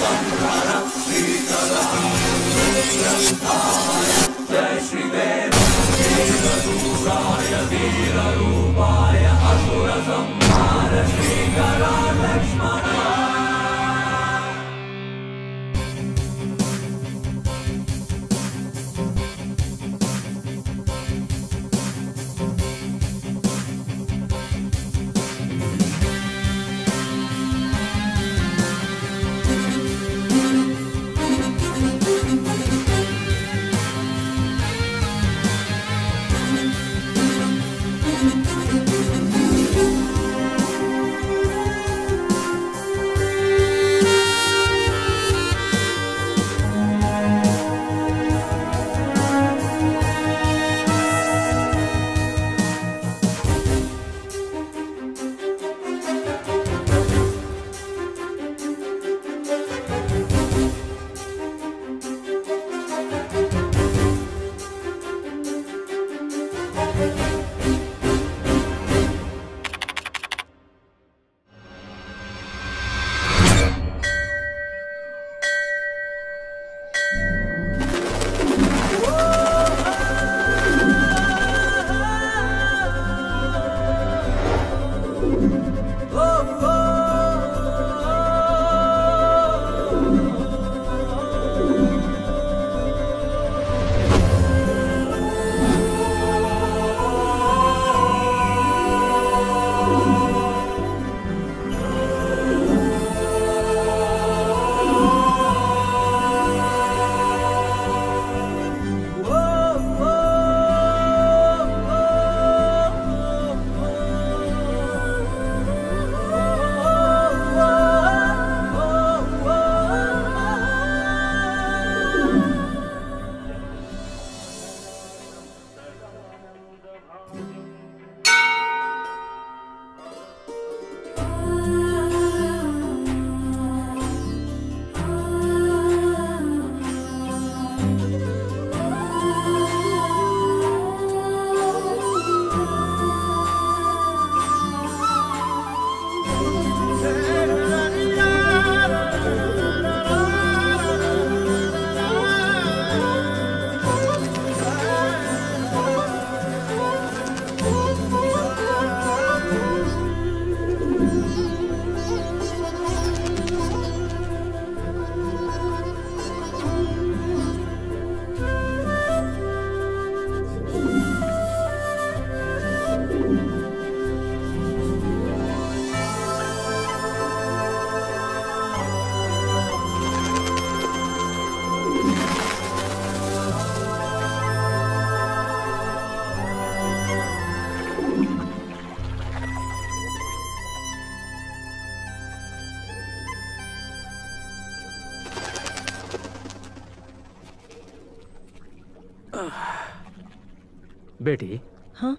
बेटी। हाँ?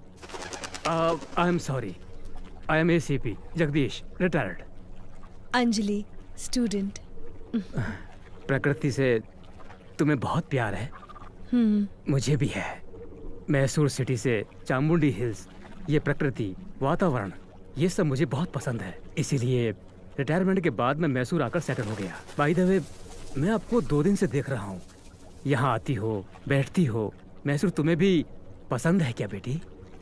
I am sorry, I am ACP Jagdish, retired. Anjali, student. प्रकृति से तुम्हें बहुत प्यार है? मुझे भी है। मैसूर सिटी से चामुंडी हिल्स, ये प्रकृति, वातावरण, ये सब मुझे बहुत पसंद है। इसीलिए रिटायरमेंट के बाद मैं मैसूर आकर सेटल हो गया। बाय द वे, मैं आपको 2 दिन से देख रहा हूँ। यहाँ आती हो, बैठती हो। मैसूर तुम्हें भी पसंद है क्या बेटी?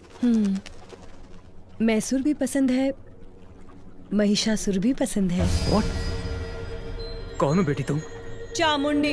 मैसूर भी पसंद है, महिषासुर भी पसंद है। What? कौन हो बेटी तुम? चामुंडी।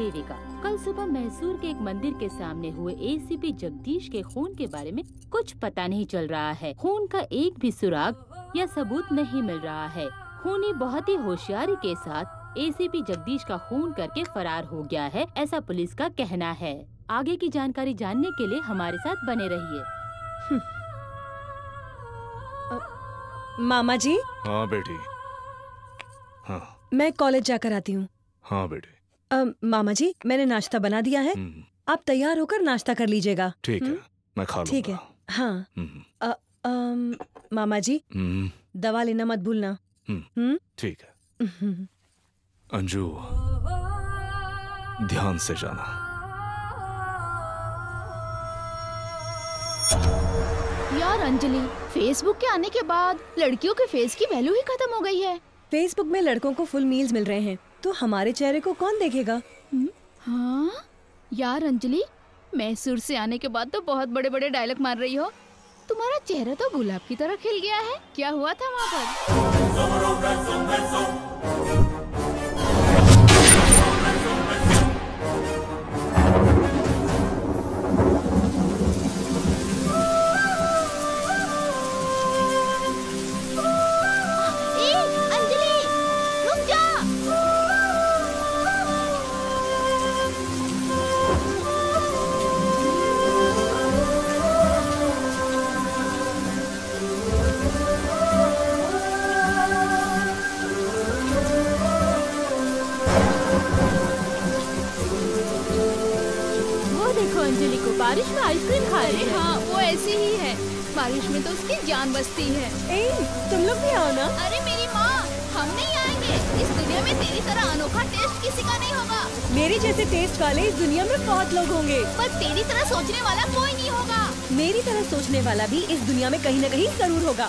देविका। कल सुबह मैसूर के एक मंदिर के सामने हुए एसीपी जगदीश के खून के बारे में कुछ पता नहीं चल रहा है। खून का एक भी सुराग या सबूत नहीं मिल रहा है। खूनी बहुत ही होशियारी के साथ एसीपी जगदीश का खून करके फरार हो गया है, ऐसा पुलिस का कहना है। आगे की जानकारी जानने के लिए हमारे साथ बने रहिए। मामा जी। हाँ बेटी। हाँ मैं कॉलेज जाकर आती हूँ। हाँ बेटी। मामा जी, मैंने नाश्ता बना दिया है, आप तैयार होकर नाश्ता कर लीजिएगा। ठीक है, मैं खा लूँगा। ठीक है। हाँ। मामा जी, दवा लेना मत भूलना। ठीक है। अंजू, ध्यान से जाना। यार अंजलि, फेसबुक के आने के बाद लड़कियों के फेस की वैल्यू ही खत्म हो गई है। फेसबुक में लड़कों को फुल मील्स मिल रहे हैं, तो हमारे चेहरे को कौन देखेगा? हाँ यार अंजलि, मैसूर से आने के बाद तो बहुत बड़े बड़े डायलॉग मार रही हो। तुम्हारा चेहरा तो गुलाब की तरह खिल गया है। क्या हुआ था वहाँ पर? अंजलि को बारिश में आइसक्रीम खा रही है। हाँ, वो ऐसी ही है। बारिश में तो उसकी जान बसती है। तुम लोग भी आओ ना। अरे मेरी माँ, हम नहीं आएंगे। इस दुनिया में तेरी तरह अनोखा टेस्ट किसी का नहीं होगा। मेरी जैसे टेस्ट वाले इस दुनिया में बहुत लोग होंगे, पर तेरी तरह सोचने वाला कोई नहीं होगा। मेरी तरह सोचने वाला भी इस दुनिया में कहीं न कहीं जरूर होगा।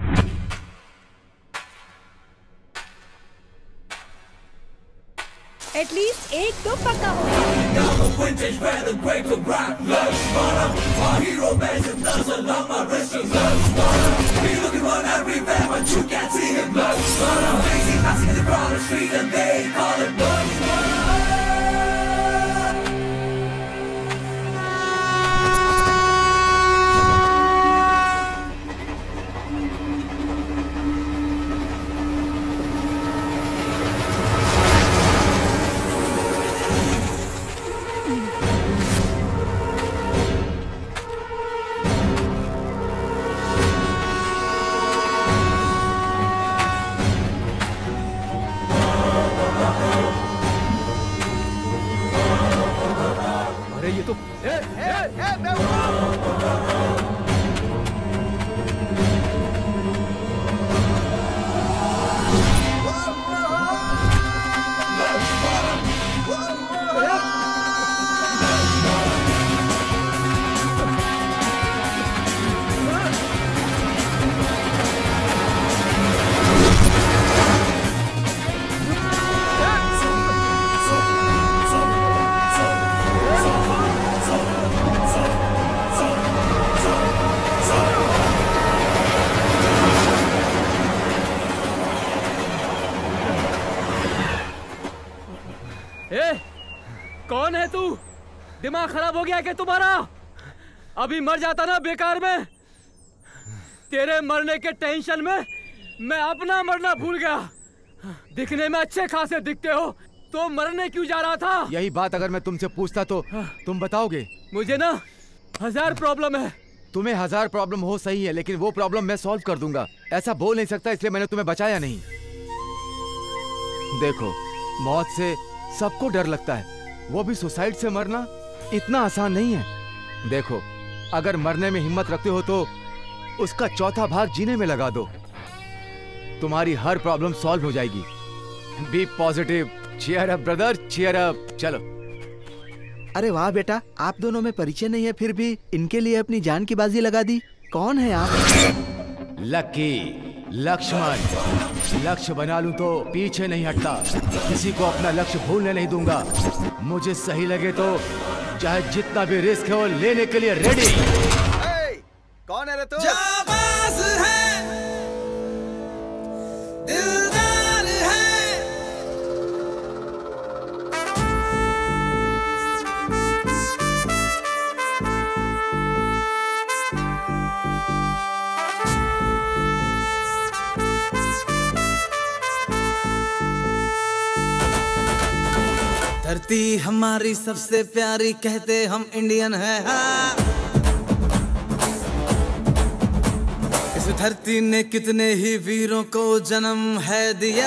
एटलीस्ट एक तो पक्का होगा। कौन है तू? दिमाग खराब हो गया क्या तुम्हारा? अभी मर जाता ना बेकार में। तेरे मरने के टेंशन में मैं अपना मरना भूल गया। दिखने में अच्छे खासे दिखते हो, तो मरने क्यों जा रहा था? यही बात अगर मैं तुमसे पूछता तो तुम बताओगे? मुझे ना 1000 प्रॉब्लम है। तुम्हें 1000 प्रॉब्लम हो सही है, लेकिन वो प्रॉब्लम मैं सॉल्व कर दूंगा। ऐसा बोल नहीं सकता, इसलिए मैंने तुम्हें बचाया नहीं। देखो, मौत से सबको डर लगता है, वो भी सुसाइड से मरना इतना आसान नहीं है। देखो, अगर मरने में हिम्मत रखते हो तो उसका चौथा भाग जीने में लगा दो। तुम्हारी हर प्रॉब्लम सॉल्व हो जाएगी। Be positive. Cheer up brother, cheer up. चलो। अरे वाह बेटा, आप दोनों में परिचय नहीं है, फिर भी इनके लिए अपनी जान की बाजी लगा दी। कौन है आप? लकी, लक्ष्मण। लक्ष्य बना लूं तो पीछे नहीं हटता, किसी को अपना लक्ष्य भूलने नहीं दूंगा। मुझे सही लगे तो चाहे जितना भी रिस्क है वो लेने के लिए रेडी। कौन है रे तू? जाबाज है, दिलदार है, धरती हमारी सबसे प्यारी, कहते हम इंडियन है। इस धरती ने कितने ही वीरों को जन्म है दिया।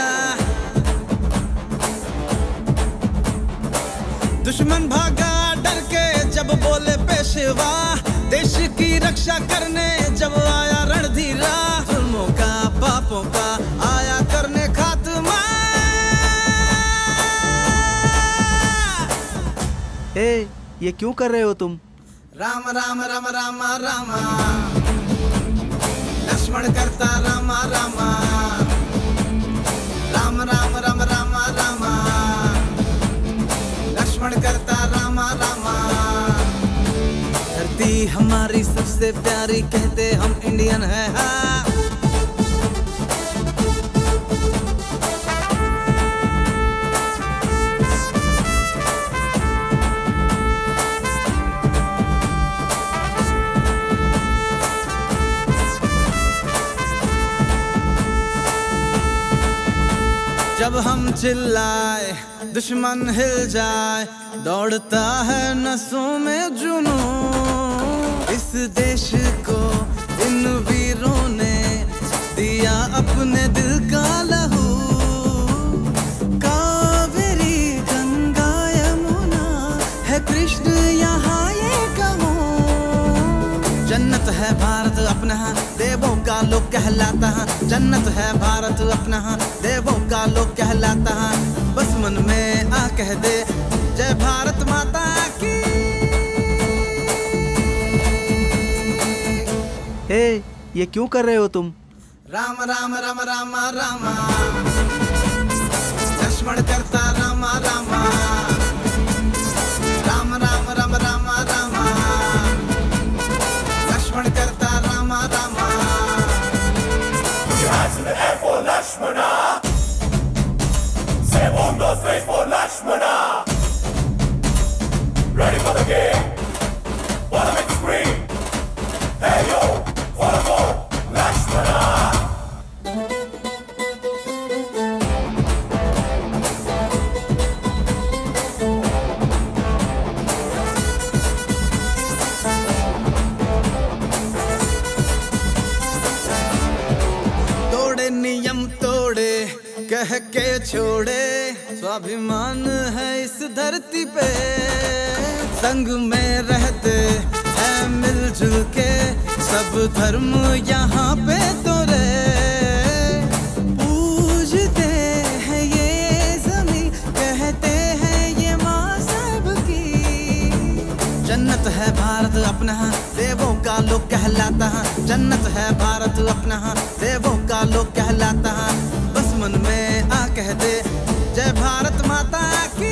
दुश्मन भागा डर के जब बोले पेशवा, देश की रक्षा करने जब आया रणधीरा। जुल्मों का पापों का आया करने खात्मा। ए, ये क्यों कर रहे हो तुम? राम राम राम राम राम, लक्ष्मण करता रामा रामा। राम राम राम राम राम, लक्ष्मण करता रामा रामा। धरती हमारी सबसे प्यारी, कहते हम इंडियन है। जब हम चिल्लाए दुश्मन हिल जाए, दौड़ता है नसों में जुनून। इस देश को इन वीरों ने दिया अपने दिल का लहू। कावेरी गंगा यमुना है कृष्ण यहाँ ये कहो। जन्नत है भारत अपना, देवों का लोग कहलाता है। जन्नत है भारत अपना, देवों का लोग कहलाता है। बस मन में आ कह दे जय भारत माता की। ए, ये क्यों कर रहे हो तुम? राम राम राम राम राम, लक्ष्मण करता रामा रामा। राम राम राम राम राम, लक्ष्मण करता Rama Rama. Put your hands in the air for Lakshmana. Say 1, 2, 3 for Lakshmana. Ready for the game. Wanna make it scream. Hey yo, follow for Lakshmana. नियम तोड़े कह के छोड़े, स्वाभिमान है इस धरती पे। संग में रहते हैं मिलजुल के, सब धर्म यहाँ पे तोड़े। पूजते हैं ये ज़मीं, कहते हैं ये माँ सबकी। जन्नत है भारत अपना, देवों का लोग कहलाता है। जन्नत है भारत अपना, देवों का लोग कहलाता है। बस मन में आ कह दे जय भारत माता की।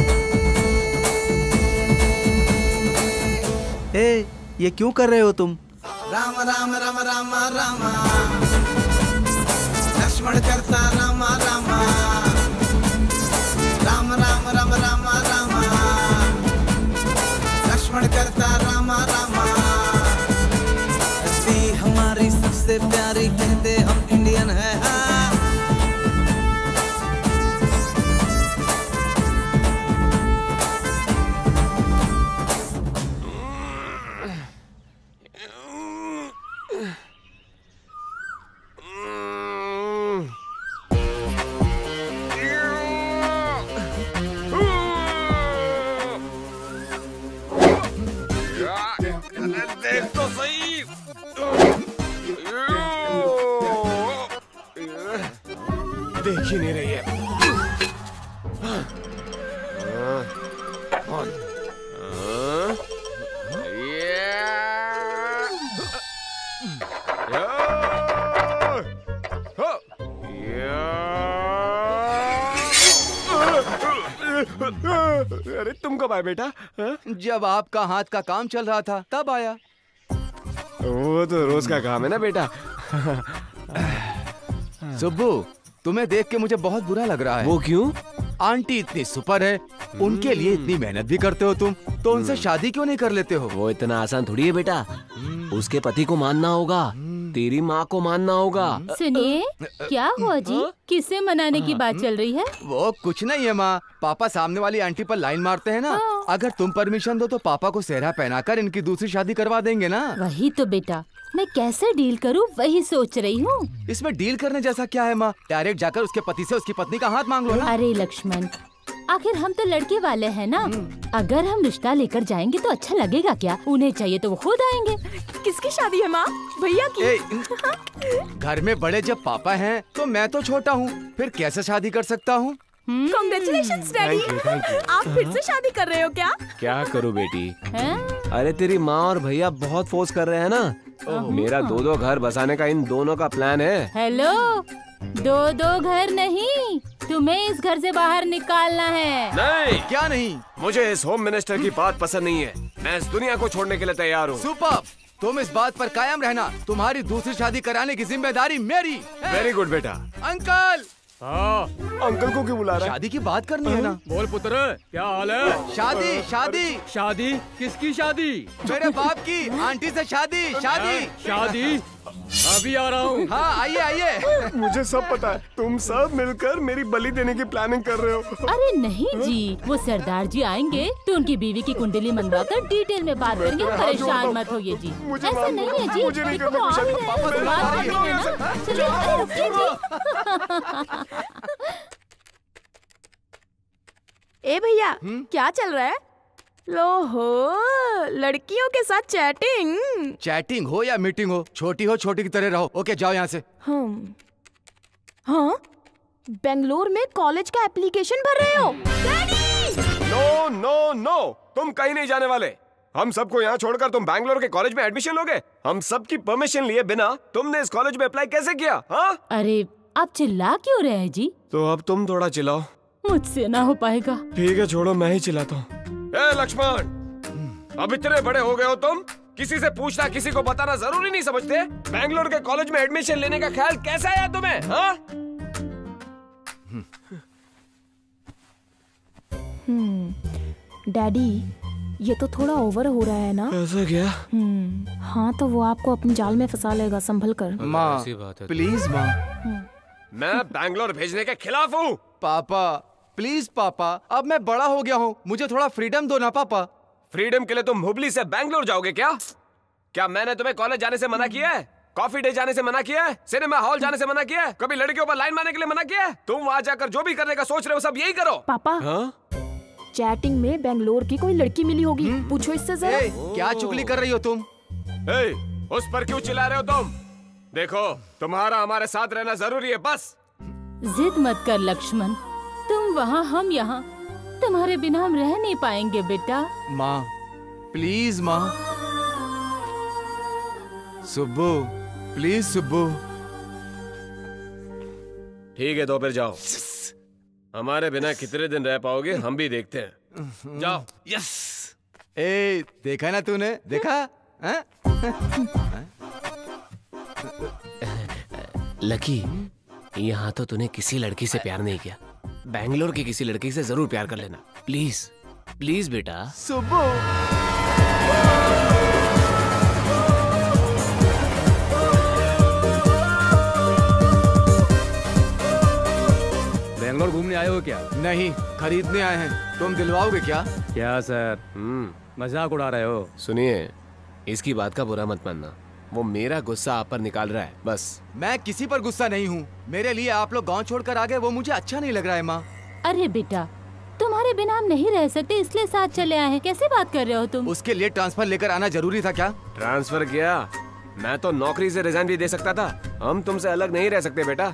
ए, ये क्यों कर रहे हो तुम? राम राम राम राम राम, लक्ष्मण करता रामा रामा। राम राम राम राम राम, लक्ष्मण करता रामा रामा। धरती हमारी सबसे प्यारी, कहते हम इंडियन है। देख तो सही, देख ही नहीं रही है। अरे तुम कब आए बेटा? जब आपका हाथ का काम चल रहा था तब आया। वो तो रोज का काम है ना बेटा। सुब्बू, तुम्हें देख के मुझे बहुत बुरा लग रहा है। वो क्यों? आंटी इतनी सुपर है, उनके लिए इतनी मेहनत भी करते हो तुम, तो उनसे शादी क्यों नहीं कर लेते हो? वो इतना आसान थोड़ी है बेटा, उसके पति को मानना होगा। तेरी माँ को मानना होगा। सुनिए, क्या हुआ जी? किससे मनाने की बात चल रही है? वो कुछ नहीं है माँ, पापा सामने वाली आंटी पर लाइन मारते हैं ना। अगर तुम परमिशन दो तो पापा को सेहरा पहनाकर इनकी दूसरी शादी करवा देंगे ना। वही तो बेटा, मैं कैसे डील करूं वही सोच रही हूँ। इसमें डील करने जैसा क्या है माँ? डायरेक्ट जाकर उसके पति से उसकी पत्नी का हाथ मांग लो ना। अरे लक्ष्मण, आखिर हम तो लड़के वाले हैं ना। अगर हम रिश्ता लेकर जाएंगे तो अच्छा लगेगा क्या? उन्हें चाहिए तो वो खुद आएंगे। किसकी शादी है माँ? भैया की। घर में बड़े जब पापा हैं तो मैं तो छोटा हूँ, फिर कैसे शादी कर सकता हूँ? Congratulations daddy. आप फिर से शादी कर रहे हो क्या? क्या करूँ बेटी? हैं? अरे तेरी माँ और भैया बहुत फोर्स कर रहे हैं ना। मेरा 2-2 घर बसाने का इन दोनों का प्लान है। हेलो, 2-2 घर नहीं, तुम्हें इस घर से बाहर निकालना है। नहीं, क्या नहीं? मुझे इस होम मिनिस्टर की बात पसंद नहीं है। मैं इस दुनिया को छोड़ने के लिए तैयार हूँ। सुपर, तुम इस बात पर कायम रहना। तुम्हारी दूसरी शादी कराने की जिम्मेदारी मेरी। वेरी गुड बेटा। अंकल। अंकल को क्यों बुला रहा है? शादी की बात करनी है ना। बोल पुत्र, क्या हाल है? शादी शादी शादी? किसकी शादी? मेरे बाप की आंटी से शादी। शादी शादी? अभी आ रहा हूँ। हाँ आइए आइए। मुझे सब पता है, तुम सब मिलकर मेरी बलि देने की प्लानिंग कर रहे हो। अरे नहीं जी, वो सरदार जी आएंगे तो उनकी बीवी की कुंडली मंगवाकर डिटेल में बात करेंगे। परेशान मत होइए जी, ऐसा नहीं है जी। मुझे नहीं करना कुछ। ए भैया, क्या चल रहा है? लो हो, लड़कियों के साथ चैटिंग। चैटिंग हो या मीटिंग हो, छोटी हो छोटी की तरह रहो। ओके जाओ यहाँ से। हाँ, बेंगलोर में कॉलेज का एप्लीकेशन भर रहे हो? नो नो नो, तुम कहीं नहीं जाने वाले। हम सबको यहाँ छोड़कर तुम बैंगलोर के कॉलेज में एडमिशन लोगे? हम सबकी परमिशन लिए बिना तुमने इस कॉलेज में अप्लाई कैसे किया? हाँ? अरे आप चिल्ला क्यों रहे हैं जी? तो अब तुम थोड़ा चिल्लाओ। मुझसे ना हो पाएगा। ठीक है छोड़ो, मैं ही चिल्लाता हूँ। ए लक्ष्मण, अब इतने बड़े हो गए हो तुम, किसी से पूछना किसी को बताना जरूरी नहीं समझते? बैंगलोर के कॉलेज में एडमिशन लेने का ख्याल कैसा आया तुम्हें? हाँ? डैडी, ये तो थोड़ा ओवर हो रहा है ना? ऐसा क्या? हाँ तो वो आपको अपने जाल में फंसा लेगा, संभल कर। माँ प्लीज माँ। मैं बैंगलोर भेजने के खिलाफ हूँ। पापा प्लीज पापा, अब मैं बड़ा हो गया हूँ, मुझे थोड़ा फ्रीडम दो ना पापा। फ्रीडम के लिए तुम हुबली से बैंगलोर जाओगे क्या? क्या मैंने तुम्हें कॉलेज जाने से मना किया है? कॉफी डे जाने से मना किया है? सिनेमा हॉल जाने से मना किया है? कभी लड़कियों पर लाइन मारने के लिए मना किया है? तुम वहाँ जाकर जो भी करने का सोच रहे हो सब यही करो। पापा, हाँ? चैटिंग में बेंगलोर की कोई लड़की मिली होगी, पूछो इससे जरा। क्या चुगली कर रही हो तुम? उस पर क्यों चिल्ला रहे हो तुम? देखो, तुम्हारा हमारे साथ रहना जरूरी है, बस। जिद मत कर लक्ष्मण, तुम वहाँ हम यहाँ, तुम्हारे बिना हम रह नहीं पाएंगे बेटा। माँ प्लीज माँ। सुब्बू प्लीज सुब्बू। ठीक है तो फिर जाओ, हमारे बिना कितने दिन रह पाओगे हम भी देखते हैं। जाओ। यस। ए देखा ना तूने, देखा? लकी, यहाँ तो तूने किसी लड़की से प्यार नहीं किया, बैंगलोर की किसी लड़की से जरूर प्यार कर लेना। प्लीज प्लीज बेटा। सुब्बू बैंगलोर घूमने आए हो क्या? नहीं, खरीदने आए हैं। तुम दिलवाओगे क्या? क्या सर, मजाक उड़ा रहे हो? सुनिए, इसकी बात का बुरा मत मानना, वो मेरा गुस्सा आप पर निकाल रहा है बस। मैं किसी पर गुस्सा नहीं हूँ, मेरे लिए आप लोग गांव छोड़कर आ गए वो मुझे अच्छा नहीं लग रहा है माँ। अरे बेटा, तुम्हारे बिना हम नहीं रह सकते इसलिए साथ चले आए हैं। कैसे बात कर रहे हो तुम? उसके लिए ट्रांसफर लेकर आना जरूरी था क्या? ट्रांसफर किया? मैं तो नौकरी से रिजाइन भी दे सकता था। हम तुमसे अलग नहीं रह सकते बेटा।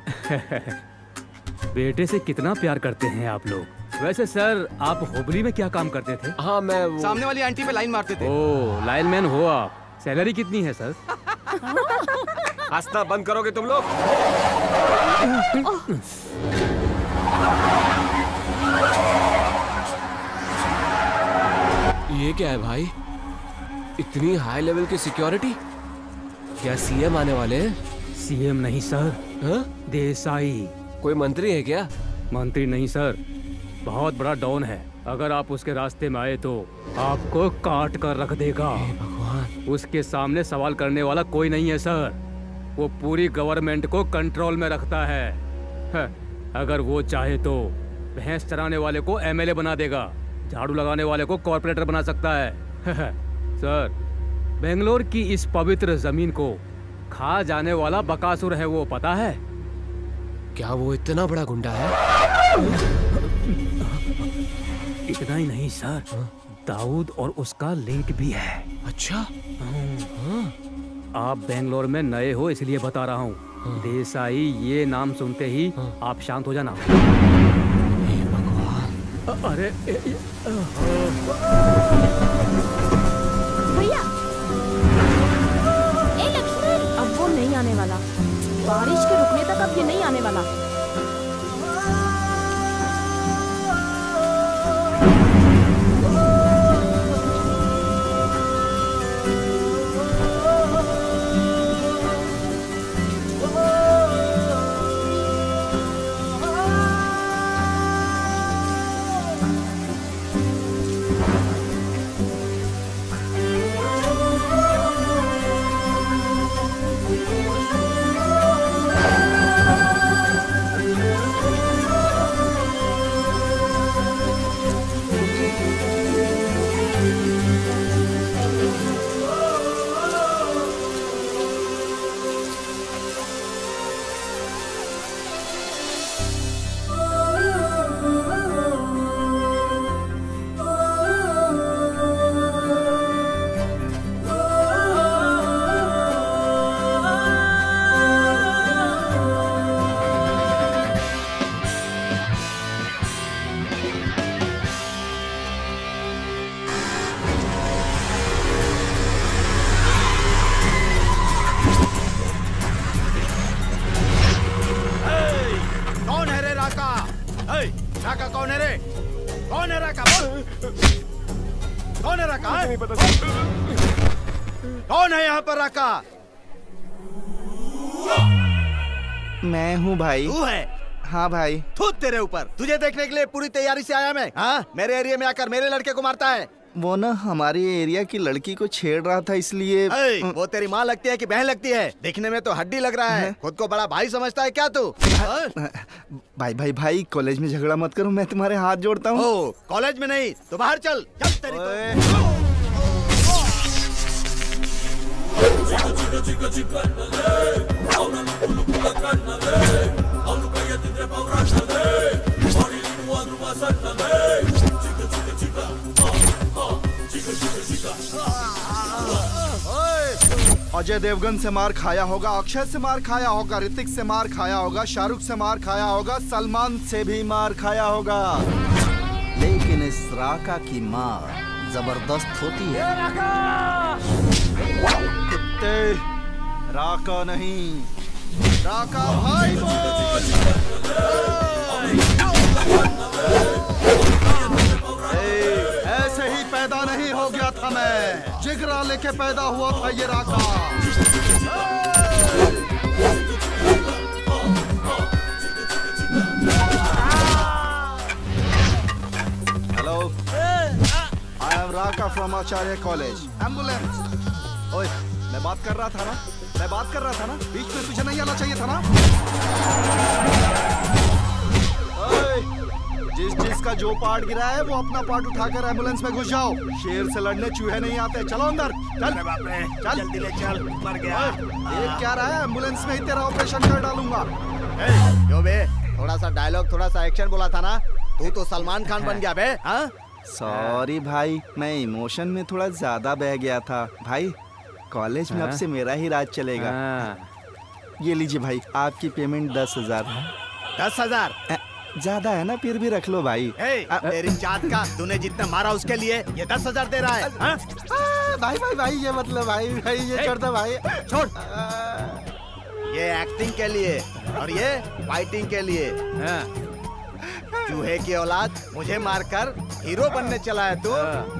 बेटे से कितना प्यार करते हैं आप लोग। वैसे सर, आप हुबली में क्या काम करते थे? हाँ मैं सामने वाली आंटी पे लाइन मारते थे। ओह, लाइनमैन हो आप। सैलरी कितनी है सर? हंसना बंद करोगे तुम लोग? ये क्या है भाई, इतनी हाई लेवल की सिक्योरिटी? क्या सीएम आने वाले हैं? सीएम नहीं सर, देसाई। कोई मंत्री है क्या? मंत्री नहीं सर, बहुत बड़ा डॉन है। अगर आप उसके रास्ते में आए तो आपको काट कर रख देगा। भगवान, उसके सामने सवाल करने वाला कोई नहीं है सर। वो पूरी गवर्नमेंट को कंट्रोल में रखता है। अगर वो चाहे तो भैंस चराने वाले को एमएलए बना देगा, झाड़ू लगाने वाले को कॉर्पोरेटर बना सकता है। सर, बेंगलोर की इस पवित्र जमीन को खा जाने वाला बकासुर है वो, पता है? क्या वो इतना बड़ा गुंडा है? इतना ही नहीं सर, दाऊद और उसका लिंक भी है। अच्छा? आप बेंगलोर में नए हो इसलिए बता रहा हूँ। देसाई ये नाम सुनते ही आप शांत हो जाना। अरे भैया, अब वो नहीं आने वाला। बारिश के रुकने तक अब ये नहीं आने वाला। राका कौन है रे? कौन है राका? कौन है राका? नहीं पता। कौन है यहाँ पर राका? मैं हूँ भाई। तू है? हाँ भाई। थूत तेरे ऊपर। तुझे देखने के लिए पूरी तैयारी से आया मैं। हाँ, मेरे एरिया में आकर मेरे लड़के को मारता है। वो ना हमारी एरिया की लड़की को छेड़ रहा था इसलिए। वो तेरी माँ लगती है कि बहन लगती है? दिखने में तो हड्डी लग रहा है। खुद को बड़ा भाई समझता है क्या तू? भाई भाई भाई, कॉलेज में झगड़ा मत करो, मैं तुम्हारे हाथ जोड़ता हूँ। कॉलेज में नहीं तो बाहर चल। चल तेरी अजय देवगन से मार खाया होगा, अक्षय से मार खाया होगा, ऋतिक से मार खाया होगा, शाहरुख से मार खाया होगा, सलमान से भी मार खाया होगा, लेकिन इस राका की मार जबरदस्त होती है। कुत्ते, राका नहीं, राका भाई बोल। ऐसे ही पैदा नहीं हो गया था मैं, जिगरा लेके पैदा हुआ था ये Raka. Hello, I am Raka from Acharya college. Ambulance. ओए, मैं बात कर रहा था ना, बीच में तुझे नहीं आना चाहिए था ना। जिस जिसका जो पार्ट गिरा है वो अपना पार्ट उठाकर एम्बुलेंस में घुस जाओ। शेर से लड़ने चूहे नहीं आते। चलो अंदर, चल चल जल्दी ले चल। मर गया। ये क्या रहा है? एम्बुलेंस में ही तेरा ऑपरेशन कर डालूंगा। जो बे, थोड़ा सा डायलॉग, थोड़ा सा एक्शन बोला था ना, तू तो सलमान खान बन गया बे। हाँ, सॉरी भाई, मैं इमोशन में थोड़ा ज्यादा बह गया था। भाई, कॉलेज में अब से मेरा ही राज चलेगा। ये लीजिए भाई, आपकी पेमेंट 10,000 है। 10,000 ज्यादा है ना, फिर भी रख लो भाई। तेरी जात का, तूने जितना मारा उसके लिए ये 10,000 दे रहा है। भाई भाई भाई, ये मतलब भाई ये छोड़ दो भाई, छोड़। ये एक्टिंग के लिए और ये फाइटिंग के लिए। चूहे की औलाद, मुझे मारकर हीरो बनने चला है तू।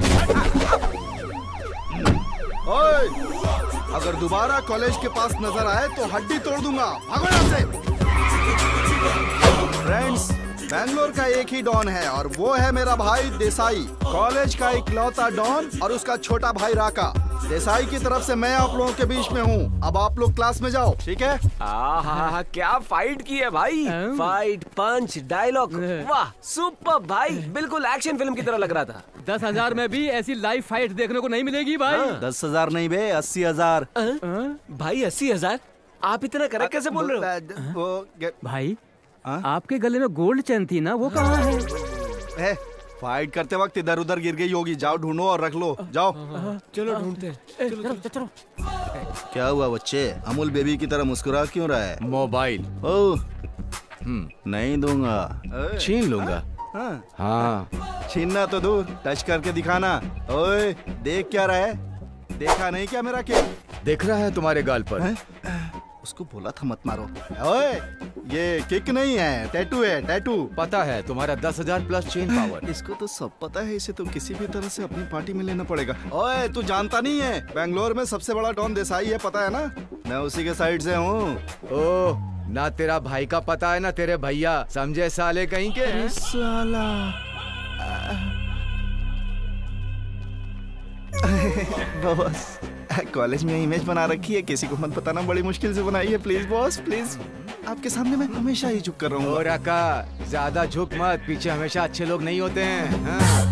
ओए, अगर दोबारा कॉलेज के पास नजर आए तो हड्डी तोड़ दूंगा। भागो यहाँ से। फ्रेंड्स, बेंगलोर का एक ही डॉन है और वो है मेरा भाई देसाई। कॉलेज का इकलौता डॉन और उसका छोटा भाई राका। देसाई की तरफ से मैं आप लोगों के बीच में हूँ। अब आप लोग क्लास में जाओ, ठीक है? आहा, क्या फाइट की है भाई। फाइट, पंच, डायलॉग, वाह सुपर भाई, बिल्कुल एक्शन फिल्म की तरह लग रहा था। 10,000 में भी ऐसी लाइव फाइट देखने को नहीं मिलेगी भाई। 10,000 नहीं बे, 80,000। भाई 80,000? आप इतना करेक्ट कैसे बोल रहे हो? भाई आपके गले में गोल्ड चेन थी ना, वो कहाँ है? फाइट करते वक्त इधर उधर गिर गई होगी, जाओ ढूंढो और रख लो, जाओ। चलो ढूंढते हैं। चलो। क्या हुआ बच्चे, अमूल बेबी की तरह मुस्कुरा क्यों रहा है? मोबाइल। ओह नहीं दूंगा, छीन लूंगा। हाँ छीनना तो दूर, टच करके दिखाना। ओए देख क्या रहा है? देखा नहीं क्या मेरा केक? देख रहा है तुम्हारे गाल पर। उसको बोला था मत मारो। ओए ये किक नहीं है, टैटू है, टैटू। पता है तुम्हारा 10,000 प्लस चेन पावर। इसको तो सब पता है, इसे तो किसी भी तरह से अपनी पार्टी में लेना पड़ेगा। ओए तू जानता नहीं है, बेंगलोर में सबसे बड़ा डॉन देसाई है, पता है ना? मैं उसी के साइड से हूँ। ओह ना तेरा भाई का पता है ना तेरे भैया, समझे साले कहीं के। साला बॉस कॉलेज में इमेज बना रखी है, किसी को मत बताना, बड़ी मुश्किल से बनाई है। प्लीज बॉस प्लीज, आपके सामने मैं हमेशा ही झुक कर रहा हूँ। रका ज्यादा झुक मत, पीछे हमेशा अच्छे लोग नहीं होते हैं। हाँ।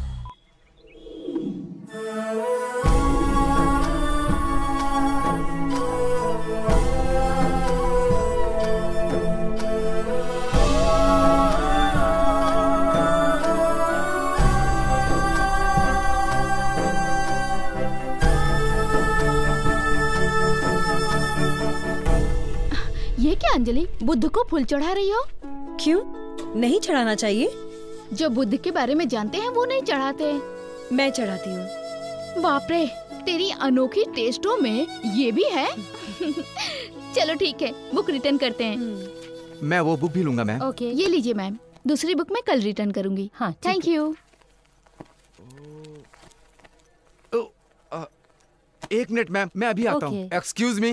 ये क्या अंजलि, बुद्ध को फूल चढ़ा रही हो? क्यों नहीं चढ़ाना चाहिए? जो बुद्ध के बारे में जानते हैं वो नहीं चढ़ाते। मैं चढ़ाती हूँ। बाप रे, तेरी अनोखी टेस्टों में ये भी है। चलो ठीक है, बुक रिटर्न करते हैं। मैं वो बुक भी लूंगा मैम। ओके ये लीजिए मैम, दूसरी बुक मैं कल रिटर्न करूंगी। हाँ थैंक यू। एक मिनट मैम, मैं अभी आता हूँ। Excuse me.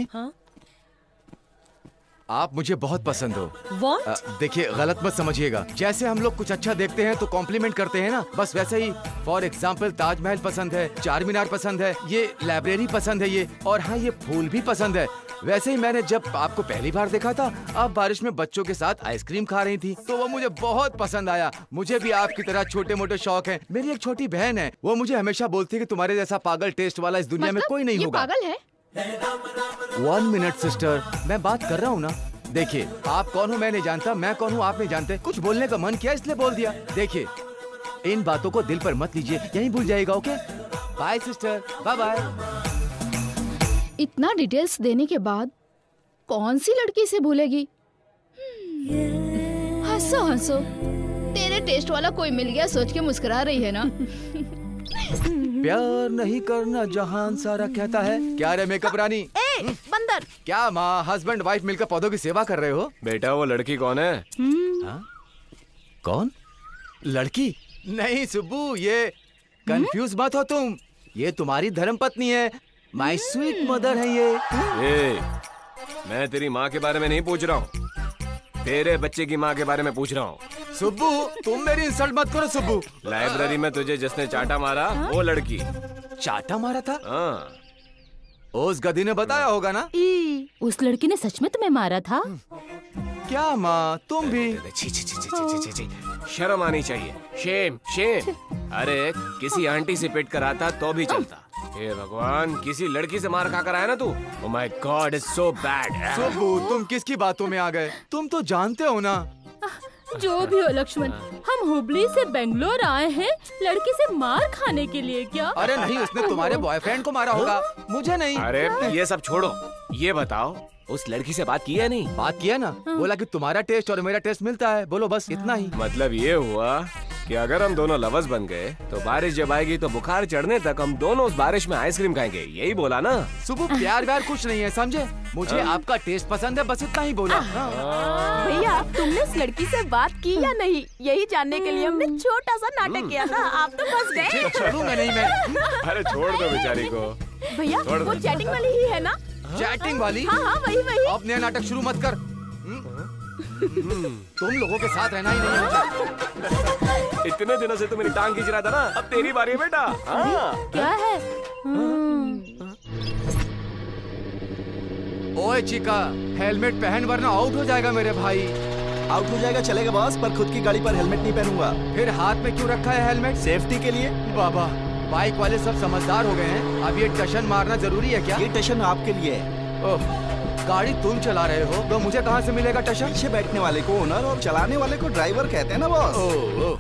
आप मुझे बहुत पसंद हो। देखिए गलत मत समझिएगा, जैसे हम लोग कुछ अच्छा देखते हैं तो कॉम्प्लीमेंट करते हैं ना, बस वैसे ही। फॉर एग्जाम्पल ताजमहल पसंद है, चार मीनार पसंद है, ये लाइब्रेरी पसंद है, ये और हाँ ये फूल भी पसंद है। वैसे ही मैंने जब आपको पहली बार देखा था, आप बारिश में बच्चों के साथ आइसक्रीम खा रही थी, तो वो मुझे बहुत पसंद आया। मुझे भी आपकी तरह छोटे मोटे शौक हैं। मेरी एक छोटी बहन है, वो मुझे हमेशा बोलती है कि तुम्हारे जैसा पागल टेस्ट वाला इस दुनिया में कोई नहीं होगा। पागल है? 1 मिनट सिस्टर, मैं बात कर रहा हूँ ना। देखिए आप कौन हो मैं नहीं जानता, मैं कौन हूँ आप नहीं जानते। कुछ बोलने का मन किया इसलिए बोल दिया। देखिए इन बातों को दिल पर मत लीजिए, यहीं भूल जाएगा। Okay bye sister, bye bye. इतना डिटेल्स देने के बाद कौन सी लड़की से भूलेगी? हंसो हंसो, तेरे टेस्ट वाला कोई मिल गया सोच के मुस्कुरा रही है ना। प्यार नहीं करना जहान सारा कहता है। क्या रे मेकअप रानी? बंदर। क्या माँ हस्बैंड वाइफ मिलकर पौधों की सेवा कर रहे हो? बेटा वो लड़की कौन है? कौन लड़की? नहीं सुब्बू, ये कंफ्यूज मत हो तुम, ये तुम्हारी धर्मपत्नी है, माय स्वीट मदर है ये। मैं तेरी माँ के बारे में नहीं पूछ रहा हूँ, तेरे बच्चे की माँ के बारे में पूछ रहा हूँ। सुब्बू तुम मेरी इंसल्ट मत करो सुब्बू। लाइब्रेरी में तुझे जिसने चाटा मारा वो लड़की। चाटा मारा था? हाँ। उस गधी ने बताया होगा ना? उस लड़की ने सच में तुम्हें मारा था? क्या माँ तुम भी? शर्म आनी चाहिए। Shame shame. अरे किसी आंटी से पिट कर आता तो भी चलता। हे भगवान, किसी लड़की से मार खाकर आया ना तू? Oh my god, it's so bad. Subbu तुम किसकी बातों में आ गए? तुम तो जानते हो ना। जो भी हो लक्ष्मण, हम हुबली से बेंगलोर आए हैं लड़की से मार खाने के लिए। क्या? अरे नहीं, उसने तुम्हारे बॉयफ्रेंड को मारा होगा, मुझे नहीं। अरे ये सब छोड़ो, ये बताओ उस लड़की से बात की है नहीं? बात किया ना, बोला कि तुम्हारा टेस्ट और मेरा टेस्ट मिलता है, बोलो बस इतना ही। मतलब ये हुआ कि अगर हम दोनों लवर्स बन गए तो बारिश जब आएगी तो बुखार चढ़ने तक हम दोनों उस बारिश में आइसक्रीम खाएंगे, यही बोला ना? सुबह प्यार व्यार कुछ नहीं है, समझे? मुझे आपका टेस्ट पसंद है, बस इतना ही बोला। भैया तुमने इस लड़की से बात की या नहीं, यही जानने के लिए हमने छोटा सा नाटक किया था, आप तो फंस गए। छोड़ूंगा नहीं मैं। अरे छोड़ दो बेचारी को। भैया वो चैटिंग वाली ही है ना? चैटिंग वाली? हाँ हाँ वही वही। अब नया नाटक शुरू मत कर। तुम लोगों के साथ रहना ही नहीं मुझे। इतने दिनों से तो मेरी टांग खींच रहा था ना, अब तेरी बारी है बेटा। क्या है? ओए चिका, हेलमेट पहन वरना आउट हो जाएगा मेरे भाई। आउट हो जाएगा चलेगा बॉस, पर खुद की गाड़ी पर हेलमेट नहीं पहनूंगा। फिर हाथ में क्यों रखा है हेलमेट? सेफ्टी के लिए। बाबा, बाइक वाले सब समझदार हो गए हैं। अब ये टशन मारना जरूरी है क्या? ये टशन आपके लिए है। ओह, गाड़ी तुम चला रहे हो तो मुझे कहाँ से मिलेगा टशन? पीछे बैठने वाले को ओनर और चलाने वाले को ड्राइवर कहते हैं ना बॉस।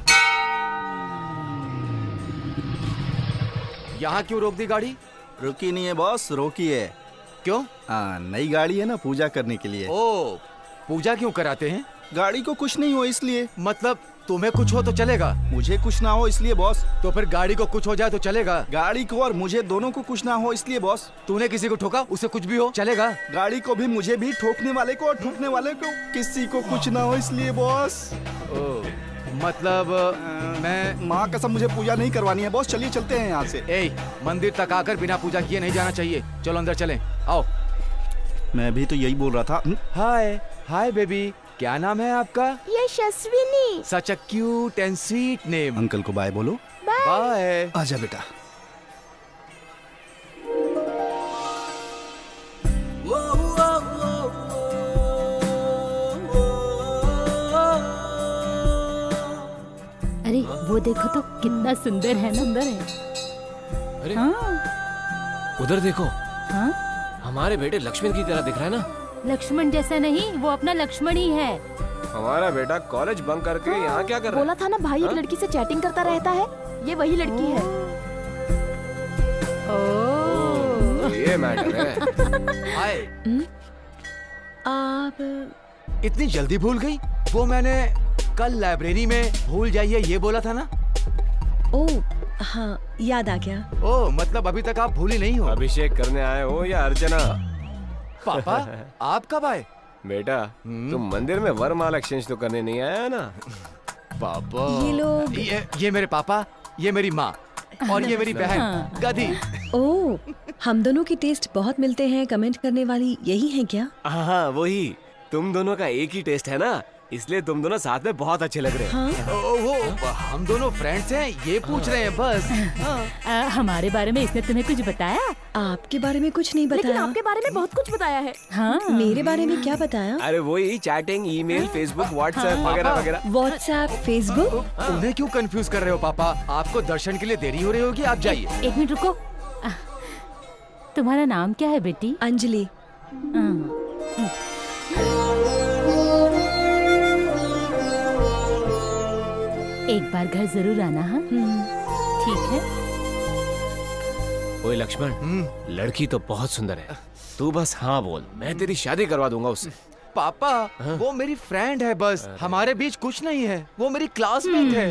यहाँ क्यों रोक दी गाड़ी? रुकी नहीं है बॉस, रोकी है। क्यों? नई गाड़ी है ना, पूजा करने के लिए। ओ, पूजा क्यों कराते हैं? गाड़ी को कुछ नहीं हो इसलिए। मतलब तुम्हें कुछ हो तो चलेगा, मुझे कुछ ना हो इसलिए बॉस। तो फिर गाड़ी को कुछ हो जाए तो चलेगा? गाड़ी को और मुझे दोनों को कुछ ना हो इसलिए बॉस। तूने किसी को ठोका, उसे कुछ भी हो चलेगा? गाड़ी को भी मुझे भी, ठोकने वाले को और ठोकने वाले को किसी को कुछ ना हो इसलिए बॉस। मतलब मैं माँ कसम मुझे पूजा नहीं करवानी है बॉस। चलिए चलते हैं यहाँ से। मंदिर तक आकर बिना पूजा किए नहीं जाना चाहिए। चलो अंदर चलें। आओ। मैं भी तो यही बोल रहा था। हाय हाय बेबी, क्या नाम है आपका? Yashaswini. Such a cute and sweet name. Uncle को बाय बोलो। बाय। आजा बेटा। अरे वो देखो तो कितना सुंदर है ना। सुंदर है। अरे हाँ। उधर देखो। हाँ? हमारे बेटे लक्ष्मण की तरह दिख रहा है ना। लक्ष्मण जैसा नहीं, वो अपना लक्ष्मण ही है। हमारा बेटा कॉलेज बंक करके यहाँ क्या कर रहा है? बोला था ना भाई, एक लड़की से चैटिंग करता रहता है। ये वही लड़की है। ओह, ये मैटर है। हाय। आप इतनी जल्दी भूल गई? वो मैंने कल लाइब्रेरी में भूल जाइए ये बोला था ना। ओह हाँ, याद आ गया। ओह, मतलब अभी तक आप भूली नहीं हो? अभिषेक करने आए हो या अर्चना? पापा, आप कब आए? बेटा, तुम मंदिर में वरमाला एक्सचेंज तो करने नहीं आया ना? पापा, ये लोग। ये मेरे पापा, ये मेरी माँ और ये मेरी बहन गधी। ओह, हम दोनों की टेस्ट बहुत मिलते हैं। कमेंट करने वाली यही है क्या? हाँ वही। तुम दोनों का एक ही टेस्ट है ना, इसलिए तुम दोनों साथ में बहुत अच्छे लग रहे हैं। हाँ? वो हम दोनों फ्रेंड्स हैं, ये पूछ रहे हैं बस। हमारे बारे में इसने तुम्हें कुछ बताया? आपके बारे में कुछ नहीं बताया। लेकिन आपके बारे में बहुत कुछ बताया है। हाँ। मेरे बारे में क्या बताया? अरे वही चैटिंग, ईमेल, फेसबुक, व्हाट्सएप वगैरह वगैरह। WhatsApp, Facebook. उन्हें क्यों कंफ्यूज कर रहे हो पापा? आपको दर्शन के लिए देरी हो रही होगी, आप जाइए। एक मिनट रुको। तुम्हारा नाम क्या है बेटी? अंजलि। एक बार घर जरूर आना। हाँ ठीक है। ओए लक्ष्मण, लड़की तो बहुत सुंदर है। तू बस हाँ बोल, मैं तेरी शादी करवा दूंगा उससे। पापा, वो मेरी फ्रेंड है बस, हमारे बीच कुछ नहीं है। वो मेरी क्लासमेट है।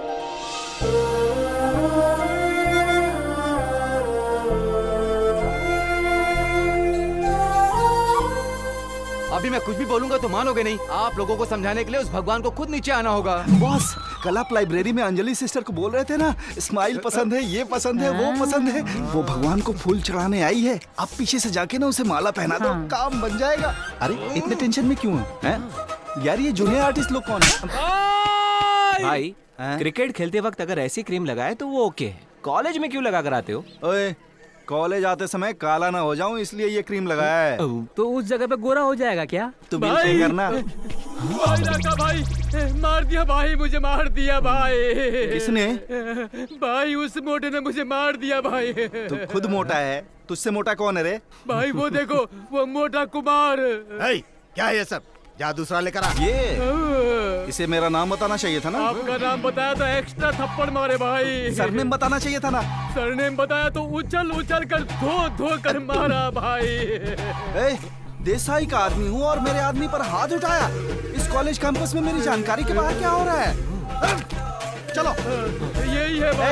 अभी मैं कुछ भी बोलूंगा तो मानोगे नहीं। आप लोगों को समझाने के लिए उस भगवान को खुद नीचे आना होगा। बॉस, कल आप लाइब्रेरी में अंजलि सिस्टर को बोल रहे थे ना, स्माइल पसंद है, ये पसंद है, वो पसंद है। वो भगवान को फूल चढ़ाने आई है। आप पीछे से जाके ना उसे माला पहना दो, काम बन जाएगा। अरे इतने टेंशन में क्यों है? यार ये जूनियर आर्टिस्ट लोग कौन है? भाई, क्रिकेट खेलते वक्त अगर ऐसी क्रीम लगाए तो वो ओके है। कॉलेज में क्यों लगा कर आते हो? ओए, कॉलेज आते समय काला ना हो जाऊं इसलिए ये क्रीम लगाया है। तो उस जगह पे गोरा हो जाएगा क्या? तू बिल्कुल करना। भाई मार दिया भाई, मुझे मार दिया भाई। किसने? भाई उस मोटे ने मुझे मार दिया भाई। तू खुद मोटा है, तुझसे मोटा कौन है रे? भाई वो देखो, वो मोटा कुमार। क्या है ये सब? जा दूसरा लेकर आ। ये इसे मेरा नाम बताना चाहिए था ना। आपका नाम बताया तो एक्स्ट्रा थप्पड़ मारे भाई। सरनेम बताना चाहिए था ना। सरनेम बताया तो उछल उछल कर धो कर मारा भाई। देसाई का आदमी हूँ और मेरे आदमी पर हाथ उठाया। इस कॉलेज कैंपस में मेरी जानकारी के बाहर क्या हो रहा है? चलो। यही है भाई।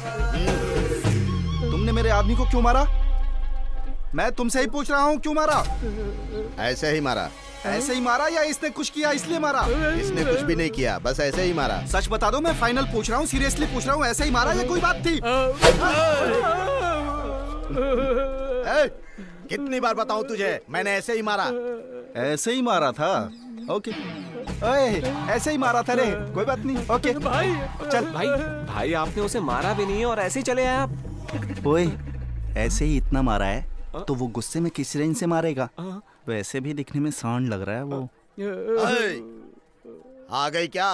तुमने मेरे आदमी को क्यों मारा? मैं तुमसे ही पूछ रहा हूँ, क्यों मारा? ऐसे ही मारा। ऐसे ही मारा या इसने कुछ किया इसलिए मारा? इसने कुछ भी नहीं किया, बस ऐसे ही मारा। सच बता दो, मैं फाइनल पूछ रहा हूँ, सीरियसली पूछ रहा हूँ, ऐसे ही मारा या कोई बात थी? कितनी बार बताऊं तुझे, मैंने ऐसे ही मारा। ऐसे ही मारा था? ओके। ओए, ऐसे ही मारा था रे, कोई बात नहीं। ओके भाई। चल भाई आपने उसे मारा भी नहीं है और ऐसे ही चले आए आप। ओए, ऐसे ही इतना मारा है तो वो गुस्से में किस रेंज से मारेगा? वैसे भी दिखने में सांड लग रहा है वो। आ गई क्या?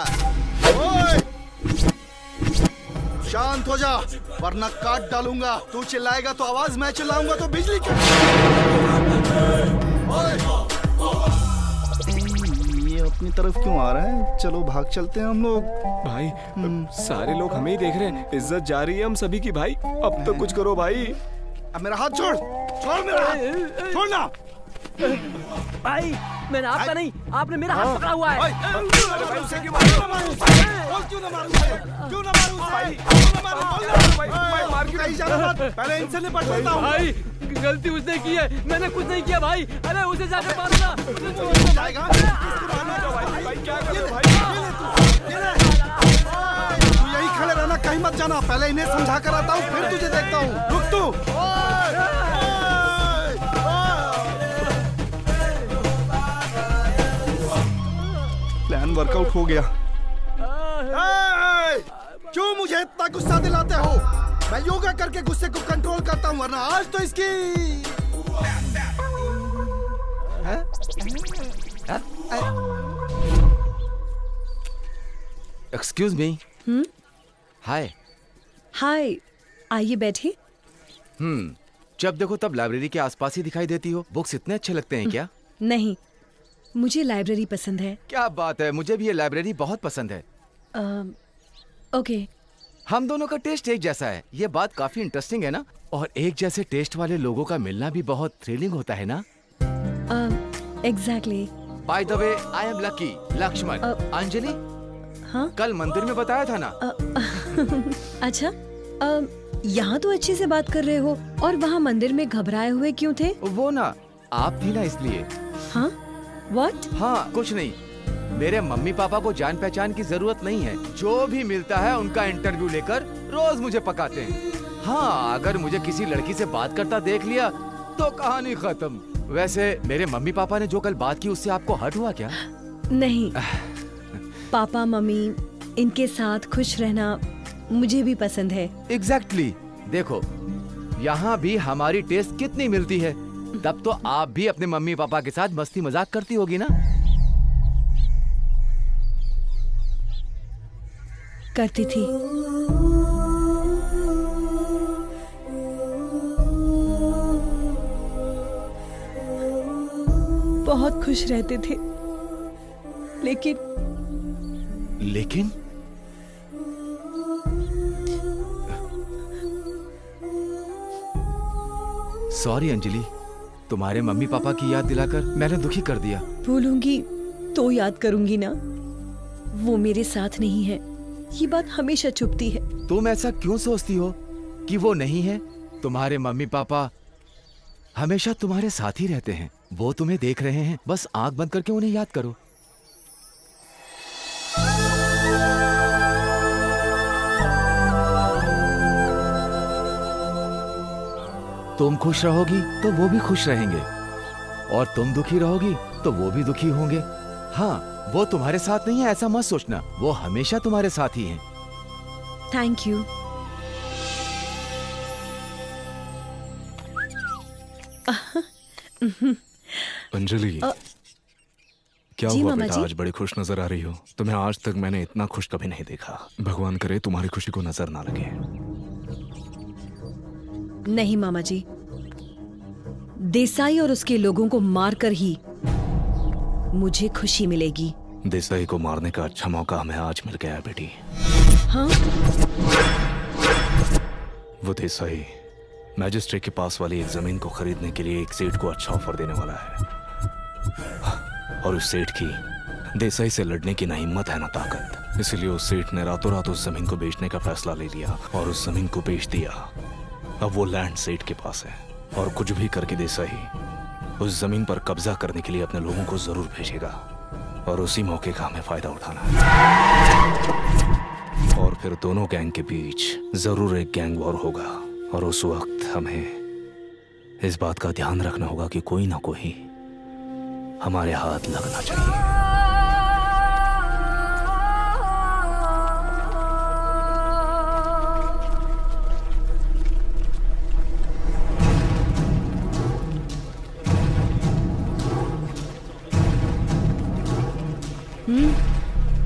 शांत हो जा वरना काट डालूंगा। तू चिल्लाएगा तो आवाज, मैं चिल्लाऊंगा तो बिजली क्या? ये अपनी तरफ क्यों आ रहा है? चलो भाग चलते हैं हम लोग। भाई सारे लोग हमें ही देख रहे हैं, इज्जत जा रही है हम सभी की। भाई अब तो कुछ करो भाई। अब मेरा हाथ छोड़, छोड़ मेरा हाथ, छोड़ना। भाई मैंने आपका नहीं, आपने मेरा हाथ पकड़ा हुआ है। भाई उसे क्यों मारो? क्यों ना मारूं? क्यों ना मारूं? मार क्यों नहीं जाना? पहले इनसे निपट लेता हूं। भाई गलती उसने की है, मैंने कुछ नहीं किया भाई। अरे उसे जाकर मारना। जाएगा? भाई क्या कर रहे हो भाई? तू यही खड़े रहना, कहीं मत जाना। पहले इन्हें समझा कर आता हूँ, फिर तुझे देखता हूँ। रुक तू। प्लान वर्कआउट हो गया। क्यों मुझे इतना गुस्सा दिलाते हो? मैं योगा करके गुस्से को कंट्रोल करता हूँ, वरना आज तो इसकी। Excuse me. हाय। हाय, आइए बैठिए। जब देखो तब लाइब्रेरी के आसपास ही दिखाई देती हो। बुक्स इतने अच्छे लगते हैं क्या? नहीं, मुझे लाइब्रेरी पसंद है। क्या बात है, मुझे भी ये लाइब्रेरी बहुत पसंद है। ओके। हम दोनों का टेस्ट एक जैसा है, ये बात काफी इंटरेस्टिंग है ना? और एक जैसे टेस्ट वाले लोगों का मिलना भी बहुत थ्रिलिंग होता है ना? Exactly. By the way, I am Lucky. Lakshman. Anjali? हाँ? कल मंदिर में बताया था ना? अच्छा, यहाँ तो अच्छे से बात कर रहे हो, और वहाँ मंदिर में घबराए हुए क्यों थे? वो ना, आप थी ना इसलिए। हाँ? What? हाँ, कुछ नहीं। मेरे मम्मी पापा को जान पहचान की जरूरत नहीं है। जो भी मिलता है उनका इंटरव्यू लेकर रोज मुझे पकाते हैं। हाँ, अगर मुझे किसी लड़की से बात करता देख लिया तो कहानी खत्म। वैसे मेरे मम्मी पापा ने जो कल बात की उससे आपको हर्ट हुआ क्या? नहीं, पापा मम्मी इनके साथ खुश रहना मुझे भी पसंद है। एग्जैक्टली। देखो, यहाँ भी हमारी टेस्ट कितनी मिलती है। तब तो आप भी अपने मम्मी पापा के साथ मस्ती मजाक करती होगी ना? करती थी। बहुत खुश रहते थे। लेकिन सॉरी अंजलि, तुम्हारे मम्मी पापा की याद दिलाकर मैंने दुखी कर दिया। भूलूंगी तो याद करूंगी ना। वो मेरे साथ नहीं है, ये बात हमेशा चुभती है। तुम ऐसा क्यों सोचती हो कि वो नहीं है? तुम्हारे मम्मी पापा हमेशा तुम्हारे साथ ही रहते हैं। वो तुम्हें देख रहे हैं, बस आंख बंद करके उन्हें याद करो। तुम खुश रहोगी तो वो भी खुश रहेंगे, और तुम दुखी रहोगी तो वो भी दुखी होंगे। हाँ, वो तुम्हारे साथ नहीं है ऐसा मत सोचना, वो हमेशा तुम्हारे साथ ही हैं। Thank you. अंजलि, क्या हुआ बेटा? आज बड़ी खुश नजर आ रही हो। तुम्हें आज तक मैंने इतना खुश कभी नहीं देखा। भगवान करे तुम्हारी खुशी को नजर ना लगे। नहीं मामा जी, देसाई और उसके लोगों को मारकर ही मुझे खुशी मिलेगी। देसाई को मारने का अच्छा मौका हमें आज मिल गया है बेटी। हाँ? वो देसाई मैजिस्ट्रेट के पास वाली एक जमीन को खरीदने के लिए एक सेठ को अच्छा ऑफर देने वाला है, और उस सेठ की देसाई से लड़ने की ना हिम्मत है ना ताकत। इसलिए उस सेठ ने रातों रात उस जमीन को बेचने का फैसला ले लिया और उस जमीन को बेच दिया। अब वो लैंड सेठ के पास है, और कुछ भी करके देसाई उस जमीन पर कब्जा करने के लिए अपने लोगों को जरूर भेजेगा, और उसी मौके का हमें फायदा उठाना है। और फिर दोनों गैंग के बीच जरूर एक गैंग वॉर होगा, और उस वक्त हमें इस बात का ध्यान रखना होगा कि कोई ना कोई हमारे हाथ लगना चाहिए।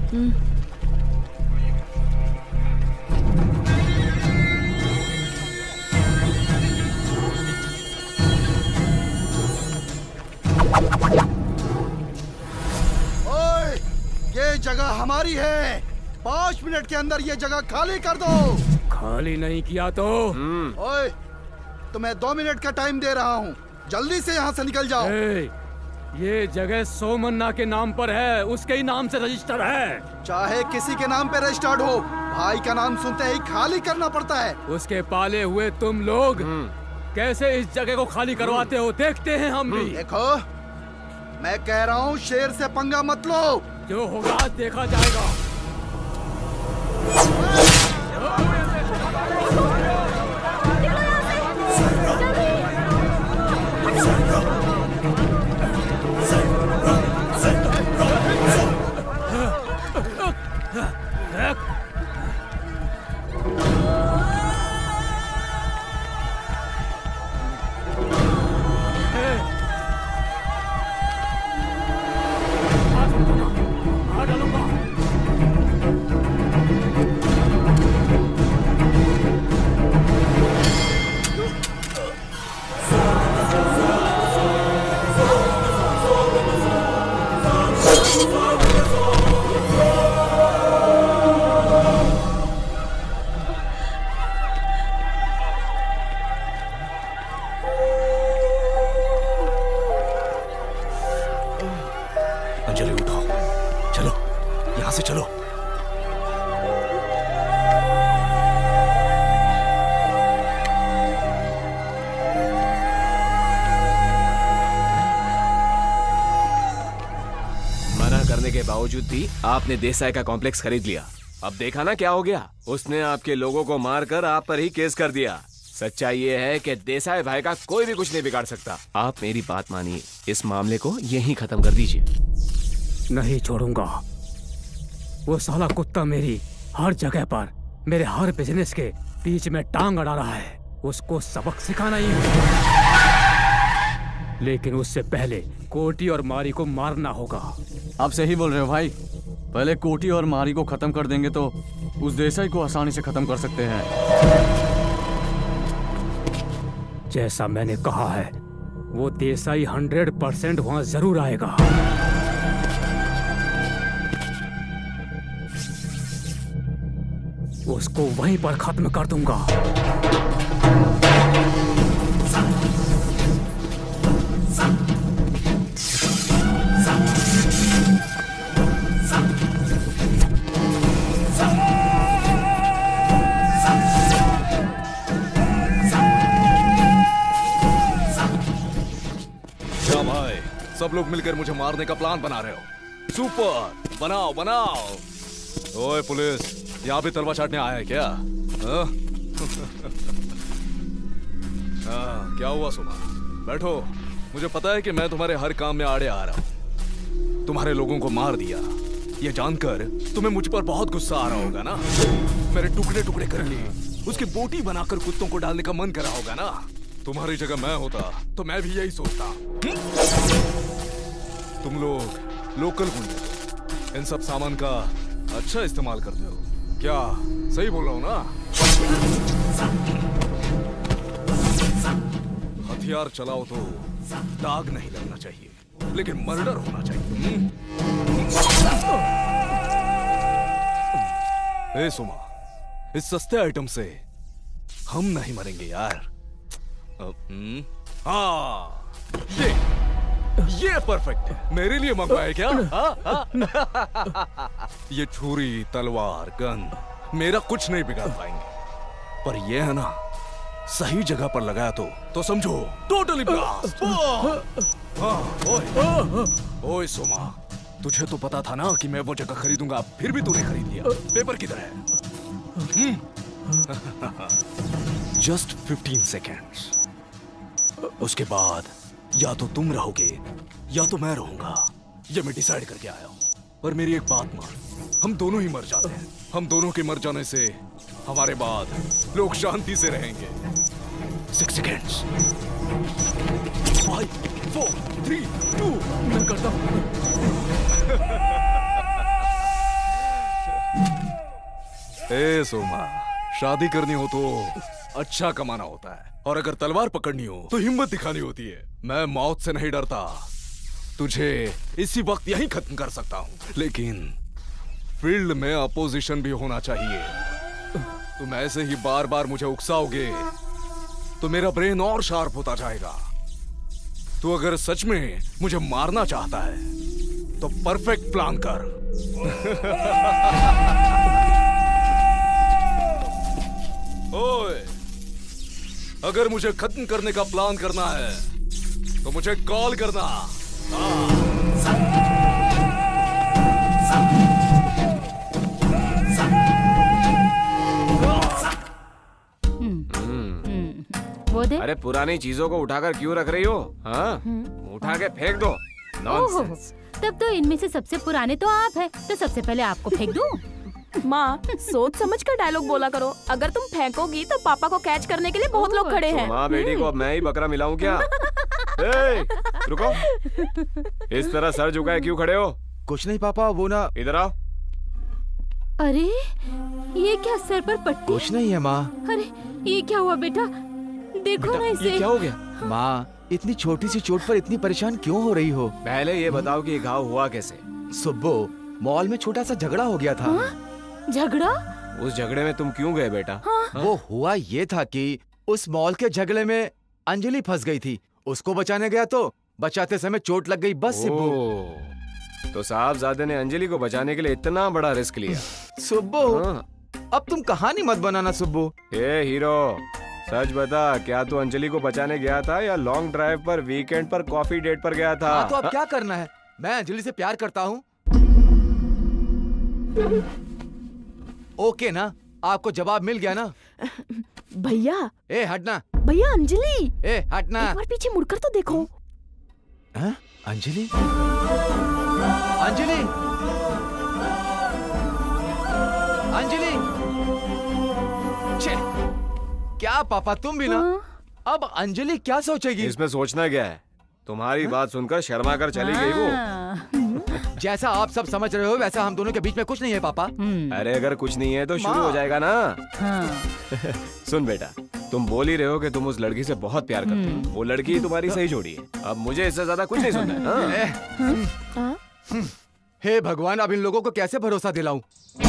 ओए, ये जगह हमारी है। 5 मिनट के अंदर ये जगह खाली कर दो। खाली नहीं किया तो ओए, तो मैं 2 मिनट का टाइम दे रहा हूँ, जल्दी से यहाँ से निकल जाओ। ये जगह सोमन्ना के नाम पर है, उसके ही नाम से रजिस्टर है। चाहे किसी के नाम पे रजिस्टर्ड हो, भाई का नाम सुनते ही खाली करना पड़ता है। उसके पाले हुए तुम लोग कैसे इस जगह को खाली करवाते हो, देखते हैं हम भी। देखो, मैं कह रहा हूँ शेर से पंगा मत लो। जो होगा देखा जाएगा। अंजलि उठो, चलो यहां से चलो। मना करने के बावजूद भी आपने देसाई का कॉम्प्लेक्स खरीद लिया। अब देखा ना क्या हो गया, उसने आपके लोगों को मारकर आप पर ही केस कर दिया। सच्चाई ये है कि देसाई भाई का कोई भी कुछ नहीं बिगाड़ सकता। आप मेरी बात मानिए, इस मामले को यहीं खत्म कर दीजिए। नहीं छोड़ूंगा। वो साला कुत्ता मेरी हर जगह पर, मेरे हर बिजनेस के बीच में टांग अड़ा रहा है। उसको सबक सिखाना ही है, लेकिन उससे पहले कोटी और मारी को मारना होगा। आप सही बोल रहे हो भाई। पहले कोटी और मारी को खत्म कर देंगे तो उस देसाई को आसानी से खत्म कर सकते हैं। जैसा मैंने कहा है, वो देसाई 100% वहां जरूर आएगा। उसको वहीं पर खत्म कर दूंगा। क्या भाई, सब लोग मिलकर मुझे मारने का प्लान बना रहे हो? सुपर, बनाओ बनाओ। ओए पुलिस, यहाँ पे तलवार चाटने आया है क्या? क्या हुआ सुमा? बैठो। मुझे पता है कि मैं तुम्हारे हर काम में आड़े आ रहा हूँ। तुम्हारे लोगों को मार दिया, ये जानकर तुम्हें मुझ पर बहुत गुस्सा आ रहा होगा ना? मेरे टुकड़े टुकड़े करके उसकी बोटी बनाकर कुत्तों को डालने का मन करा होगा ना? तुम्हारी जगह मैं होता तो मैं भी यही सोचता। तुम लोग लोकल गुंडे इन सब सामान का अच्छा इस्तेमाल करते हो। क्या सही बोल रहा हूं ना? हथियार चलाओ तो दाग नहीं लगना चाहिए, लेकिन मर्डर होना चाहिए। ए सुमा, इस सस्ते आइटम से हम नहीं मरेंगे यार। हाँ, ये परफेक्ट है। मेरे लिए मंगवाए क्या? ये छुरी, तलवार, गन मेरा कुछ नहीं बिगाड़ पाएंगे, पर ये है ना, सही जगह पर लगाया तो समझो टोटली ब्लास्ट। ओए सोमा, तुझे तो पता था ना कि मैं वो जगह खरीदूंगा, फिर भी तूने खरीद लिया। पेपर किधर है? Just 15 seconds. उसके बाद या तो तुम रहोगे या तो मैं रहूंगा, ये मैं डिसाइड करके आया हूं। पर मेरी एक बात मान, हम दोनों ही मर जाते हैं। हम दोनों के मर जाने से हमारे बाद लोग शांति से रहेंगे। 6 सेकेंड्स। 5 4 3 2 मैं करता हूं। ए सोमा, शादी करनी हो तो अच्छा कमाना होता है, और अगर तलवार पकड़नी हो तो हिम्मत दिखानी होती है। मैं मौत से नहीं डरता, तुझे इसी वक्त यहीं खत्म कर सकता हूँ, लेकिन फील्ड में अपोजिशन भी होना चाहिए। तुम ऐसे ही बार बार मुझे उकसाओगे तो मेरा ब्रेन और शार्प होता जाएगा। तू अगर सच में मुझे मारना चाहता है तो परफेक्ट प्लान कर। ओए, अगर मुझे खत्म करने का प्लान करना है तो मुझे कॉल करना। वो दे। अरे पुरानी चीजों को उठाकर क्यों रख रही हो? हाँ, उठा के फेंक दो। नॉनसेंस। तब तो इनमें से सबसे पुराने तो आप हैं, तो सबसे पहले आपको फेंक दूं। माँ, सोच समझ कर डायलॉग बोला करो। अगर तुम फेंकोगी तो पापा को कैच करने के लिए बहुत लोग खड़े हैं। माँ बेटी को अब मैं ही बकरा मिलाऊं क्या? ए, रुको, इस तरह सर झुकाए क्यों खड़े हो? कुछ नहीं पापा, वो ना। इधर आओ। अरे ये क्या सर पर पट्टी? कुछ नहीं है माँ। अरे ये क्या हुआ बेटा? देखो ना इसे। ये क्या हो गया? माँ, इतनी छोटी सी चोट पर इतनी परेशान क्यों हो रही हो? पहले ये बताओ कि ये घाव हुआ कैसे? सुब्बू, मॉल में छोटा सा झगड़ा हो गया था। झगड़ा? उस झगड़े में तुम क्यों गए बेटा? वो हुआ ये था कि उस मॉल के झगड़े में अंजलि फंस गई थी। उसको बचाने गया तो बचाते समय चोट लग गई। बस सिब्बू। तो साहबजादे ने अंजलि को बचाने के लिए इतना बड़ा रिस्क लिया। सुब्बू, अब तुम कहानी मत बनाना सुब्बू। ए हीरो, सच बता, क्या तू अंजलि को बचाने गया था या लॉन्ग ड्राइव पर वीकेंड पर कॉफी डेट पर गया था? तो अब क्या करना है? मैं अंजलि से प्यार करता हूँ। ओके ना, आपको जवाब मिल गया ना? भैया। ए हटना। भैया अंजलि। ए हटना। एक बार पीछे मुड़कर तो देखो। अंजलि? अंजलि? अंजलि? छे, क्या पापा तुम भी ना? अब अंजलि क्या सोचेगी? इसमें सोचना क्या है? तुम्हारी बात सुनकर शर्मा कर चली गई वो। जैसा आप सब समझ रहे हो वैसा हम दोनों के बीच में कुछ नहीं है पापा। अरे अगर कुछ नहीं है तो शुरू हो जाएगा ना। सुन बेटा, तुम बोल ही रहे हो कि तुम उस लड़की से बहुत प्यार करते हो। वो लड़की तुम्हारी सही जोड़ी है। अब मुझे इससे ज्यादा कुछ नहीं सुनना है। हे भगवान, अब इन लोगों को कैसे भरोसा दिलाऊं?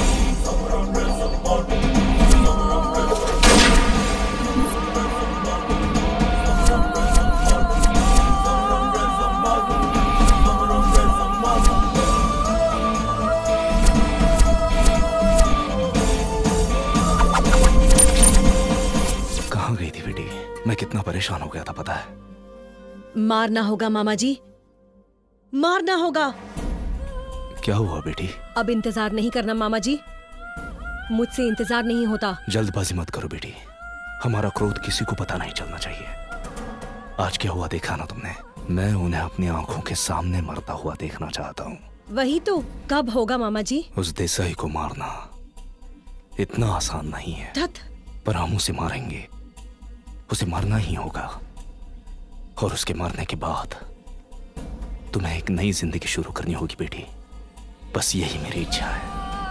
कहाँ गई थी बेटी? मैं कितना परेशान हो गया था पता है? मारना होगा मामा जी, मारना होगा। क्या हुआ बेटी? अब इंतजार नहीं करना मामा जी, मुझसे इंतजार नहीं होता। जल्दबाजी मत करो बेटी, हमारा क्रोध किसी को पता नहीं चलना चाहिए। आज क्या हुआ देखा ना तुमने? मैं उन्हें अपनी आंखों के सामने मरता हुआ देखना चाहता हूँ। वही तो, कब होगा मामा जी? उस देसाई को मारना इतना आसान नहीं है, पर हम उसे मारेंगे। उसे मरना ही होगा, और उसके मरने के बाद तुम्हें एक नई जिंदगी शुरू करनी होगी बेटी। बस यही मेरी इच्छा है।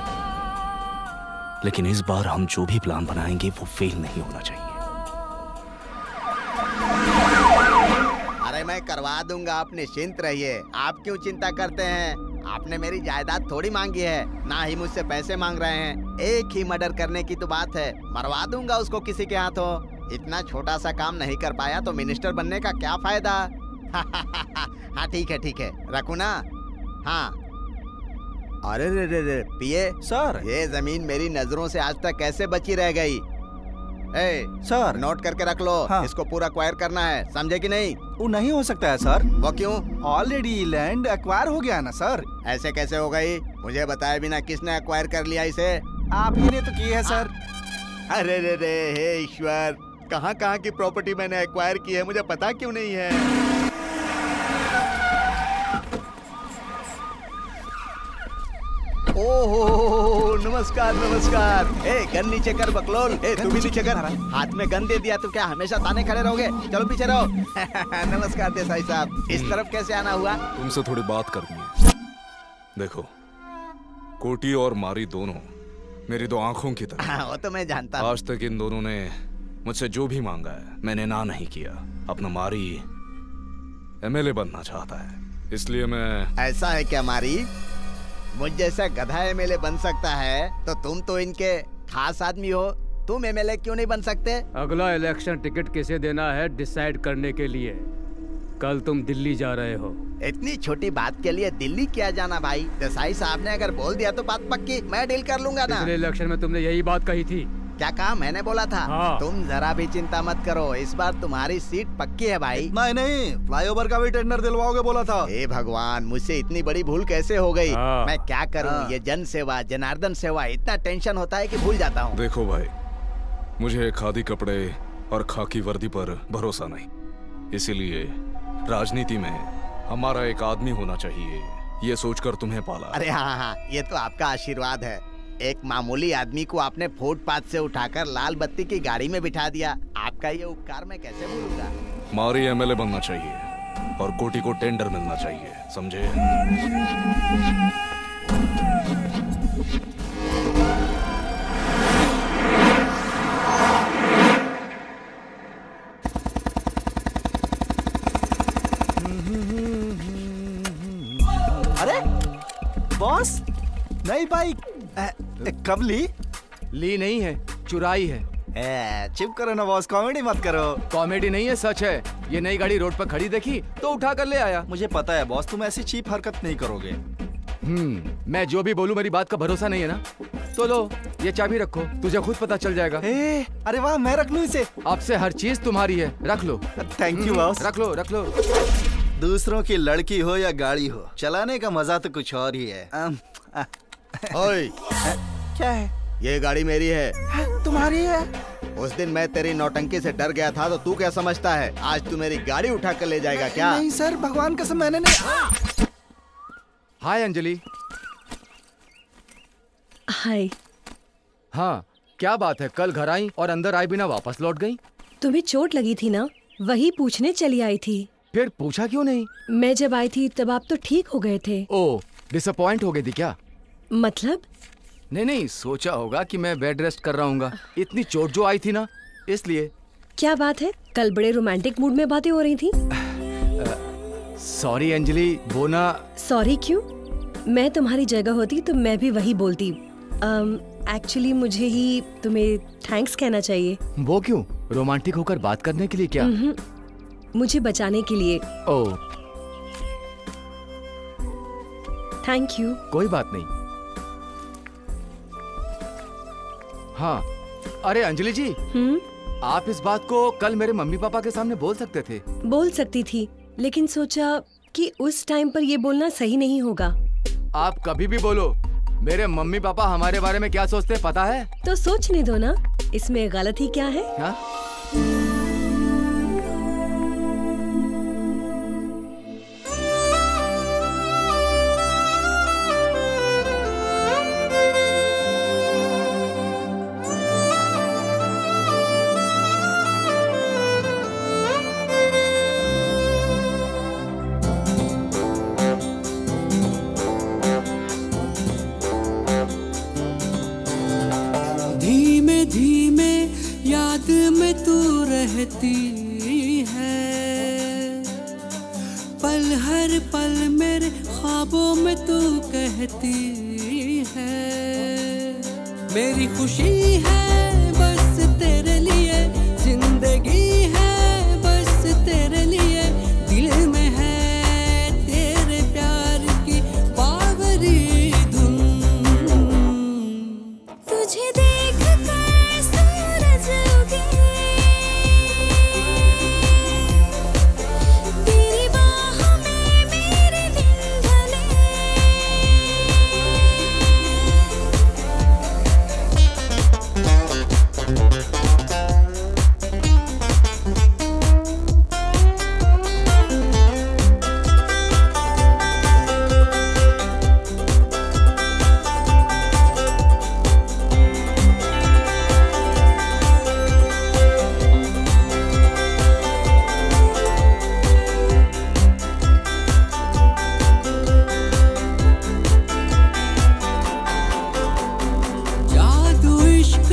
लेकिन इस बार हम जो भी प्लान बनाएंगे वो फेल नहीं होना चाहिए। अरे मैं करवा दूंगा, आप निश्चिंत रहिए। आप क्यों चिंता करते हैं? आपने मेरी जायदाद थोड़ी मांगी है, ना ही मुझसे पैसे मांग रहे हैं। एक ही मर्डर करने की तो बात है, मरवा दूंगा उसको किसी के हाथों। इतना छोटा सा काम नहीं कर पाया तो मिनिस्टर बनने का क्या फायदा? हाँ ठीक है, रखू ना? हाँ। अरे रे पिए सर, ये जमीन मेरी नजरों से आज तक कैसे बची रह गई? सर, नोट करके रख लो। हाँ। इसको पूरा एक्वायर करना है, समझे कि नहीं? वो नहीं हो सकता है सर। वो क्यों? ऑलरेडी लैंड एक्वायर हो गया ना सर। ऐसे कैसे हो गई? मुझे बताए बिना किसने एक्वायर कर लिया इसे? आप ही ने तो की है सर। अरे रे हे ईश्वर, कहाँ की प्रॉपर्टी मैंने एक्वायर की है मुझे पता क्यों नहीं है? ओहो नमस्कार। गन नीचे कर बकलोल। तू भी नीचे कर। हाथ में गन दे दिया तो क्या हमेशा ताने खड़े रहोगे? चलो पीछे रहो। नमस्कार देसाई साहब, इस तरफ कैसे आना हुआ? तुमसे थोड़ी बात करनी है। देखो, कोटी और मारी दोनों मेरी दो आंखों की तरह। हाँ, वो तो मैं जानता हूँ। आज तक इन दोनों ने मुझसे जो भी मांगा है मैंने ना नहीं किया। अपना मारी एमएलए बनना चाहता है, इसलिए मैं। ऐसा है क्या मारी? मुझ जैसा गधा एमएलए बन सकता है तो तुम तो इनके खास आदमी हो, तुम एमएलए क्यों नहीं बन सकते? अगला इलेक्शन टिकट किसे देना है डिसाइड करने के लिए कल तुम दिल्ली जा रहे हो। इतनी छोटी बात के लिए दिल्ली क्या जाना भाई? देसाई साहब ने अगर बोल दिया तो बात पक्की, मैं डील कर लूंगा ना। पिछले इलेक्शन में तुमने यही बात कही थी। क्या कहा? मैंने बोला था। हाँ। तुम जरा भी चिंता मत करो, इस बार तुम्हारी सीट पक्की है भाई। नहीं, फ्लाईओवर का भी टेंडर दिलवाओगे बोला था। हे भगवान, मुझसे इतनी बड़ी भूल कैसे हो गई? हाँ। मैं क्या करूं? ये जन सेवा, जनार्दन सेवा, इतना टेंशन होता है कि भूल जाता हूँ। देखो भाई, मुझे खादी कपड़े और खाकी वर्दी पर भरोसा नहीं, इसीलिए राजनीति में हमारा एक आदमी होना चाहिए, ये सोचकर तुम्हें पाला। अरे हाँ, ये तो आपका आशीर्वाद है। एक मामूली आदमी को आपने फुटपाथ से उठाकर लाल बत्ती की गाड़ी में बिठा दिया, आपका ये उपकार मैं कैसे भूलूंगा? मारी एमएलए बनना चाहिए और कोटी को टेंडर मिलना चाहिए, समझे? अरे बॉस, नई बाइक कब ली? ली नहीं है, चुराई है। चिप करो ना बॉस, कॉमेडी मत करो। कॉमेडी नहीं है, सच है। ये नई गाड़ी रोड पर खड़ी देखी तो उठा कर ले आया। मुझे पता है बॉस, तुम ऐसी चीप हरकत नहीं करोगे। मैं जो भी बोलूं मेरी बात का भरोसा नहीं है ना, तो लो ये चाबी रखो, तुझे खुद पता चल जाएगा। अरे वाह, मैं रख लूं इसे? आपसे हर चीज तुम्हारी है, रख लो। Thank you boss. रख लो, रख लो। दूसरों की लड़की हो या गाड़ी हो, चलाने का मजा तो कुछ और ही है। ओए, क्या है? ये गाड़ी मेरी है। तुम्हारी है? उस दिन मैं तेरी नौटंकी से डर गया था, तो तू क्या समझता है आज तू मेरी गाड़ी उठा कर ले जाएगा क्या? नहीं सर, भगवान कसम मैंने नहीं। हाय अंजलि। हाय। हाँ, क्या बात है, कल घर आई और अंदर आए बिना वापस लौट गई? तुम्हें चोट लगी थी ना, वही पूछने चली आई थी। फिर पूछा क्यों नहीं? मैं जब आई थी तब आप तो ठीक हो गए थे। ओह, डिसअपॉइंट हो गई थी क्या? मतलब? नहीं, सोचा होगा कि मैं बेड रेस्ट कर रहा हूँ। इतनी चोट जो आई थी ना, इसलिए। क्या बात है, कल बड़े रोमांटिक मूड में बातें हो रही थी। सॉरी अंजलि, वो ना। सॉरी क्यों? मैं तुम्हारी जगह होती तो मैं भी वही बोलती। एक्चुअली मुझे ही तुम्हें थैंक्स कहना चाहिए। वो क्यों? रोमांटिक होकर बात करने के लिए क्या? मुझे बचाने के लिए। Oh, thank you. कोई बात नहीं। हाँ, अरे अंजलि जी, आप इस बात को कल मेरे मम्मी पापा के सामने बोल सकते थे। बोल सकती थी, लेकिन सोचा कि उस टाइम पर ये बोलना सही नहीं होगा। आप कभी भी बोलो, मेरे मम्मी पापा हमारे बारे में क्या सोचते हैं पता है? तो सोचने दो ना, इसमें गलत ही क्या है? हाँ? पल हर पल मेरे ख्वाबों में तू कहती है, मेरी खुशी है बस तेरे लिए, जिंदगी है बस तेरे लिए, दिल में है तेरे प्यार की बावरी धुन। तुझे देख कर सूरज उगे, तेरी बाहों में मेरे दिन ढले,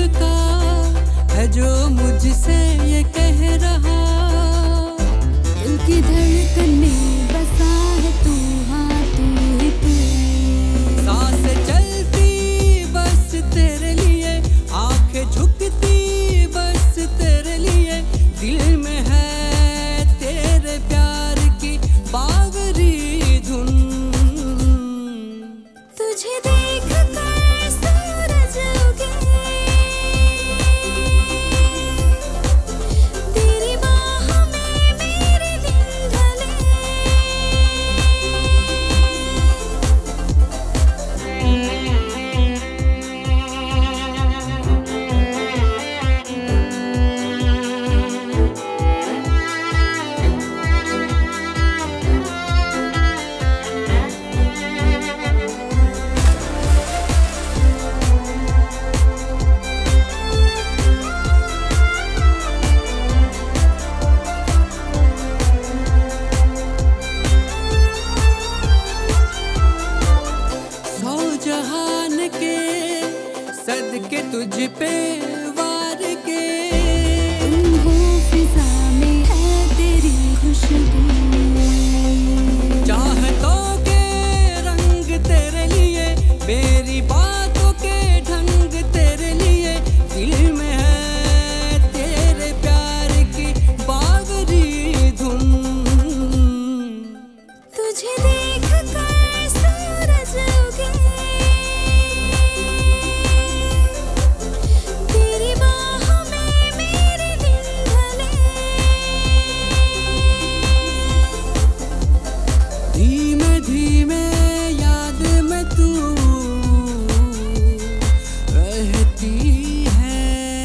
का है जो मुझसे ये कह रहा, दिल की धड़कन में बसा है तू, हाँ तू ही तू। सांसें चलती बस तेरे लिए, आंखें झुकती बस तेरे लिए, दिल में है तेरे प्यार की बावरी धुन। तुझे देख कर सूरज उगे, तेरी बाहों में मेरे दिन ढले। सदके तुझ पे वार के, तुम हो फिजा में है तेरी खुशबू। चाहतों के रंग तेरे लिए, मेरी बातों के ढंग तेरे लिए, दिल में है तेरे प्यार की बावरी धुन। तुझे देख कर सूरज उगे, तेरी बाहों में मेरे दिन ढले। धीमे धीमे याद में तू रहती है।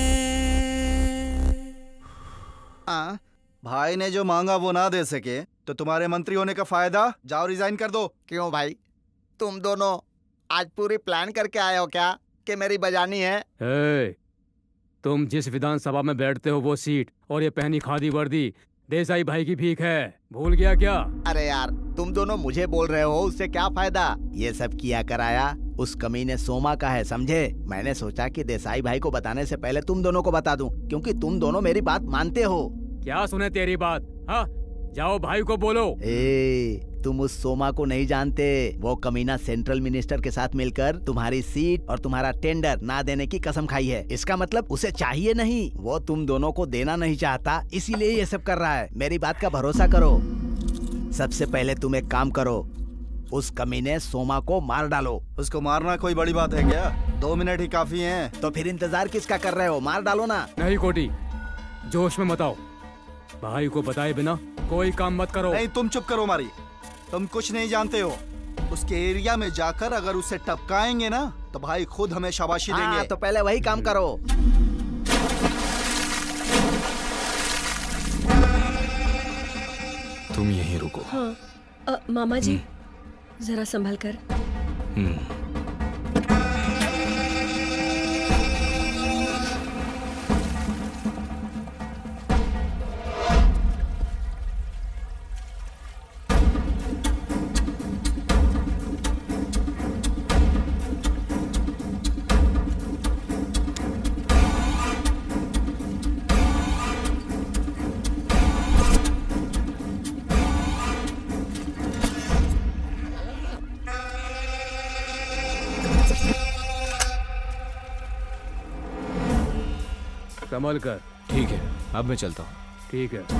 भाई ने जो मांगा वो ना दे सके तो तुम्हारे मंत्री होने का फायदा? जाओ रिजाइन कर दो। क्यों भाई, तुम दोनों आज पूरी प्लान करके आए हो क्या कि मेरी बजानी है? तुम जिस विधानसभा में बैठते हो वो सीट और ये पहनी खादी वर्दी देसाई भाई की भीख है, भूल गया क्या? अरे यार, तुम दोनों मुझे बोल रहे हो, उससे क्या फायदा? ये सब किया कराया उस कमीने सोमा का है, समझे? मैंने सोचा कि देसाई भाई को बताने से पहले तुम दोनों को बता दूं, क्योंकि तुम दोनों मेरी बात मानते हो। क्या सुने तेरी बात? हाँ, जाओ भाई को बोलो। तुम उस सोमा को नहीं जानते, वो कमीना सेंट्रल मिनिस्टर के साथ मिलकर तुम्हारी सीट और तुम्हारा टेंडर ना देने की कसम खाई है। इसका मतलब उसे चाहिए नहीं, वो तुम दोनों को देना नहीं चाहता, इसीलिए ये सब कर रहा है। मेरी बात का भरोसा करो। सबसे पहले तुम एक काम करो, उस कमीने सोमा को मार डालो। उसको मारना कोई बड़ी बात है क्या? 2 मिनट ही काफी हैं। तो फिर इंतजार किसका कर रहे हो? मार डालो ना। नहीं कोटी, जोश में मत आओ। भाई को बताए बिना कोई काम मत करो। नहीं, तुम चुप करो मारी, तुम कुछ नहीं जानते हो। उसके एरिया में जाकर अगर उसे टपकाएंगे ना तो भाई खुद हमें शाबाशी देंगे। तो पहले वही काम करो। तुम यहीं रुको। हाँ, मामा जी जरा संभल कर। संभल कर। ठीक है, अब मैं चलता हूँ। ठीक है।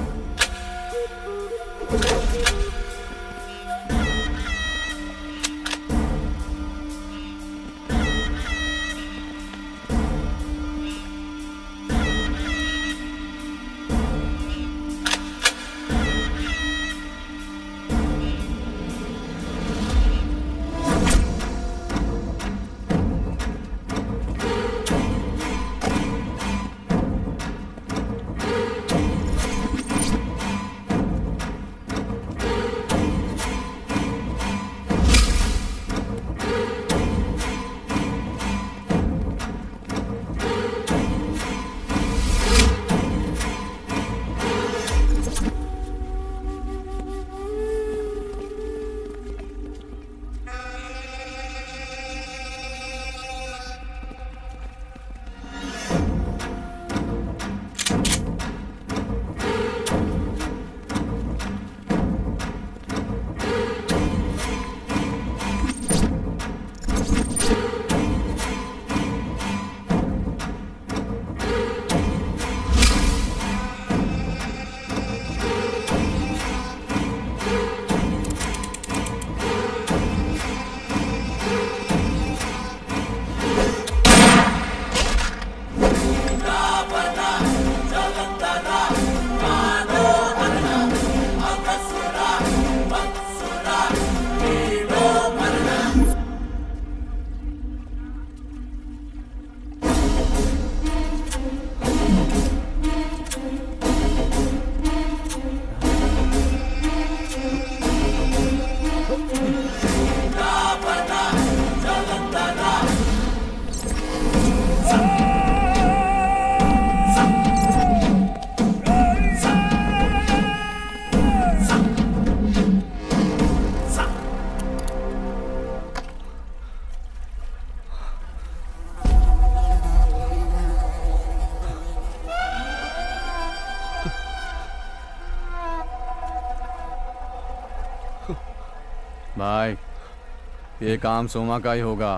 भाई ये काम सोमा का ही होगा।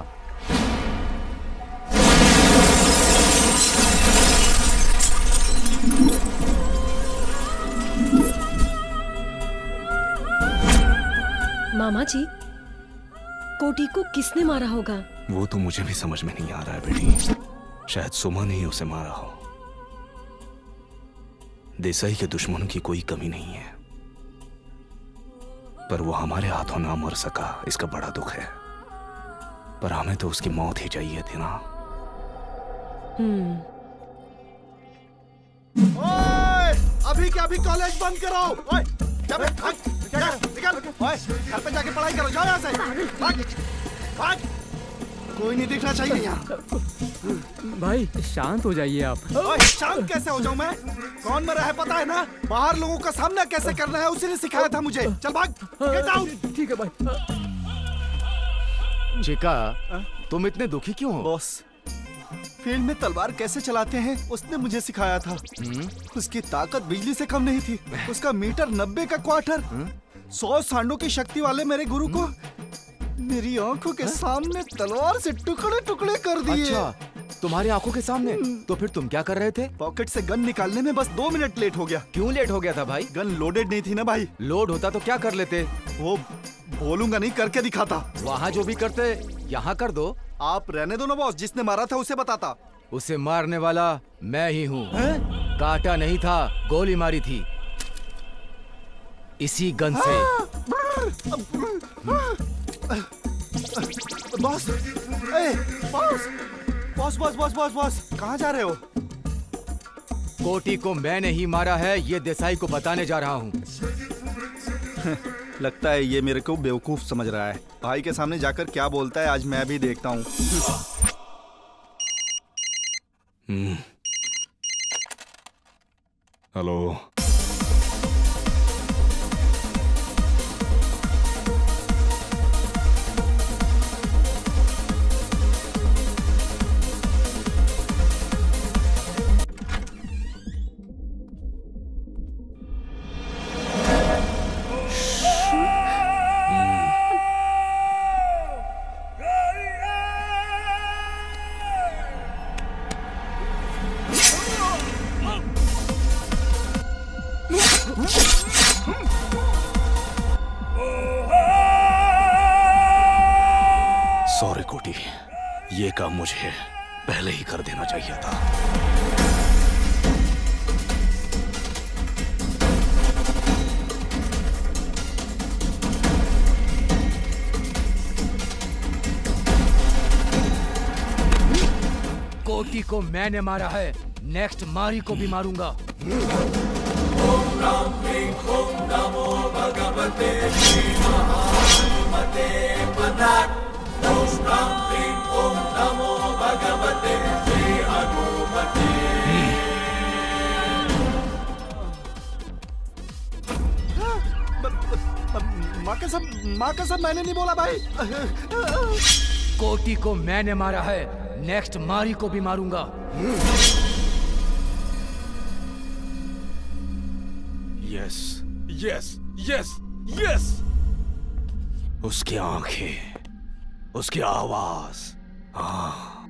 मामा जी, कोटी को किसने मारा होगा? वो तो मुझे भी समझ में नहीं आ रहा है बेटी। शायद सोमा ने ही उसे मारा हो। देसाई के दुश्मनों की कोई कमी नहीं है, पर वो हमारे हाथों ना मर सका, इसका बड़ा दुख है। पर हमें तो उसकी मौत ही चाहिए थी ना। ओए, अभी क्या अभी कॉलेज बंद करो। ओए, निकल। ओए, घर पे जाके पढ़ाई करो, जाओ यहाँ से। भाग। कोई नहीं दिखना चाहिए यहाँ। भाई शांत हो जाइए आप। ओए, शांत कैसे हो जाऊं मैं? कौन मरा है पता है ना? बाहर लोगों का सामना कैसे करना है उसी ने सिखाया था मुझे। चल भाग, गेट आउट। ठीक है भाई। चिका, तुम इतने दुखी क्यों हो? बॉस, फील्ड में तलवार कैसे चलाते हैं उसने मुझे सिखाया था। उसकी ताकत बिजली से कम नहीं थी। उसका मीटर 90 का क्वार्टर। 100 सांडों की शक्ति वाले मेरे गुरु को मेरी आंखों के सामने तलवार से टुकड़े टुकड़े कर दिए। अच्छा, तुम्हारी आंखों के सामने? तो फिर तुम क्या कर रहे थे? पॉकेट से गन निकालने में बस 2 मिनट लेट हो गया। क्यों लेट हो गया था भाई? गन लोडेड नहीं थी ना भाई। लोड होता तो क्या कर लेते? वो बोलूंगा नहीं, करके दिखाता। वहाँ जो भी करते यहाँ कर दो। आप रहने दो ना बॉस, जिसने मारा था उसे बताता। उसे मारने वाला मैं ही हूँ। काटा नहीं था, गोली मारी थी इसी गन से। बॉस, बॉस, कहाँ जा रहे हो? कोटी को मैंने ही मारा है, ये देसाई को बताने जा रहा हूँ। लगता है ये मेरे को बेवकूफ समझ रहा है। भाई के सामने जाकर क्या बोलता है आज मैं भी देखता हूँ। हेलो, सॉरी कोटी, ये काम मुझे पहले ही कर देना चाहिए था। कोटी को मैंने मारा है, नेक्स्ट मारी को भी मारूंगा। माँ कसम मैंने नहीं बोला भाई। कोटी को मैंने मारा है, नेक्स्ट मारी को भी मारूंगा। Yes yes yes yes. उसकी आंखें, उसकी आवाज, हाँ,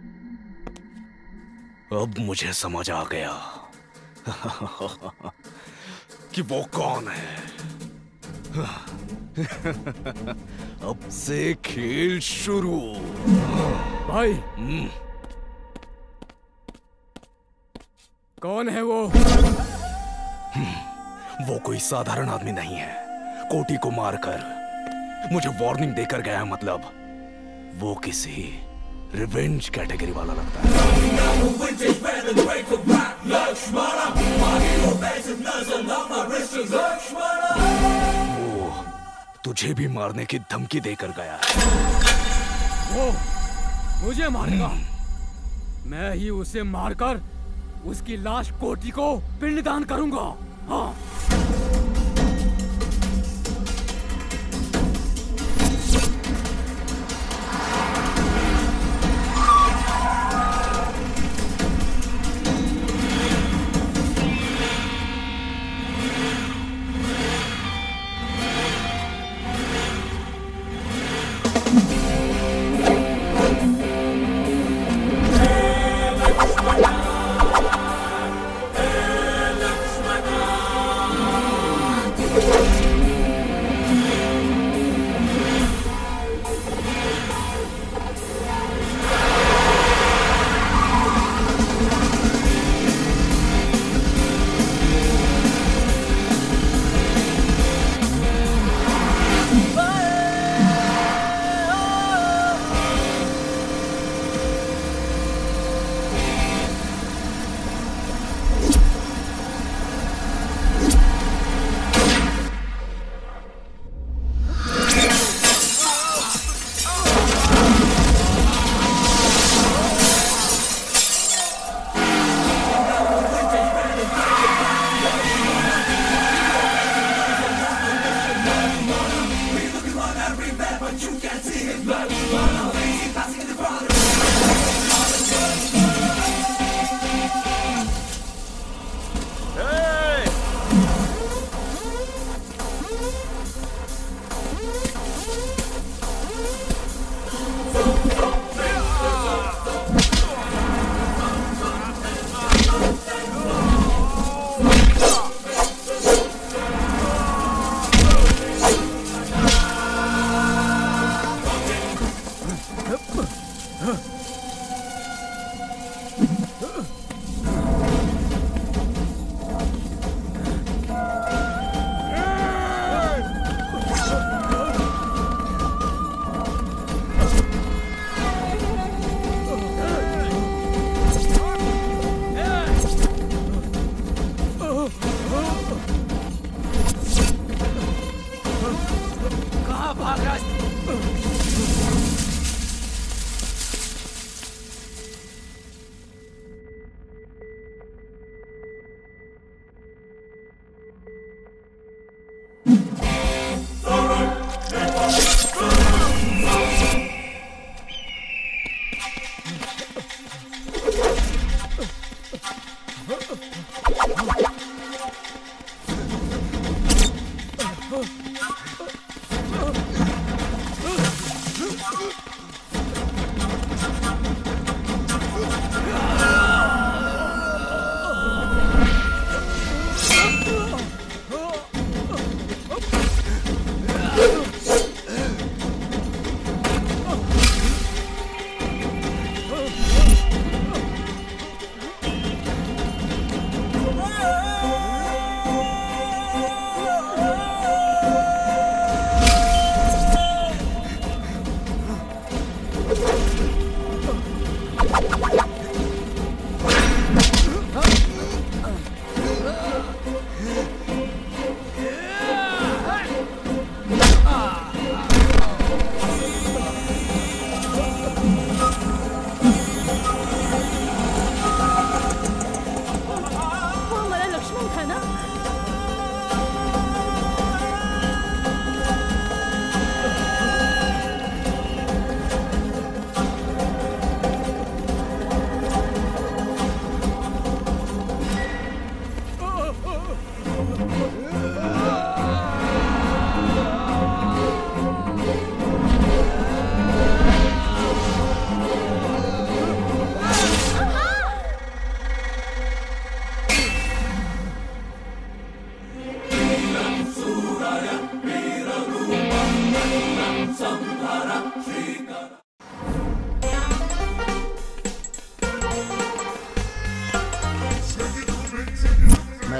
अब मुझे समझ आ गया कि वो कौन है। अब से खेल शुरू। भाई, कौन है वो? वो कोई साधारण आदमी नहीं है। कोटी को मारकर मुझे वार्निंग देकर गया, मतलब वो किसी रिवेंज कैटेगरी वाला लगता है। वो तुझे भी मारने की धमकी देकर गया है। वो मुझे मारेगा? मैं ही उसे मारकर उसकी लाश कोटी को पिंडदान करूंगा। हाँ।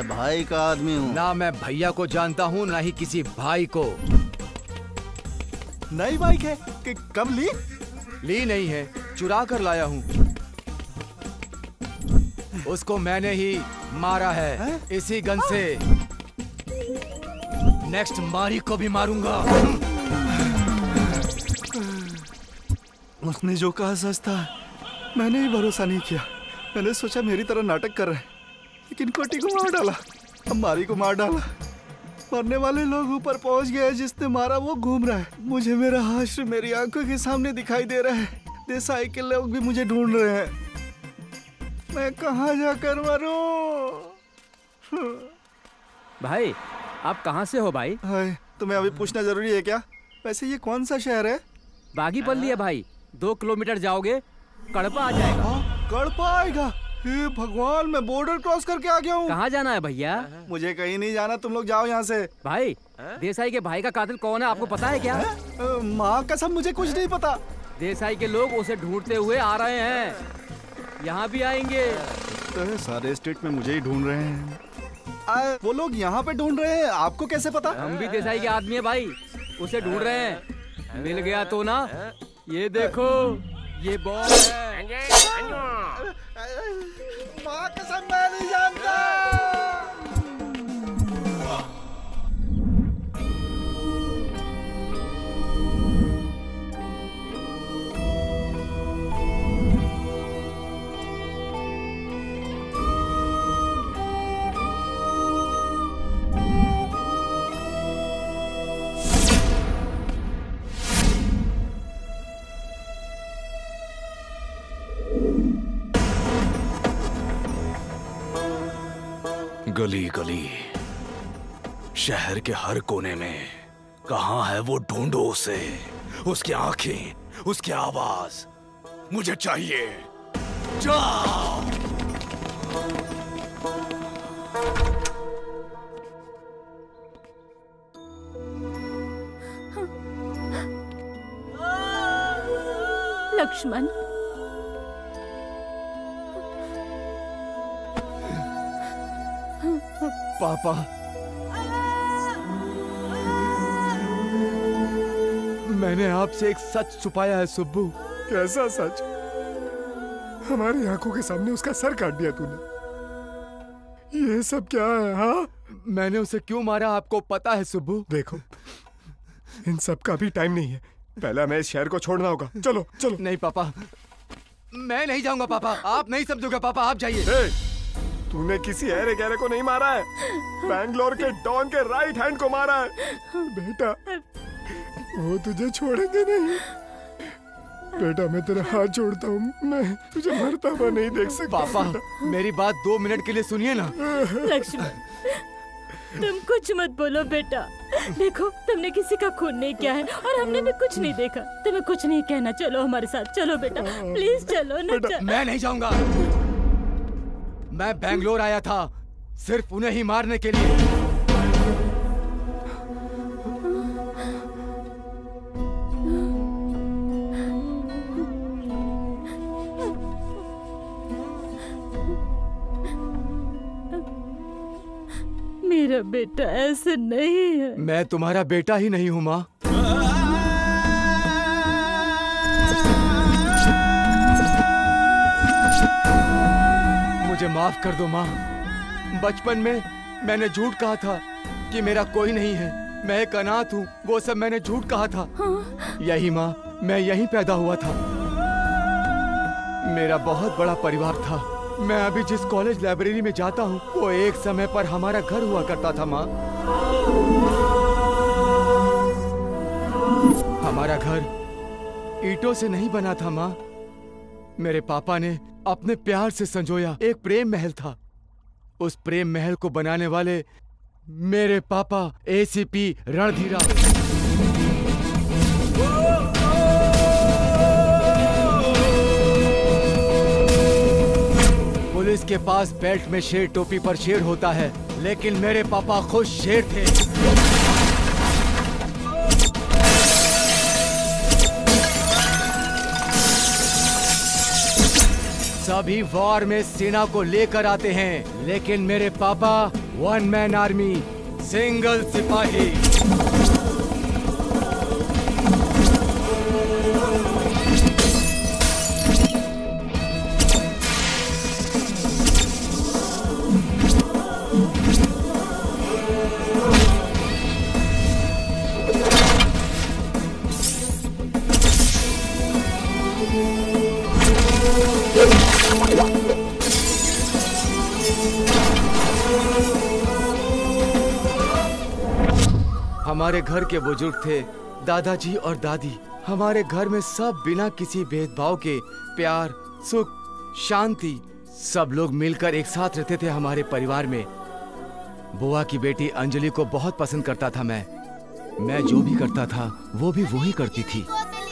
मैं भाई का आदमी हूँ। ना मैं भैया को जानता हूँ ना ही किसी भाई को। नई बाइक है कि कब ली? ली नहीं है, चुरा कर लाया हूँ। उसको मैंने ही मारा है इसी गन से। नेक्स्ट मारी को भी मारूंगा। उसने जो कहा सच था, मैंने ही भरोसा नहीं किया। मैंने सोचा मेरी तरह नाटक कर रहे हैं, लेकिन कोटी को मार डाला, अब मारी को मार डाला। मरने वाले लोग ऊपर पहुंच गए, जिसने मारा वो घूम रहा है। मुझे मेरा हाश्र मेरी आंखों के सामने दिखाई दे रहा है। देसाई के लोग भी मुझे ढूंढ रहे हैं। मैं कहाँ जाकर मरूं? भाई आप कहाँ से हो भाई? तुम्हें अभी पूछना जरूरी है क्या? वैसे ये कौन सा शहर है? बागीपल्ली है भाई। 2 किलोमीटर जाओगे कड़पा आ जाएगा। कड़पा आएगा? हे भगवान, मैं बॉर्डर क्रॉस करके आ गया हूँ। कहाँ जाना है भैया? मुझे कहीं नहीं जाना, तुम लोग जाओ यहाँ से। भाई देसाई के भाई का कातिल कौन है आपको पता है क्या? माँ कसम मुझे कुछ नहीं पता। देसाई के लोग उसे ढूंढते हुए आ रहे हैं, यहाँ भी आएंगे। तो सारे स्टेट में मुझे ही ढूंढ रहे हैं। वो लोग यहाँ पे ढूंढ रहे हैं, आपको कैसे पता? हम भी देसाई के आदमी है भाई, उसे ढूंढ रहे हैं। मिल गया तो ना, ये देखो ये बॉल है। माँ कसम मैं नहीं जानता। गली गली शहर के हर कोने में कहाँ है वो? ढूंढो उसे। उसकी आंखें, उसकी आवाज मुझे चाहिए। जाओ। लक्ष्मण, पापा, मैंने आपसे एक सच छुपाया है सुब्बू। कैसा सच? हमारी आंखों के सामने उसका सर काट दिया तूने। ये सब क्या है? हाँ, मैंने उसे क्यों मारा आपको पता है सुब्बू? देखो, इन सब का भी टाइम नहीं है। पहले हमें इस शहर को छोड़ना होगा। चलो चलो। नहीं पापा, मैं नहीं जाऊंगा पापा। आप नहीं समझोगे पापा, आप जाइए। तूने किसी ऐरे गहरे को नहीं मारा है, बैंगलोर के डॉन के राइट हैंड को मारा है। बेटा, वो तुझे छोड़ेंगे नहीं। बेटा, मैं तेरा हाथ जोड़ता हूँ, मैं तुझे मरता हुआ नहीं देख सकता। पापा, मेरी बात 2 मिनट के लिए सुनिए ना। लक्ष्मण, तुम कुछ मत बोलो बेटा। देखो, तुमने किसी का खून नहीं किया है और हमने भी कुछ नहीं देखा। तुम्हें कुछ नहीं कहना। चलो हमारे साथ, चलो बेटा, प्लीज चलो ना। मैं नहीं जाऊंगा। मैं बैंगलोर आया था सिर्फ उन्हें ही मारने के लिए। मेरा बेटा ऐसे नहीं है। मैं तुम्हारा बेटा ही नहीं हूँ माँ। मुझे माफ कर दो माँ। बचपन में मैंने झूठ कहा था कि मेरा कोई नहीं है, मैं एक अनाथ हूँ। वो सब मैंने झूठ कहा था। यही माँ, मैं यहीं पैदा हुआ था। मेरा बहुत बड़ा परिवार था। मैं अभी जिस कॉलेज लाइब्रेरी में जाता हूँ वो एक समय पर हमारा घर हुआ करता था माँ। हमारा घर ईंटों से नहीं बना था माँ। मेरे पापा ने अपने प्यार से संजोया एक प्रेम महल था। उस प्रेम महल को बनाने वाले मेरे पापा एसीपी रणधीरा। पुलिस के पास बेल्ट में शेर, टोपी पर शेर होता है, लेकिन मेरे पापा खुद शेर थे। सभी वॉर में सेना को लेकर आते हैं, लेकिन मेरे पापा वन मैन आर्मी, सिंगल सिपाही। हमारे घर के बुजुर्ग थे, दादाजी और दादी। हमारे घर में सब बिना किसी भेदभाव के प्यार, सुख, शांति, सब लोग मिलकर एक साथ रहते थे हमारे परिवार में। बुआ की बेटी अंजलि को बहुत पसंद करता था मैं जो भी करता था वो भी वही करती थी।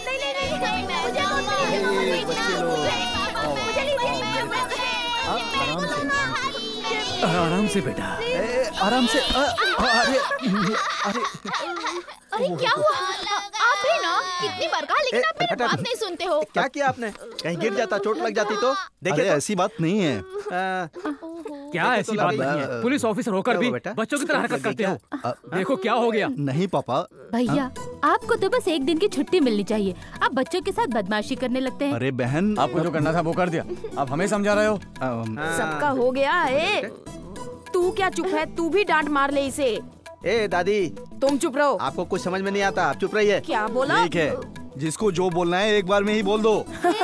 आराम से बेटा, आराम से। अरे क्या हुआ? आप ही ना, कितनी बार कहा लेकिन आप मेरी बात नहीं सुनते हो। क्या किया आपने? कहीं गिर जाता, चोट लग जाती तो? देखिए तो। ऐसी बात नहीं है। क्या ऐसी बात नहीं है? पुलिस ऑफिसर होकर भी बच्चों की तरह हरकत करते हो। देखो क्या हो गया। नहीं पापा। भैया आपको तो बस एक दिन की छुट्टी मिलनी चाहिए, आप बच्चों के साथ बदमाशी करने लगते हैं। अरे बहन, आपको जो करना था वो कर दिया, आप हमें समझा रहे हो। सबका हो गया। तू क्या चुप है? तू भी डांट मार ले इसे। ए दादी, तुम चुप रहो। आपको कुछ समझ में नहीं आता, आप चुप रहिए। क्या बोला? ठीक है, जिसको जो बोलना है एक बार में ही बोल दो।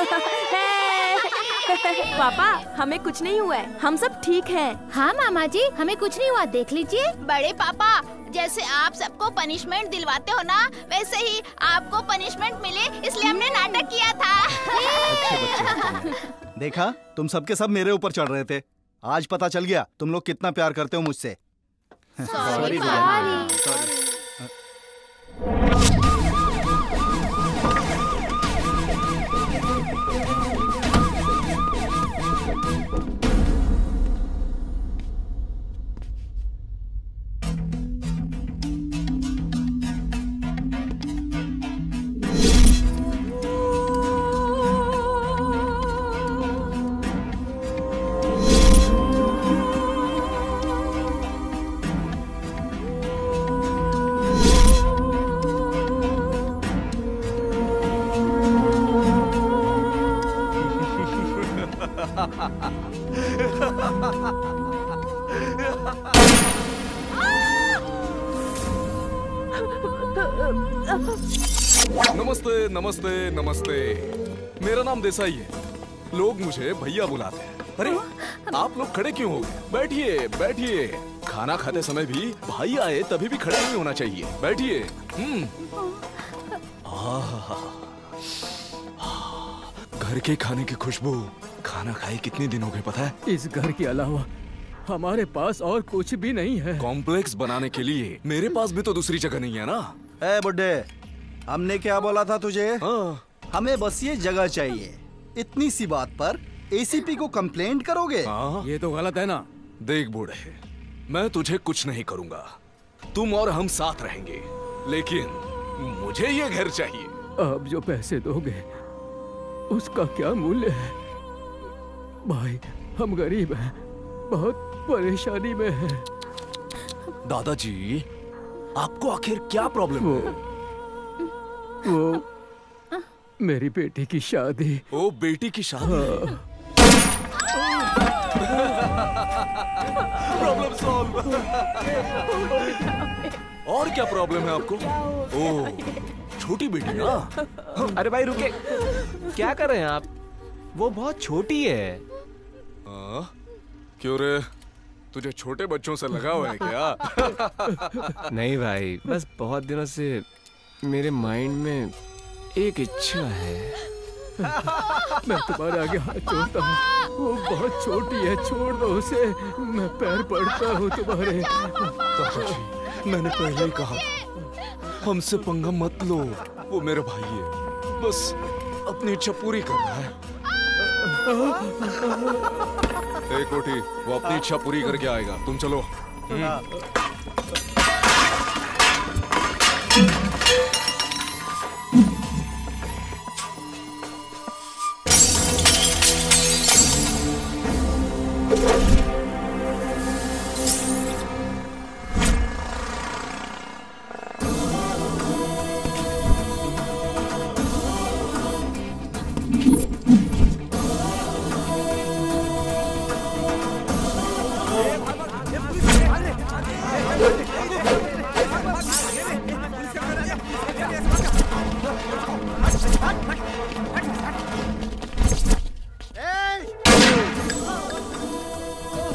पापा हमें कुछ नहीं हुआ है, हम सब ठीक हैं। हाँ मामा जी, हमें कुछ नहीं हुआ, देख लीजिए। बड़े पापा, जैसे आप सबको पनिशमेंट दिलवाते हो ना, वैसे ही आपको पनिशमेंट मिले, इसलिए हमने नाटक किया था। अच्छे बच्चे। देखा, तुम सबके सब मेरे ऊपर चढ़ रहे थे। आज पता चल गया तुम लोग कितना प्यार करते हो मुझसे। सॉरी। नमस्ते नमस्ते नमस्ते, मेरा नाम देसाई है, लोग मुझे भैया बुलाते हैं। अरे आप लोग खड़े क्यों हो गए? बैठिए बैठिए, खाना खाते समय भी भाई आए तभी भी खड़े नहीं होना चाहिए। बैठिए। घर के खाने की खुशबू, खाना खाए कितने दिन हो गए पता है? इस घर के अलावा हमारे पास और कुछ भी नहीं है। कॉम्प्लेक्स बनाने के लिए मेरे पास भी तो दूसरी जगह नहीं है ना। ए बुड्ढे, हमने क्या बोला था तुझे? हमें बस ये जगह चाहिए। इतनी सी बात पर एसीपी को कंप्लेंट करोगे? ये तो गलत है ना। देख बूढ़े, मैं तुझे कुछ नहीं करूंगा, तुम और हम साथ रहेंगे, लेकिन मुझे ये घर चाहिए। अब जो पैसे दोगे उसका क्या मूल्य है? भाई हम गरीब हैं, बहुत परेशानी में हैं। दादाजी, आपको आखिर क्या प्रॉब्लम है? वो मेरी बेटी की शादी। ओ बेटी की शादी। Problem solve. और क्या प्रॉब्लम है आपको? ओ छोटी बेटी ना? अरे भाई रुके, क्या कर रहे हैं आप? वो बहुत छोटी है। क्यों रे, तुझे छोटे बच्चों से लगाव है क्या? नहीं भाई, बस बहुत दिनों से मेरे माइंड में एक इच्छा है। मैं तुम्हारे आगे हाथ जोड़ता हूँ, वो बहुत छोटी है, छोड़ दो उसे, मैं पैर पड़ता हूँ तुम्हारे। मैंने पहले ही कहा, हमसे पंगा मत लो, वो मेरा भाई है, बस अपनी इच्छा पूरी कर रहा है। कोटी, वो अपनी इच्छा पूरी करके आएगा, तुम चलो।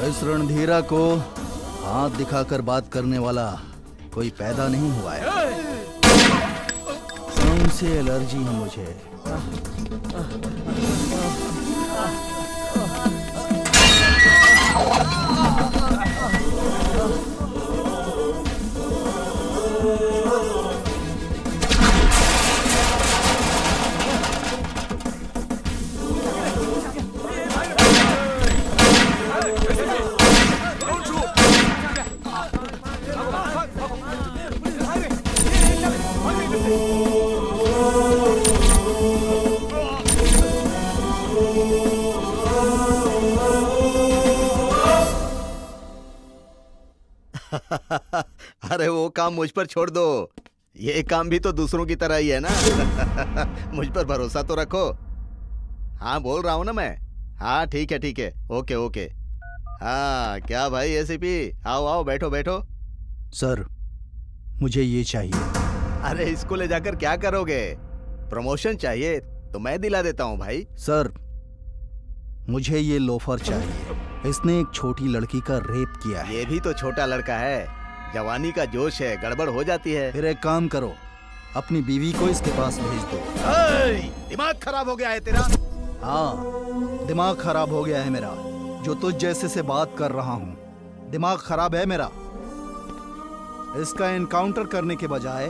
इस रणधीरा को हाथ दिखाकर बात करने वाला कोई पैदा नहीं हुआ है। साउंड से एलर्जी है मुझे। अरे वो काम मुझ पर छोड़ दो, ये काम भी तो दूसरों की तरह ही है ना। मुझ पर भरोसा तो रखो। हाँ बोल रहा हूँ ना मैं। हाँ ठीक है ठीक है, ओके ओके। हाँ क्या भाई एसीपी, आओ आओ बैठो बैठो। सर मुझे ये चाहिए। अरे इसको ले जाकर क्या करोगे? प्रमोशन चाहिए तो मैं दिला देता हूँ भाई। सर मुझे ये लोफर चाहिए, इसने एक छोटी लड़की का रेप किया है। ये भी तो छोटा लड़का है, जवानी का जोश है, गड़बड़ हो जाती है। फिर एक काम करो, अपनी बीवी को इसके पास भेज दो। दिमाग खराब हो गया है तेरा? हाँ दिमाग खराब हो गया है मेरा, जो तुझ जैसे से बात कर रहा हूँ। दिमाग खराब है मेरा। इसका एनकाउंटर करने के बजाय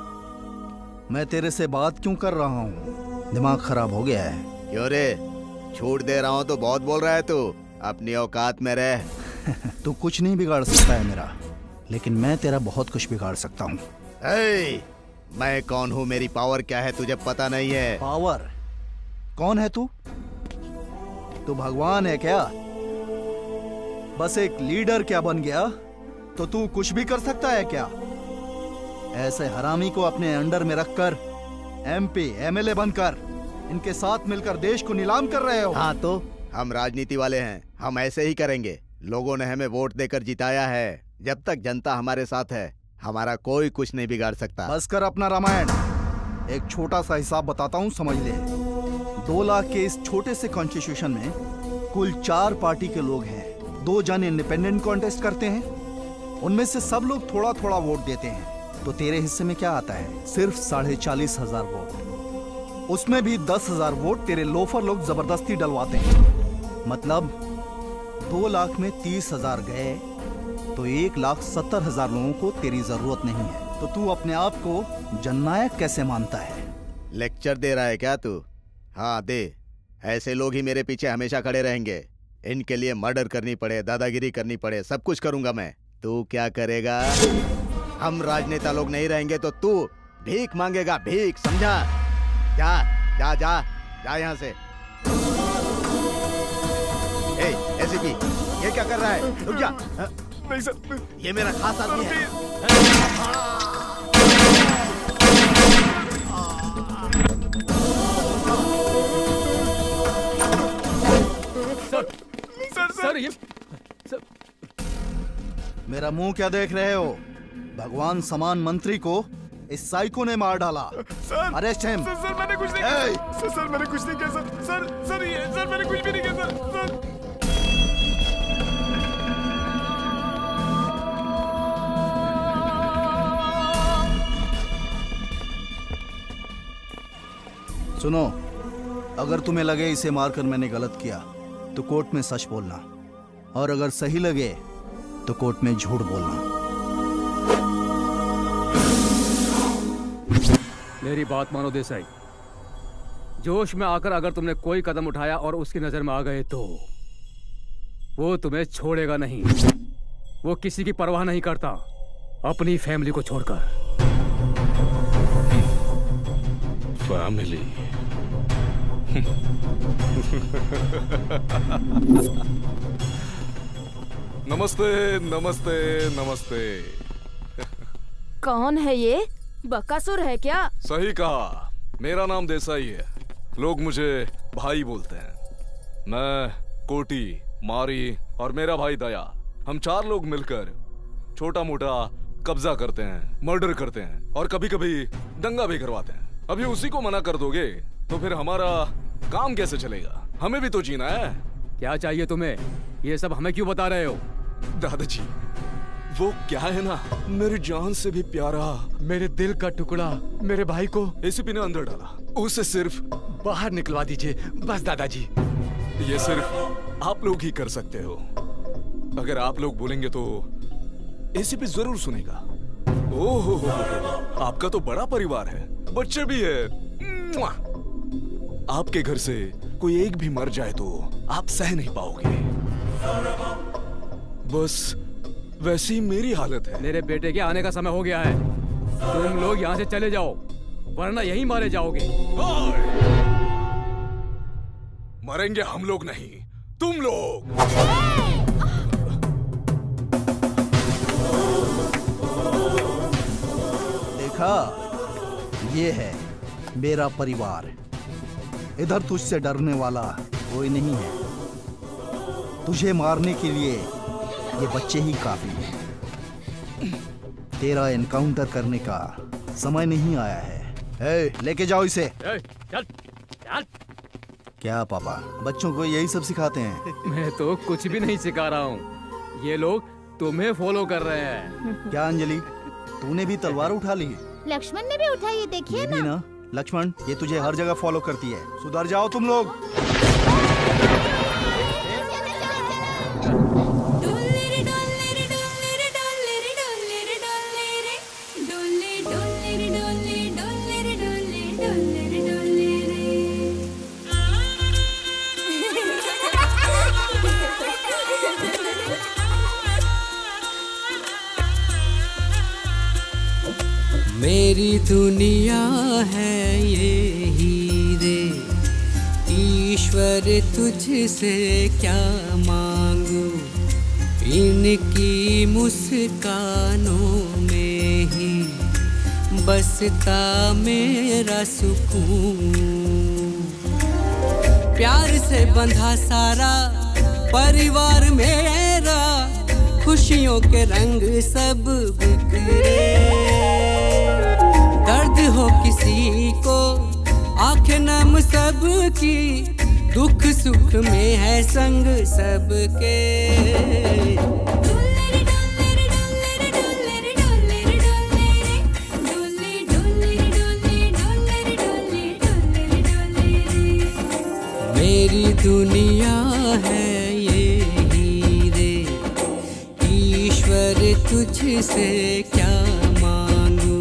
मैं तेरे से बात क्यों कर रहा हूँ? दिमाग खराब हो गया है। क्यों रे, छूट दे रहा हूँ तो बहुत बोल रहा है तू। अपनी औकात में रह। तू कुछ नहीं बिगाड़ सकता है मेरा, लेकिन मैं तेरा बहुत कुछ बिगाड़ सकता हूँ। मैं कौन हूँ, मेरी पावर क्या है तुझे पता नहीं है? पावर? कौन है तू? तू भगवान है क्या? बस एक लीडर क्या बन गया तो तू कुछ भी कर सकता है क्या? ऐसे हरामी को अपने अंडर में रखकर एमपी एमएलए बनकर इनके साथ मिलकर देश को नीलाम कर रहे हो। हाँ तो हम राजनीति वाले हैं, हम ऐसे ही करेंगे। लोगों ने हमें वोट देकर जिताया है, जब तक जनता हमारे साथ है हमारा कोई कुछ नहीं बिगाड़ सकता। बस कर अपना रामायण। एक छोटा सा हिसाब बताता हूँ, समझ ले। 2 लाख के इस छोटे से कॉन्स्टिट्यूशन में कुल 4 पार्टी के लोग हैं। 2 जन इंडिपेंडेंट कॉन्टेस्ट करते हैं, उनमें से सब लोग थोड़ा थोड़ा वोट देते हैं। तो तेरे हिस्से में क्या आता है? सिर्फ 45,000 वोट। उसमें भी 10,000 वोट तेरे लोफर लोग जबरदस्ती डलवाते हैं। मतलब 2 लाख में 30,000 गए तो 1,70,000 लोगों को तेरी जरूरत नहीं है। तो तू अपने आप को जननायक कैसे मानता है? लेक्चर दे रहा है क्या तू? हाँ दे। ऐसे लोग ही मेरे पीछे हमेशा खड़े रहेंगे। इनके लिए मर्डर करनी पड़े, दादागिरी करनी पड़े, सब कुछ करूंगा मैं। तू क्या करेगा? हम राजनेता लोग नहीं रहेंगे तो तू भीख मांगेगा, भीख, समझा? जा जा जा जा यहाँ से। एसीपी ये क्या कर रहा है? रुक जा। नहीं सर, ये मेरा खास आदमी है। सर ये सर। मेरा मुंह क्या देख रहे हो? भगवान समान मंत्री को इस साइको ने मार डाला। Sir arrest him. सर मैंने कुछ नहीं किया। सर मैंने कुछ नहीं किया सर मैंने कुछ भी नहीं किया सर। सुनो, अगर तुम्हें लगे इसे मारकर मैंने गलत किया तो कोर्ट में सच बोलना, और अगर सही लगे तो कोर्ट में झूठ बोलना। मेरी बात मानो देसाई, जोश में आकर अगर तुमने कोई कदम उठाया और उसकी नजर में आ गए तो वो तुम्हें छोड़ेगा नहीं। वो किसी की परवाह नहीं करता, अपनी फैमिली को छोड़कर। फैमिली? नमस्ते नमस्ते नमस्ते। कौन है ये? बकासुर है क्या? सही कहा, मेरा नाम देसाई है। लोग मुझे भाई बोलते हैं। मैं, कोटी, मारी और मेरा भाई दया, हम 4 लोग मिलकर छोटा मोटा कब्जा करते हैं, मर्डर करते हैं और कभी कभी दंगा भी करवाते हैं। अभी उसी को मना कर दोगे तो फिर हमारा काम कैसे चलेगा? हमें भी तो जीना है। क्या चाहिए तुम्हें? ये सब हमें क्यों बता रहे हो? दादाजी, वो क्या है ना, मेरी जान से भी प्यारा, मेरे दिल का टुकड़ा, मेरे भाई को एसीपी ने अंदर डाला। उसे सिर्फ बाहर निकलवा दीजिए बस दादाजी। ये सिर्फ आप लोग ही कर सकते हो। अगर आप लोग बोलेंगे तो एसीपी जरूर सुनेगा। ओहो, आपका तो बड़ा परिवार है, बच्चे भी है। आपके घर से कोई एक भी मर जाए तो आप सह नहीं पाओगे। बस वैसी मेरी हालत है। मेरे बेटे के आने का समय हो गया है। तुम लोग यहाँ से चले जाओ, वरना यहीं मारे जाओगे। मरेंगे हम लोग नहीं, तुम लोग। देखा, ये है मेरा परिवार। इधर तुझसे डरने वाला कोई नहीं है। तुझे मारने के लिए ये बच्चे ही काफी हैं। तेरा एनकाउंटर करने का समय नहीं आया है। लेके जाओ इसे। चल, चल। क्या पापा बच्चों को यही सब सिखाते हैं? मैं तो कुछ भी नहीं सिखा रहा हूँ, ये लोग तुम्हें फॉलो कर रहे हैं। क्या अंजलि, तूने भी तलवार उठा ली? लक्ष्मण ने भी उठाई है, देखिए ना। लक्ष्मण, ये तुझे हर जगह फॉलो करती है। सुधर जाओ तुम लोग। मेरी दुनिया है ये हीरे, ईश्वर तुझसे क्या मांगू, इनकी मुस्कानों में ही बसता मेरा सुकून। प्यार से बंधा सारा परिवार मेरा, खुशियों के रंग सब बिखरे। दर्द हो किसी को आंखें नम सबकी, दुख सुख में है संग सबके। मेरी दुनिया है ये हीरे, ईश्वर तुझसे क्या मांगू।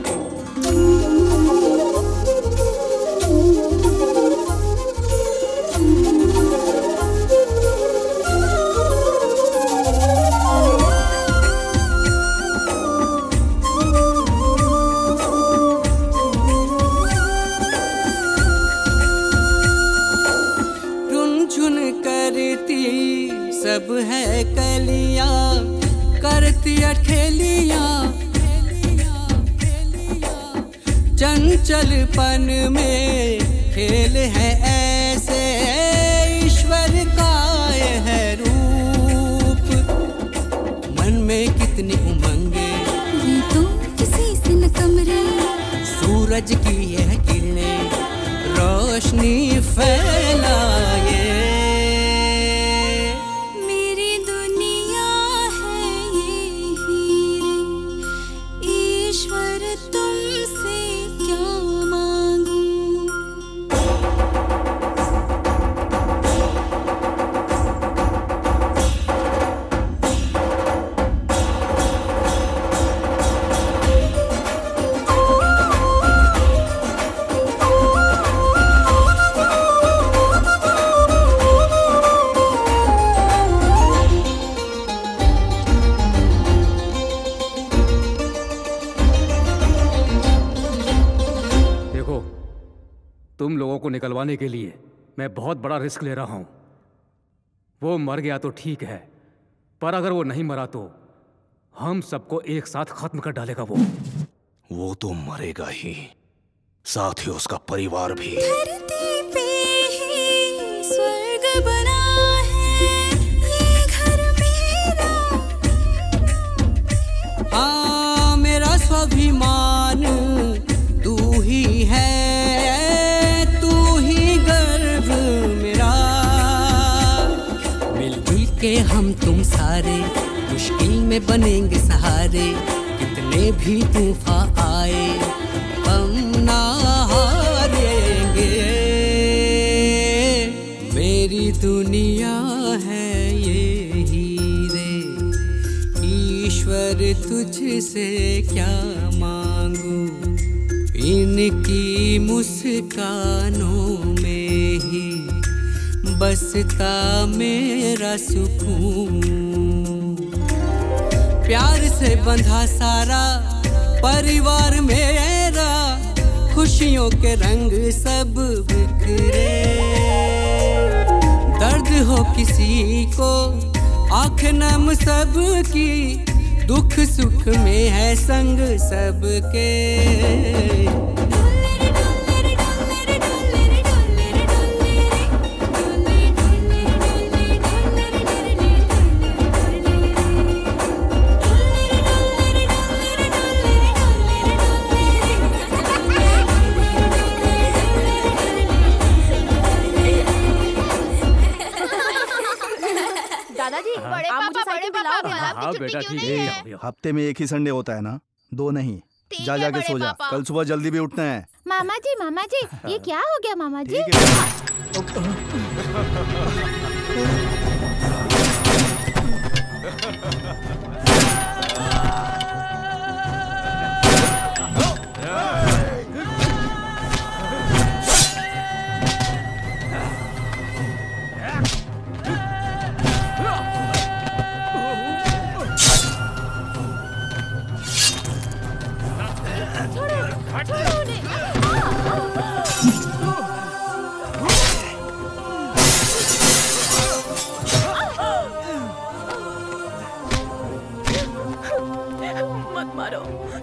सब है कलियां करती अठेलियां, चंचलपन में खेल है ऐसे, ईश्वर का ये है रूप। मन में कितनी उमंगे, ये तो किसी से न कमरे, सूरज की यह किरणें रोशनी फैलाए। तुम लोगों को निकलवाने के लिए मैं बहुत बड़ा रिस्क ले रहा हूं। वो मर गया तो ठीक है, पर अगर वो नहीं मरा तो हम सबको एक साथ खत्म कर डालेगा। वो तो मरेगा ही, साथ ही उसका परिवार भी। धरती पे ही स्वर्ग बना है ये घर मेरा। हाँ, मेरा स्वाभिमान तू ही है, मिलके हम तुम सारे मुश्किल में बनेंगे सहारे, कितने भी तूफान आए हम ना हारेंगे। मेरी दुनिया है ये हीरे, ईश्वर तुझसे क्या मांगू, इनकी मुस्कानों में ही बसता मेरा सुकून। प्यार से बंधा सारा परिवार मेरा, खुशियों के रंग सब बिखरे। दर्द हो किसी को आँख नम सबकी, दुख सुख में है संग सबके। दादाजी, आप मुझे साइकिल दिलाओगे? हाँ बेटा ठीक है। हफ्ते में एक ही संडे होता है ना, 2 नहीं। जा जाके सो जा, कल सुबह जल्दी भी उठना है। मामा जी ये क्या हो गया मामा जी? मत मारो,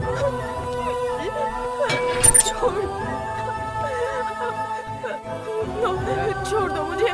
छोड़ दो मुझे।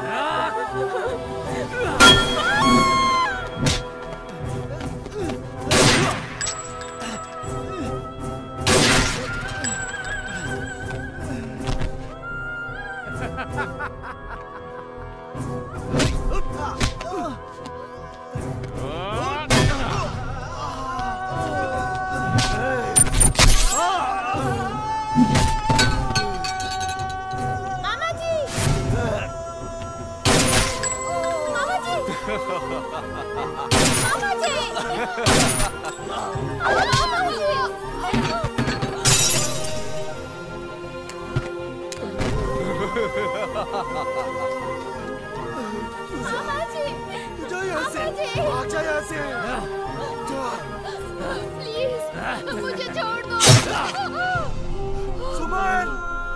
प्लीज मुझे छोड़ दो। सुमन!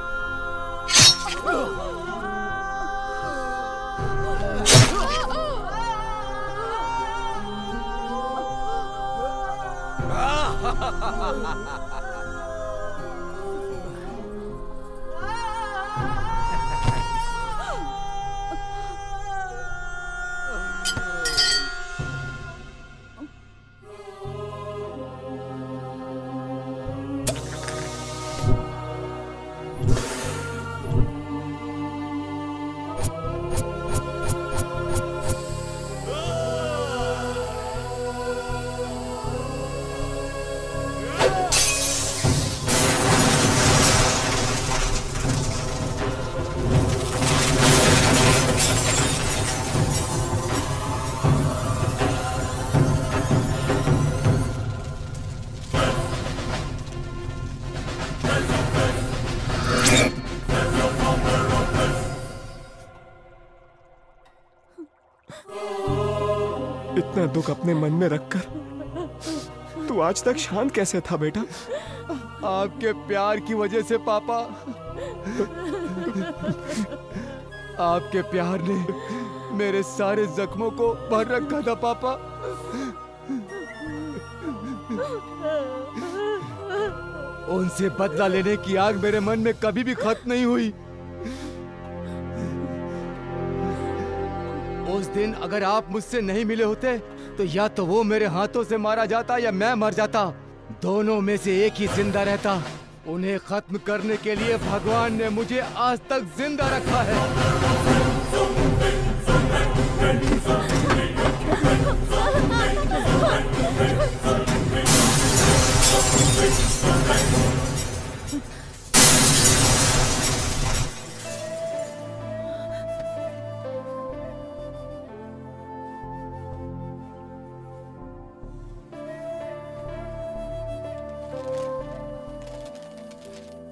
इतना दुख अपने मन में रखकर तू आज तक शांत कैसे था बेटा? आपके प्यार की वजह से पापा। आपके प्यार ने मेरे सारे जख्मों को भर रखा था पापा। उनसे बदला लेने की आग मेरे मन में कभी भी खत्म नहीं हुई। उस दिन अगर आप मुझसे नहीं मिले होते तो या तो वो मेरे हाथों से मारा जाता या मैं मर जाता। दोनों में से एक ही जिंदा रहता। उन्हें खत्म करने के लिए भगवान ने मुझे आज तक जिंदा रखा है।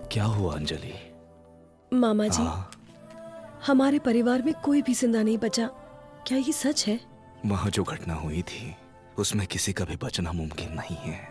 क्या हुआ अंजलि? मामा जी, हमारे परिवार में कोई भी जिंदा नहीं बचा। क्या ये सच है? वहां जो घटना हुई थी उसमें किसी का भी बचना मुमकिन नहीं है।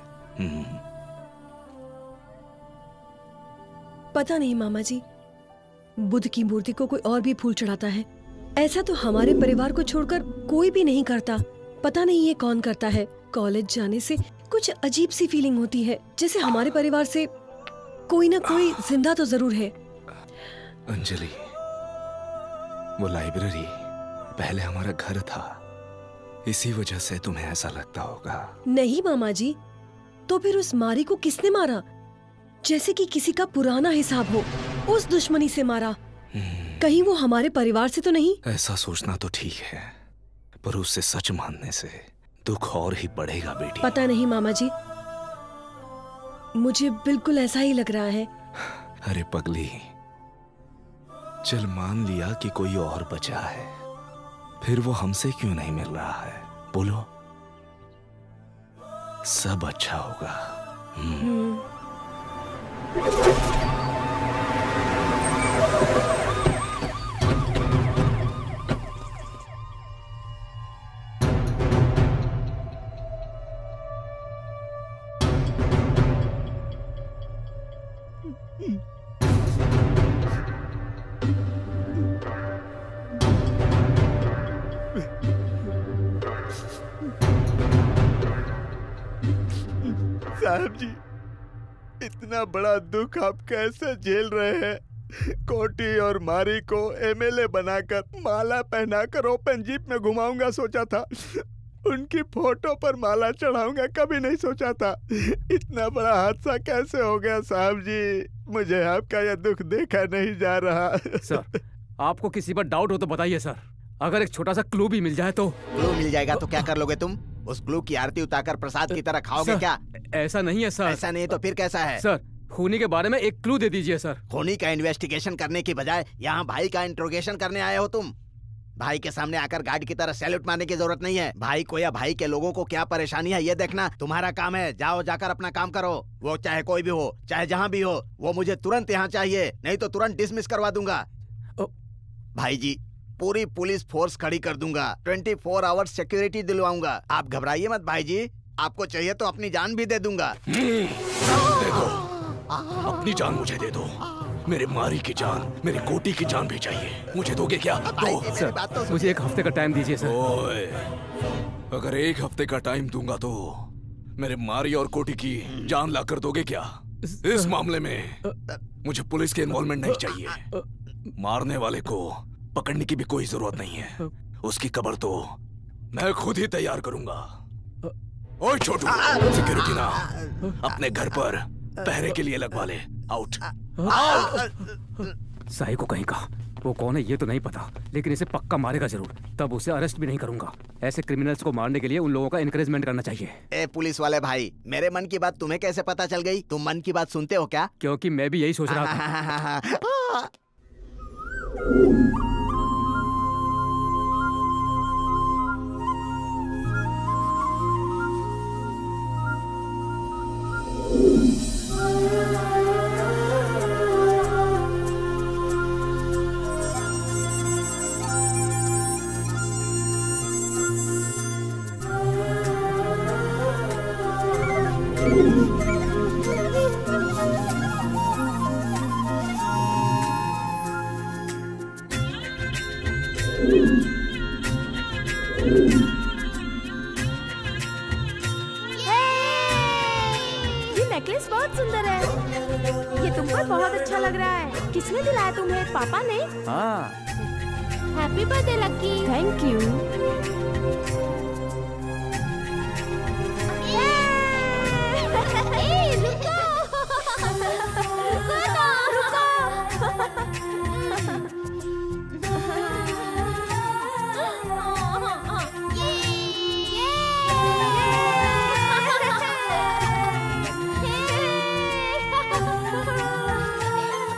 पता नहीं मामा जी, बुद्ध की मूर्ति को कोई और भी फूल चढ़ाता है। ऐसा तो हमारे परिवार को छोड़कर कोई भी नहीं करता। पता नहीं ये कौन करता है। कॉलेज जाने से कुछ अजीब सी फीलिंग होती है, जैसे हमारे परिवार से कोई ना कोई जिंदा तो जरूर है। अंजलि, वो लाइब्रेरी पहले हमारा घर था, इसी वजह से तुम्हें ऐसा लगता होगा। नहीं मामा जी, तो फिर उस मारी को किसने मारा? जैसे कि किसी का पुराना हिसाब हो, उस दुश्मनी से मारा। कहीं वो हमारे परिवार से तो नहीं? ऐसा सोचना तो ठीक है, पर उससे सच मानने से दुख और ही बढ़ेगा बेटी। पता नहीं मामा जी, मुझे बिल्कुल ऐसा ही लग रहा है। अरे पगली, चल मान लिया कि कोई और बचा है, फिर वो हमसे क्यों नहीं मिल रहा है? बोलो, सब अच्छा होगा। साहब जी, इतना बड़ा दुख आप कैसे झेल रहे हैं? कोटी और मारी को एमएलए बनाकर, माला पहनाकर ओपन जीप में घुमाऊंगा सोचा था। उनकी फोटो पर माला चढ़ाऊंगा कभी नहीं सोचा था। इतना बड़ा हादसा कैसे हो गया साहब जी? मुझे आपका यह दुख देखा नहीं जा रहा। सर, आपको किसी पर डाउट हो तो बताइए सर। अगर एक छोटा सा क्लू भी मिल जाए तो? क्लू मिल जाएगा तो क्या कर लोगे तुम? उस क्लू की आरती उतारकर प्रसाद की तरह खाओगे क्या? ऐसा नहीं है सर। ऐसा नहीं तो फिर कैसा है? सर, खूनी के बारे में एक क्लू दे दीजिए सर। खूनी का इन्वेस्टिगेशन करने की बजाय यहाँ भाई का इंट्रोगेशन करने आए हो तुम। भाई के सामने आकर गार्ड की तरह सैल्यूट मारने की जरूरत नहीं है। भाई को या भाई के लोगों को क्या परेशानी है ये देखना तुम्हारा काम है। जाओ, जाकर अपना काम करो। वो चाहे कोई भी हो, चाहे जहाँ भी हो, वो मुझे तुरंत यहाँ चाहिए, नहीं तो तुरंत डिसमिस करवा दूंगा। भाई जी, पूरी पुलिस फोर्स खड़ी कर दूंगा, 24 आवर्स सिक्योरिटी दिलवाऊंगा। आप घबराइए मत भाई जी, आपको चाहिए तो अपनी जान भी दे दूंगा। दे दो, अपनी जान मुझे दे दो। मेरे मारी की जान, मेरी कोटी की जान भी चाहिए। मुझे दोगे क्या? दो। सर, मुझे 1 हफ्ते का टाइम दीजिए सर। ओए, अगर 1 हफ्ते का टाइम दूंगा तो मेरे मारी और कोटी की जान ला कर दोगे क्या? इस मामले में मुझे पुलिस के इन्वॉल्वमेंट नहीं चाहिए। मारने वाले को पकड़ने की भी कोई जरूरत नहीं है। उसकी कब्र तो मैं खुद ही तैयार करूंगा। ओए छोटू, सिक्योरिटी ना अपने घर पर पहरे के लिए लगवा ले। आउट। साई को कहीं का, वो कौन है ये तो नहीं पता, लेकिन इसे पक्का मारेगा जरूर। तब उसे अरेस्ट भी नहीं करूंगा। ऐसे क्रिमिनल्स को मारने के लिए उन लोगों का एनकरेजमेंट करना चाहिए। ए पुलिस वाले भाई, मेरे मन की बात तुम्हें कैसे पता चल गई? तुम मन की बात सुनते हो क्या? क्योंकि मैं भी यही सोच रहा था। नेकलेस बहुत सुंदर है। ये तुम पर बहुत अच्छा लग रहा है। किसने दिलाया तुम्हें? पापा ने? हाँ। Happy birthday Lucky. Thank you.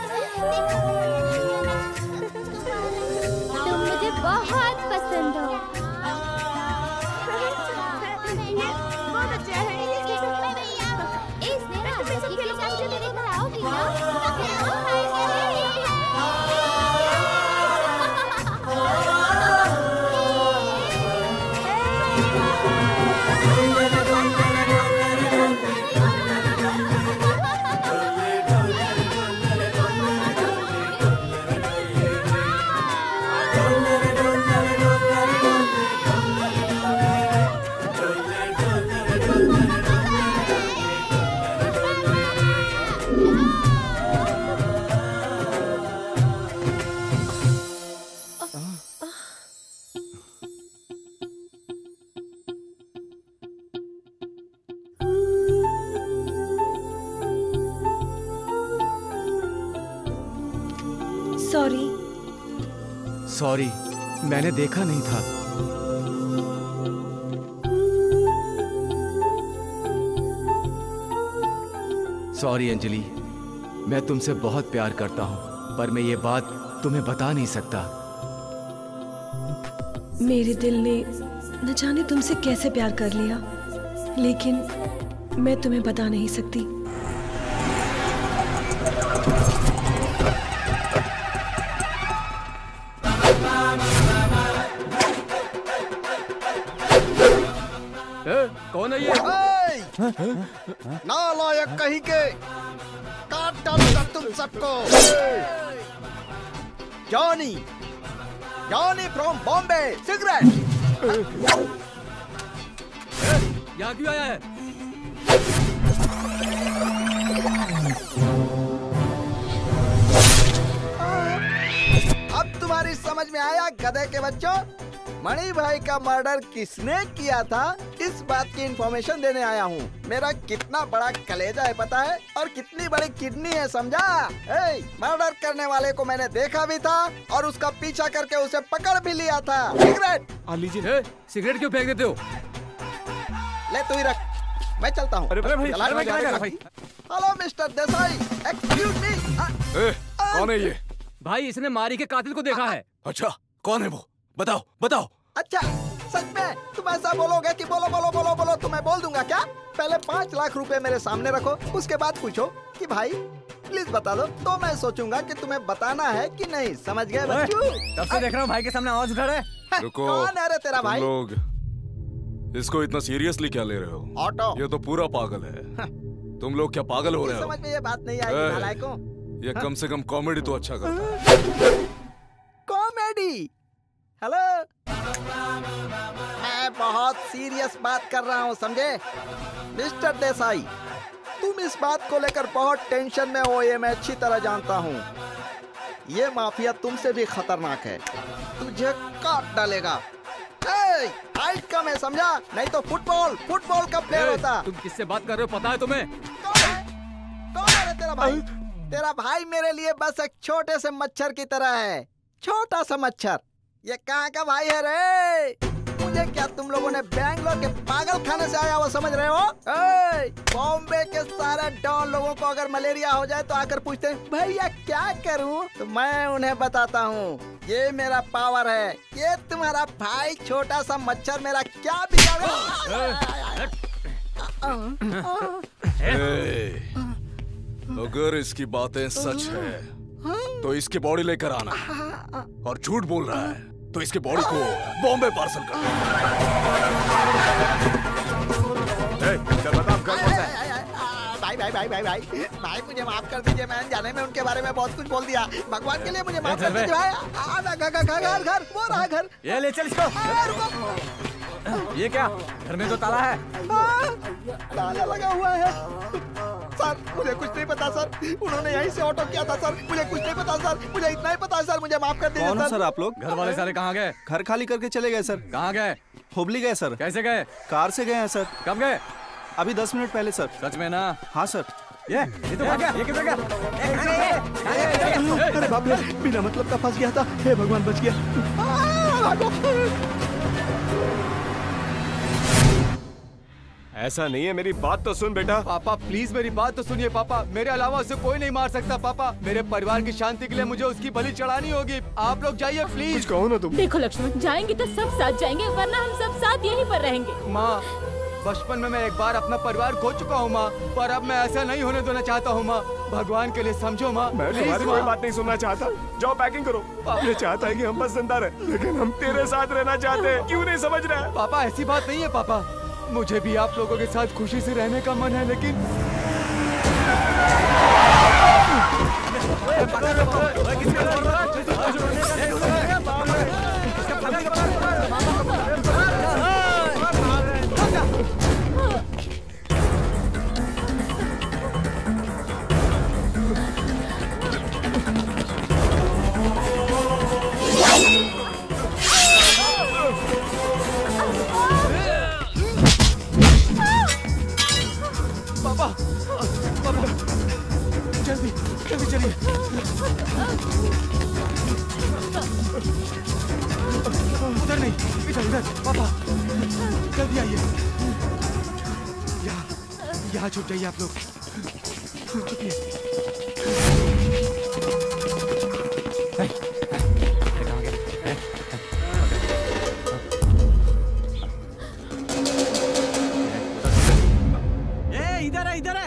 तुम मुझे बहुत पसंद हो। सॉरी। सॉरी, मैंने देखा नहीं था। सॉरी अंजलि, मैं तुमसे बहुत प्यार करता हूँ, पर मैं ये बात तुम्हें बता नहीं सकता। मेरे दिल ने न जाने तुमसे कैसे प्यार कर लिया, लेकिन मैं तुम्हें बता नहीं सकती। कौन है ये? नालायक कहीं के, काट डालूंगा तुम सबको। Johnny, Johnny from Bombay, cigarette. यहाँ क्यों आया है? अब तुम्हारी समझ में आया गधे के बच्चों? मणि भाई का मर्डर किसने किया था, इस बात की इंफॉर्मेशन देने आया हूँ। मेरा कितना बड़ा कलेजा है पता है, और कितनी बड़ी किडनी है समझा? मर्डर करने वाले को मैंने देखा भी था और उसका पीछा करके उसे पकड़ भी लिया था। सिगरेट लीजिए। सिगरेट क्यों फेंक देते हो? ले तू ही रख, मैं चलता हूँ। Hello mister Desai, excuse me. कौन है ये? भाई, इसने मारी के कातिल को देखा है। अच्छा, कौन है वो? बताओ बताओ। अच्छा, सच में तुम ऐसा बोलोगे कि बोलो बोलो बोलो बोलो तो मैं बोल दूंगा क्या? पहले 5 लाख रुपए मेरे सामने रखो, उसके बाद पूछो कि भाई प्लीज बता दो, तो मैं सोचूंगा कि तुम्हें बताना है कि नहीं। समझ गए बच्चू? तब से देख रहा हूँ भाई के सामने आवाज उठा रहे हैं। रुको, कौन है रे तेरा भाई? लोग इसको इतना सीरियसली क्या ले रहे हो? ऑटो, ये तो पूरा पागल है। तुम लोग क्या पागल हो रहे हो? समझ में ये बात नहीं आई नालायकों। ये कम से कम कॉमेडी तो अच्छा करता है। कॉमेडी? हेलो, मैं बहुत सीरियस बात कर रहा हूँ, समझे? मिस्टर देसाई, तुम इस बात को लेकर बहुत टेंशन में हो, ये मैं अच्छी तरह जानता हूँ। ये माफिया तुमसे भी खतरनाक है, तुझे काट डालेगा। हाइट कम है समझा, नहीं तो फुटबॉल का प्लेयर होता। तुम किससे बात कर रहे हो, पता है तुम्हें? कौन है तेरा भाई? तेरा भाई मेरे लिए बस एक छोटे से मच्छर की तरह है, छोटा सा मच्छर। ये कहाँ का भाई है रे? मुझे क्या तुम लोगों ने बैंगलोर के पागल खाने से आया हुआ समझ रहे हो? बॉम्बे के सारे डॉन लोगों को अगर मलेरिया हो जाए तो आकर पूछते हैं भैया क्या करूं? तो मैं उन्हें बताता हूँ, ये मेरा पावर है। ये तुम्हारा भाई छोटा सा मच्छर मेरा क्या बिगाड़ेगा? अगर इसकी बातें सच है तो इसकी बॉडी लेकर आना, और झूठ बोल रहा है तो इसकी बॉडी को बॉम्बे पार्सल कर। भाई मुझे माफ कर दीजिए, मैं जाने में उनके बारे में बहुत कुछ बोल दिया। भगवान के लिए मुझे माफ कर दीजिए भाई। घर वो रहा घर। ये ले चल इसको। ये क्या, घर में तो ताला है? ताला लगा हुआ है सर, मुझे कुछ नहीं पता सर, उन्होंने यहीं से ऑटो किया था सर, मुझे कुछ नहीं पता सर, मुझे इतना ही पता है सर, मुझे माफ कर दीजिए सर। कौन हो सर आप लोग? घर वाले सारे कहाँ गए? घर खाली करके चले गए सर। कहाँ गए? हुबली गए सर। कैसे गए? कार से गए हैं सर। कब गए? अभी 10 मिनट पहले सर। सच में ना? हाँ सर। ये तो भाग गया, ये किधर गया? अरे बाप रे, बिना मतलब का फंस गया था। हे भगवान, बच गया। ऐसा नहीं है, मेरी बात तो सुन बेटा। पापा प्लीज मेरी बात तो सुनिए पापा, मेरे अलावा उसे कोई नहीं मार सकता पापा। मेरे परिवार की शांति के लिए मुझे उसकी बलि चढ़ानी होगी। आप लोग जाइए प्लीज। कुछ कहो ना तुम। देखो लक्ष्मण, जाएंगे तो सब साथ जाएंगे, वरना हम सब साथ यहीं पर रहेंगे। माँ, बचपन में मैं एक बार अपना परिवार खो चुका हूँ माँ, पर अब मैं ऐसा नहीं होने देना चाहता हूँ माँ। भगवान के लिए समझो माँ। मैं तुम्हारी कोई बात नहीं सुनना चाहता। जाओ पैकिंग करो। ये चाहता है कि हम बस जिंदा रहे, लेकिन हम तेरे साथ रहना चाहते हैं। क्यों नहीं समझ रहा है? पापा ऐसी बात नहीं है पापा, मुझे भी आप लोगों के साथ खुशी से रहने का मन है, लेकिन जल्दी चलिए। इधर इधर पापा, जल्दी आइए। यहाँ छुप जाइए आप लोग। इधर है, इधर है।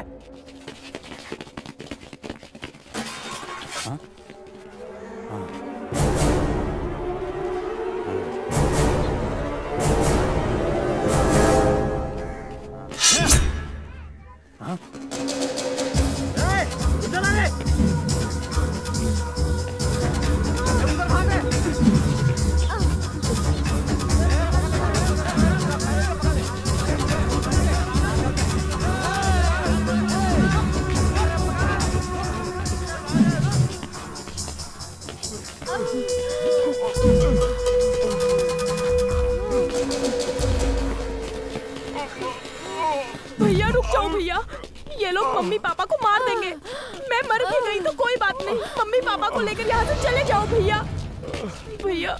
भैया रुक जाओ भैया, ये लोग मम्मी पापा को मार देंगे। मैं मर भी गई तो कोई बात नहीं, मम्मी पापा को लेकर यहाँ से चले जाओ भैया। भैया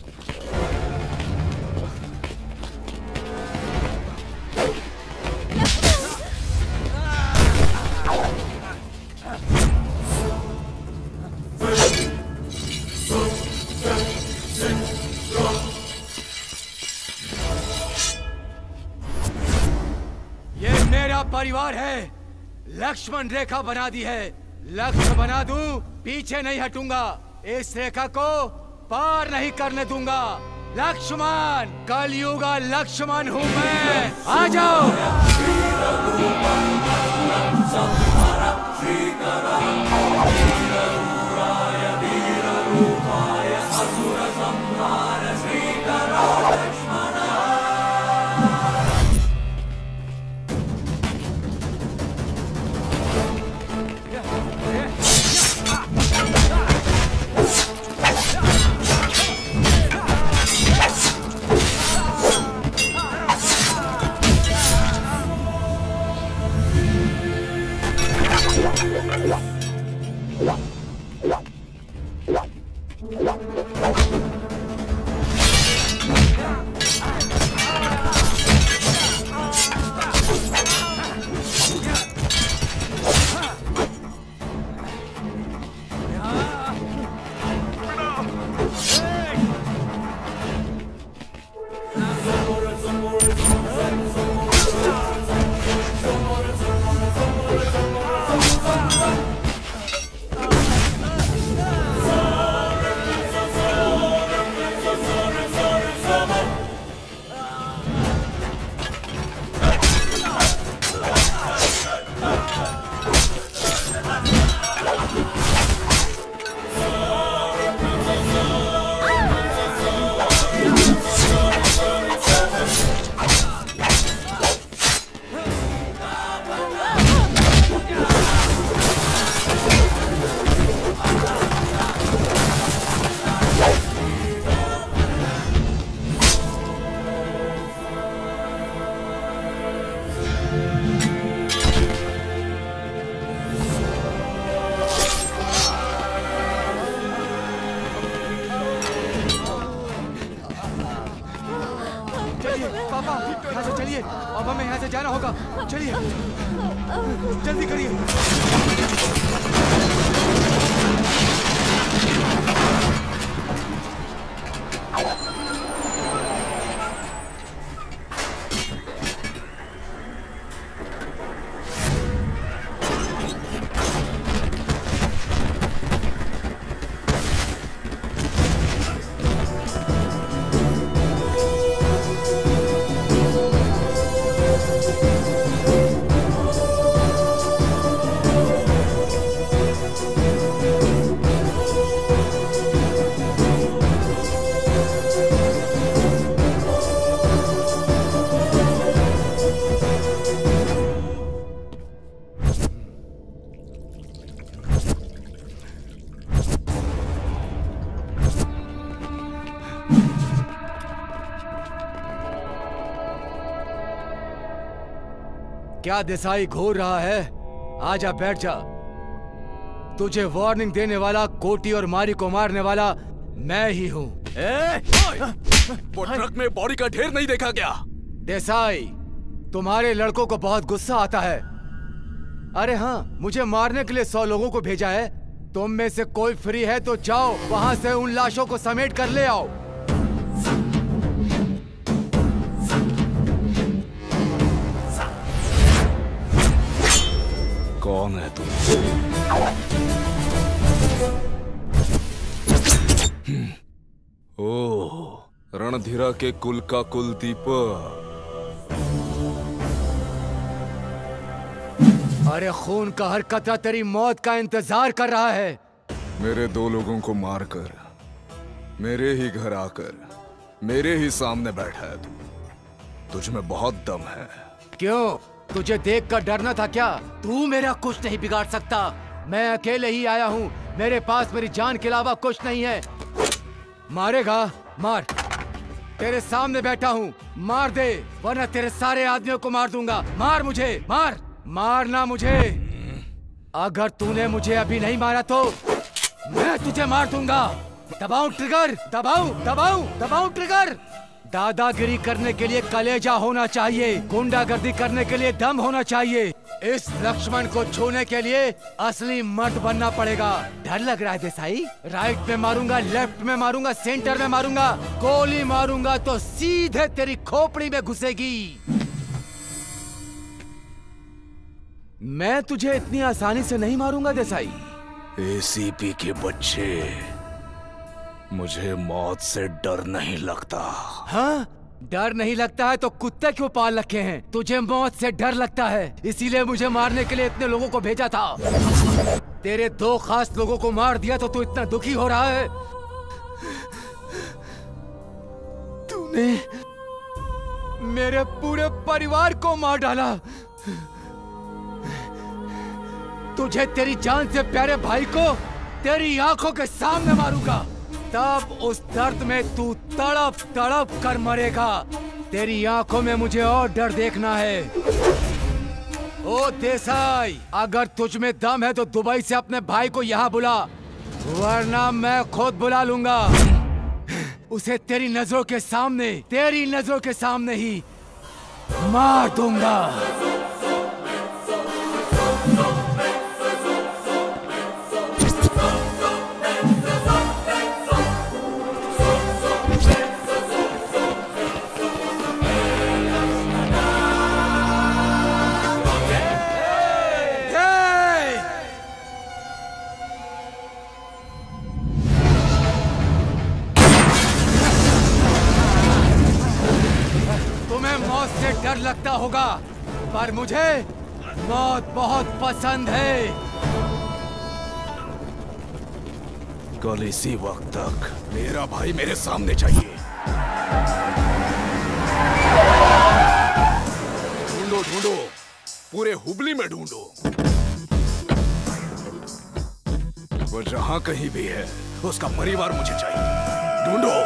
परिवार है, लक्ष्मण रेखा बना दी है। लक्ष्य बना दूं, पीछे नहीं हटूंगा, इस रेखा को पार नहीं करने दूंगा। लक्ष्मण, कलयुग लक्ष्मण हूं मैं, आ जाओ। क्या देसाई घूर रहा है? आजा बैठ जा। तुझे वार्निंग देने वाला, कोटी और मारी को मारने वाला मैं ही हूँ। वो ट्रक में बॉडी का ढेर नहीं देखा क्या? देसाई, तुम्हारे लड़कों को बहुत गुस्सा आता है। अरे हाँ, मुझे मारने के लिए 100 लोगों को भेजा है। तुम में से कोई फ्री है तो जाओ, वहां से उन लाशों को समेट कर ले आओ। कौन है तुम? ओह, रणधीरा के कुल का कुलदीप। अरे खून का हर कतरा तेरी मौत का इंतजार कर रहा है। मेरे 2 लोगों को मारकर मेरे ही घर आकर मेरे ही सामने बैठा है तू। तुझ में बहुत दम है। क्यों? तुझे देख कर डरना था क्या? तू मेरा कुछ नहीं बिगाड़ सकता। मैं अकेले ही आया हूँ। मेरे पास मेरी जान के अलावा कुछ नहीं है। मारेगा? मार। तेरे सामने बैठा हूँ, मार दे, वरना तेरे सारे आदमियों को मार दूंगा। मार मुझे, मार, मारना मुझे। अगर तूने मुझे अभी नहीं मारा तो मैं तुझे मार दूंगा। दबाऊं ट्रिगर, दबाऊं, दबाऊं, दबाऊं ट्रिगर। दादागिरी करने के लिए कलेजा होना चाहिए, गुंडागर्दी करने के लिए दम होना चाहिए। इस लक्ष्मण को छूने के लिए असली मर्द बनना पड़ेगा। डर लग रहा है देसाई? राइट में मारूंगा, लेफ्ट में मारूंगा, सेंटर में मारूंगा। गोली मारूंगा तो सीधे तेरी खोपड़ी में घुसेगी। मैं तुझे इतनी आसानी से नहीं मारूंगा देसाई। एसीपी के बच्चे, मुझे मौत से डर नहीं लगता। हाँ? डर नहीं लगता है तो कुत्ते क्यों पाल रखे हैं? तुझे मौत से डर लगता है, इसीलिए मुझे मारने के लिए इतने लोगों को भेजा था। तेरे 2 खास लोगों को मार दिया तो तू इतना दुखी हो रहा है। तूने मेरे पूरे परिवार को मार डाला। तुझे तेरी जान से प्यारे भाई को तेरी आंखों के सामने मारूंगा। तब उस दर्द में तू तड़प तड़प कर मरेगा। तेरी आंखों में मुझे और डर देखना है। ओ देसाई, अगर तुझ में दम है तो दुबई से अपने भाई को यहाँ बुला, वरना मैं खुद बुला लूंगा। उसे तेरी नजरों के सामने ही मार दूंगा। डर लगता होगा, पर मुझे मौत बहुत पसंद है। कल इसी वक्त तक मेरा भाई मेरे सामने चाहिए। ढूंढो ढूंढो, पूरे हुबली में ढूंढो। वो जहां कहीं भी है, उसका परिवार मुझे चाहिए। ढूंढो।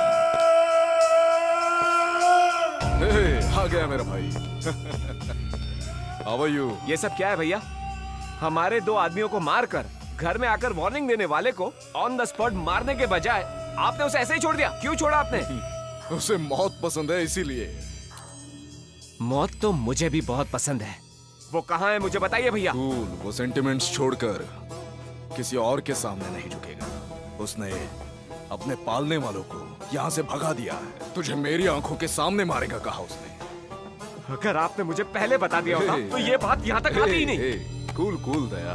आ गया मेरा भाई। How are you? ये सब क्या है भैया? हमारे 2 आदमियों को मारकर घर में आकर वार्निंग देने वाले को ऑन द स्पॉट मारने के बजाय आपने उसे ऐसे ही छोड़ दिया। क्यों छोड़ा आपने? उसे मौत पसंद है, इसीलिए। मौत तो मुझे भी बहुत पसंद है। वो कहाँ है मुझे बताइए भैया। वो सेंटिमेंट्स छोड़कर किसी और के सामने नहीं झुकेगा। उसने अपने पालने वालों को यहाँ से भगा दिया है। तुझे मेरी आंखों के सामने मारेगा कहा उसने। अगर आपने मुझे पहले बता दिया होता तो ये बात यहाँ तक आती ही नहीं। Cool cool Daya.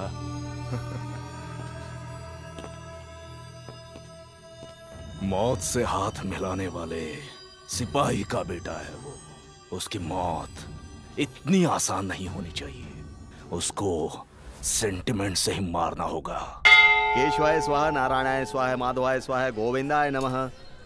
मौत से हाथ मिलाने वाले सिपाही का बेटा है वो। उसकी मौत इतनी आसान नहीं होनी चाहिए। उसको सेंटिमेंट से ही मारना होगा। केशवाय स्वाहा, नारायणाय स्वाहा, माधवाय स्वाहा, गोविंदाय नमः।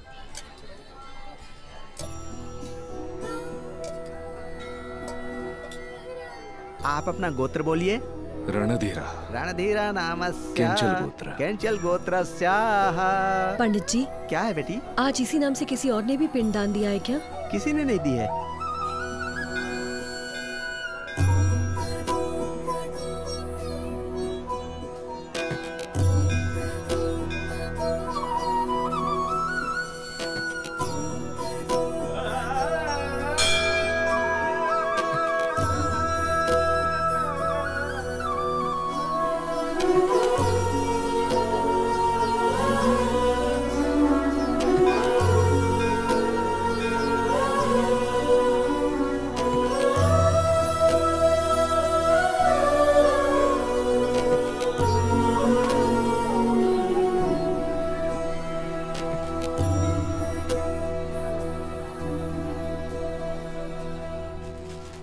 आप अपना गोत्र बोलिए। रणधीरा। रणधीरा नामस्य केंचल गोत्र। केंचल गोत्रस्याः। पंडित जी, क्या है बेटी? आज इसी नाम से किसी और ने भी पिंडदान दिया है क्या? किसी ने नहीं दी है।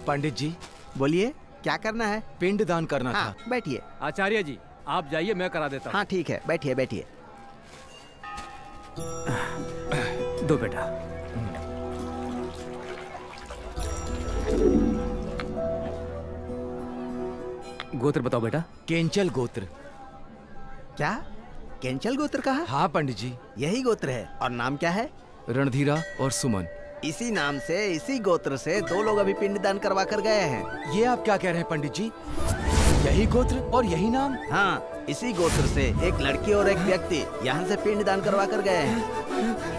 पंडित जी बोलिए, क्या करना है? पिंड दान करना हाँ, था। बैठिए। आचार्य जी आप जाइए, मैं करा देता हूँ। हाँ ठीक है, बैठिए बैठिए। दो बेटा। गोत्र बताओ बेटा। केंचल गोत्र। क्या केंचल गोत्र कहा? हाँ पंडित जी, यही गोत्र है। और नाम क्या है? रणधीरा और सुमन। इसी नाम से, इसी गोत्र से 2 लोग अभी पिंडदान करवा कर गए हैं। ये आप क्या कह रहे हैं पंडित जी? यही गोत्र और यही नाम? हाँ, इसी गोत्र से एक लड़की और एक व्यक्ति यहाँ से पिंडदान करवा कर गए हैं।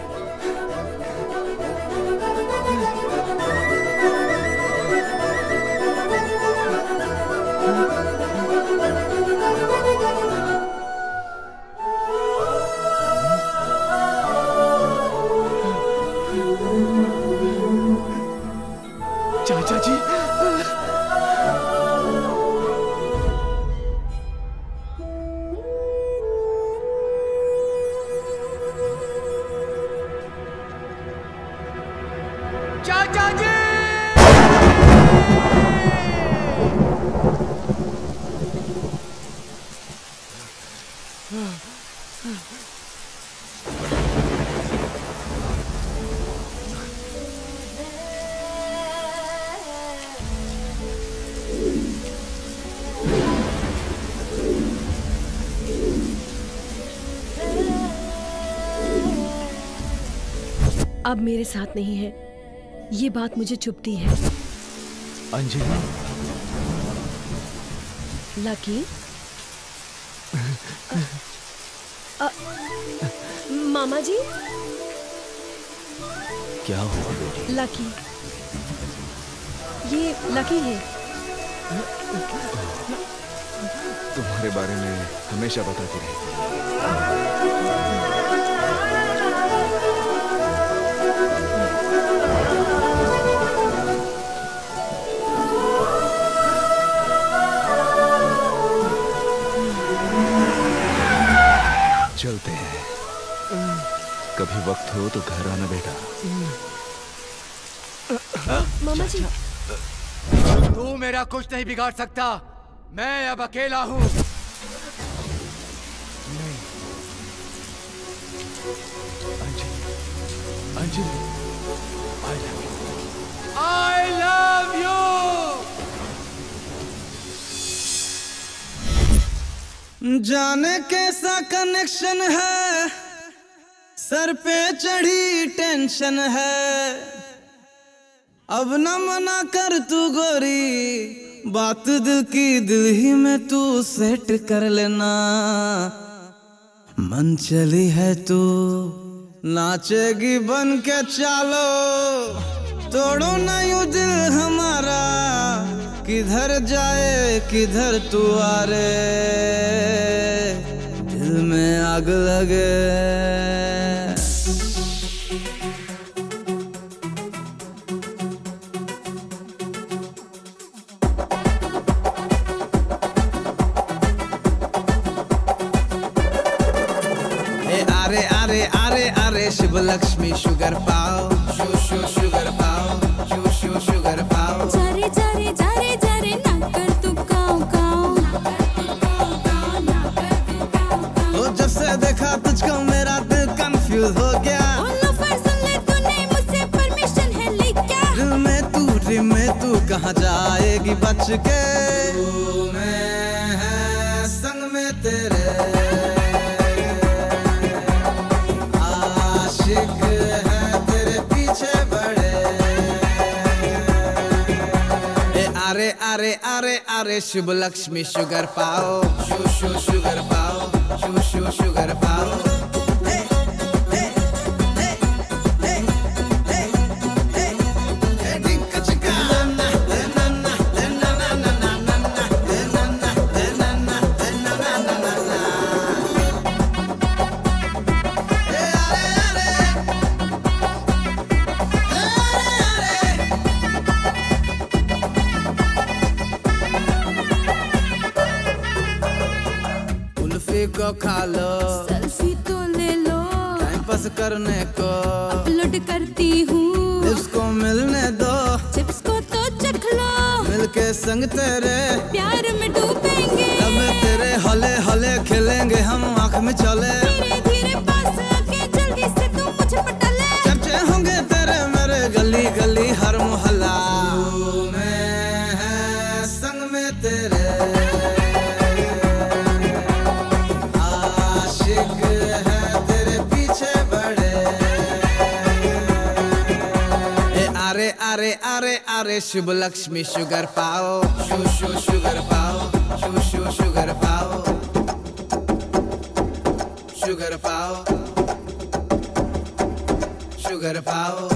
चाचा जी, चाचा जी, अब मेरे साथ नहीं है, ये बात मुझे चुभती है। अंजलि, लकी, मामा जी। क्या हुआ बेटी? लकी, ये लकी है। तुम्हारे बारे में हमेशा बताती रहती। चलते हैं, कभी वक्त हो तो घर आना बेटा। मामा जी, तू मेरा कुछ नहीं बिगाड़ सकता, मैं अब अकेला हूँ। Anjali, I love you। जाने कैसा कनेक्शन है, सर पे चढ़ी टेंशन है। अब न मना कर तू गोरी, बात दिल की दिल ही में तू सेट कर लेना। मन चली है तू, नाचेगी बन के चालो। तोड़ो ना यूं दिल हमारा, किधर जाए किधर तू आ रे। दिल में आग लगे। अरे अरे अरे अरे शिव लक्ष्मी शुगर पाओ, शू शू शुगर पाओ, शू शू शुगर पाओ। जारे जारे जारे जारे ना कर तू काऊ काऊ। ओ जब से देखा तुझको मेरा दिल कंफ्यूज हो गया। ओ लोफर सुन ले, तूने मुझसे परमिशन है ले क्या? दिल में तू कहाँ जाएगी बच के। तू मैं है संग में तेरे, आशिक है तेरे पीछे बड़े। अरे अरे अरे अरे शुभ लक्ष्मी शुगर पाओ, शू शू शुगर पाओ, शू शू शुगर पाओ। को खा लो, सेल्फी तो ले लो, टाइम पास करने को अपलोड करती हूँ। इसको मिलने दो, चिप्स को तो चख लो। संग तेरे प्यार में डूबेंगे, अब तेरे हले हले खेलेंगे हम आँख में चले, धीरे धीरे पास आके जल्दी से तू मुझे पटा ले, चर्चे होंगे तेरे मेरे गली गली हर मोहल्ला, मैं है संग में तेरे, आशिक है तेरे पीछे बड़े, अरे अरे अरे अरे शुभ लक्ष्मी शुगर पाओ, शू शू शुगर पाओ, शू शू शुगर पाओ, शुगर पाओ, शुगर पाओ।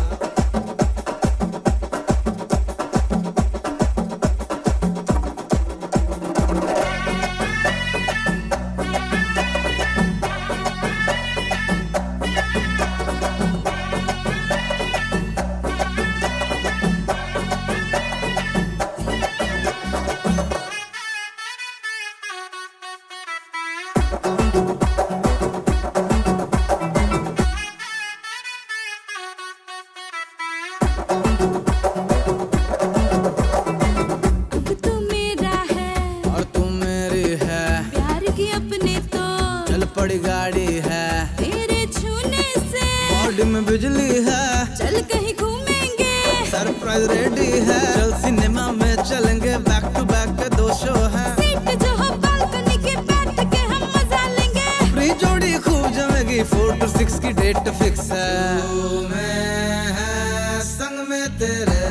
बड़ी गाड़ी है तेरे छूने से बॉडी में बिजली है, चल कहीं घूमेंगे, सरप्राइज रेडी है, चल सिनेमा में चलेंगे, बैक टू बैक के 2 शो है, सीट जो हो बालकनी के बैठ के हम मजा लेंगे, फ्री जोड़ी खूब जमेगी, 4 to 6 की डेट फिक्स है, मैं है संग में तेरे,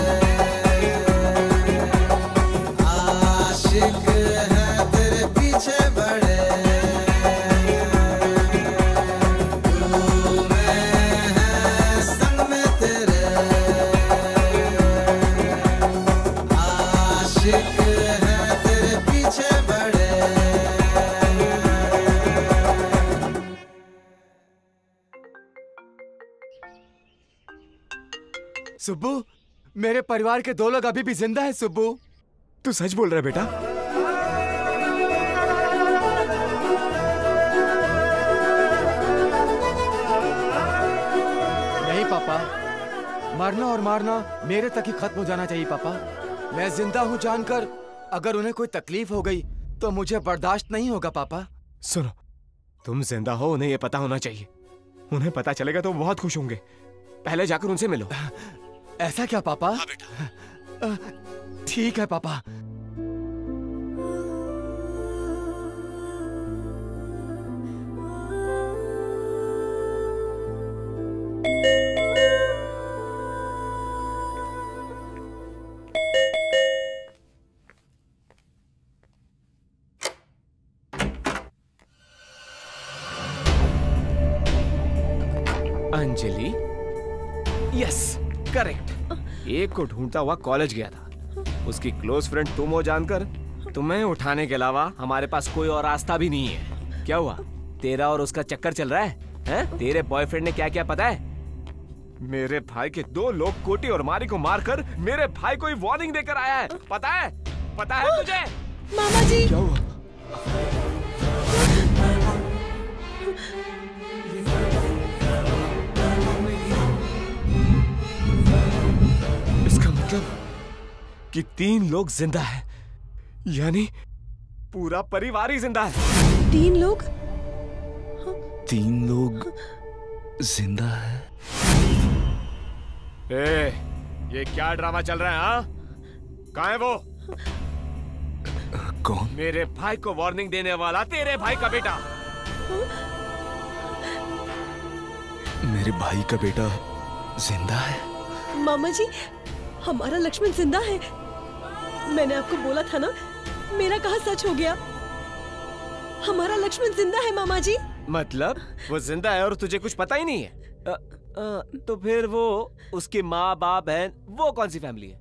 आशिक है तेरे पीछे बड़े, सुब्बू, मेरे परिवार के 2 लोग अभी भी जिंदा हैं सुब्बू। तू सच बोल रहा है बेटा? नहीं पापा, मरना और मारना मेरे तक ही खत्म हो जाना चाहिए पापा। मैं जिंदा हूँ जानकर अगर उन्हें कोई तकलीफ हो गई तो मुझे बर्दाश्त नहीं होगा पापा। सुनो, तुम जिंदा हो उन्हें ये पता होना चाहिए। उन्हें पता चलेगा तो वो बहुत खुश होंगे। पहले जाकर उनसे मिलो। ऐसा क्या पापा? हाँ बेटा। ठीक है पापा। Anjali, yes correct. एक को ढूंढता हुआ कॉलेज गया था। उसकी क्लोज फ्रेंड तुम हो जानकर तुम्हें उठाने के अलावा हमारे पास कोई और रास्ता भी नहीं है। क्या हुआ? तेरा और उसका चक्कर चल रहा है, हैं? तेरे बॉयफ्रेंड ने क्या क्या पता है? मेरे भाई के 2 लोग कोटी और मारी को मारकर मेरे भाई को ही वार्निंग देकर आया है। पता है? पता है तुझे? मामा जी। क्या हुआ? कि 3 लोग जिंदा हैं, यानी पूरा परिवार ही जिंदा है। 3 लोग? 3 लोग जिंदा है? ये क्या ड्रामा चल रहा है? हाँ, कहाँ है वो? कौन? मेरे भाई को वार्निंग देने वाला तेरे भाई का बेटा। मेरे भाई का बेटा जिंदा है? मामा जी, हमारा लक्ष्मण जिंदा है। मैंने आपको बोला था ना, मेरा कहा सच हो गया। हमारा लक्ष्मण जिंदा है मामा जी। मतलब वो जिंदा है और तुझे कुछ पता ही नहीं है? तो फिर वो उसकी माँ बाप बहन वो कौन सी फैमिली है?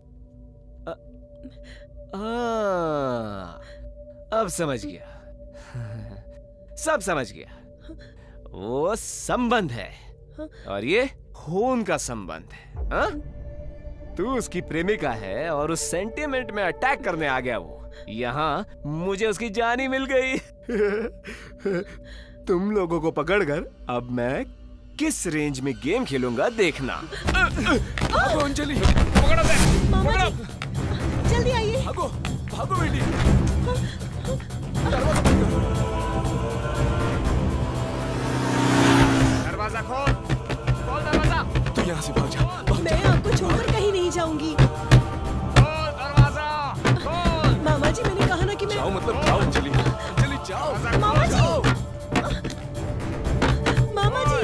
अब समझ गया। सब समझ गया। वो संबंध है और ये खून का संबंध है। हाँ? तू उसकी प्रेमिका है और उस सेंटिमेंट में अटैक करने आ गया वो। यहाँ मुझे उसकी जान ही मिल गई। तुम लोगों को पकड़कर अब मैं किस रेंज में गेम खेलूंगा देखना। अंजलि, जल्दी आइए। कहा ना कि मैं जाओ मतलब जाओ अंजलि, अंजलि जाओ। मामा जी, मामा जी,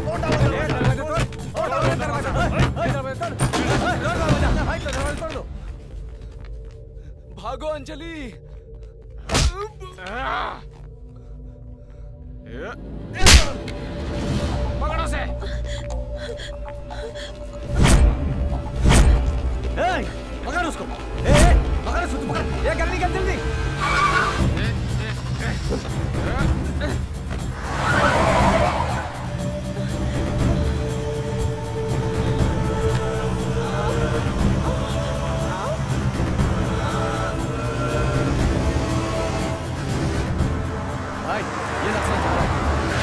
भागो अंजलि। पकड़ो से। पकड़ उसको, पकड़ उसको, पकड़, ये कर निकल जल्दी। भाई ये लक्ष्मण जा रहा है।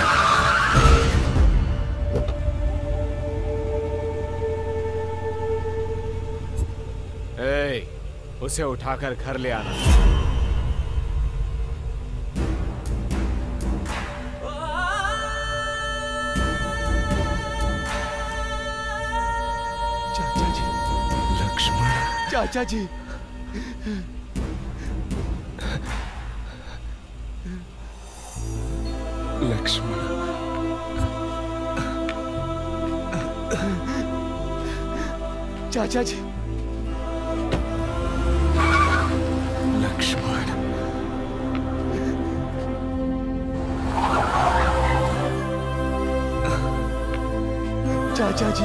उसे उठाकर घर ले आना। चाचा जी, लक्ष्मण। चाचा जी, लक्ष्मण। चाचा जी, लक्ष्मण। चाचा जी,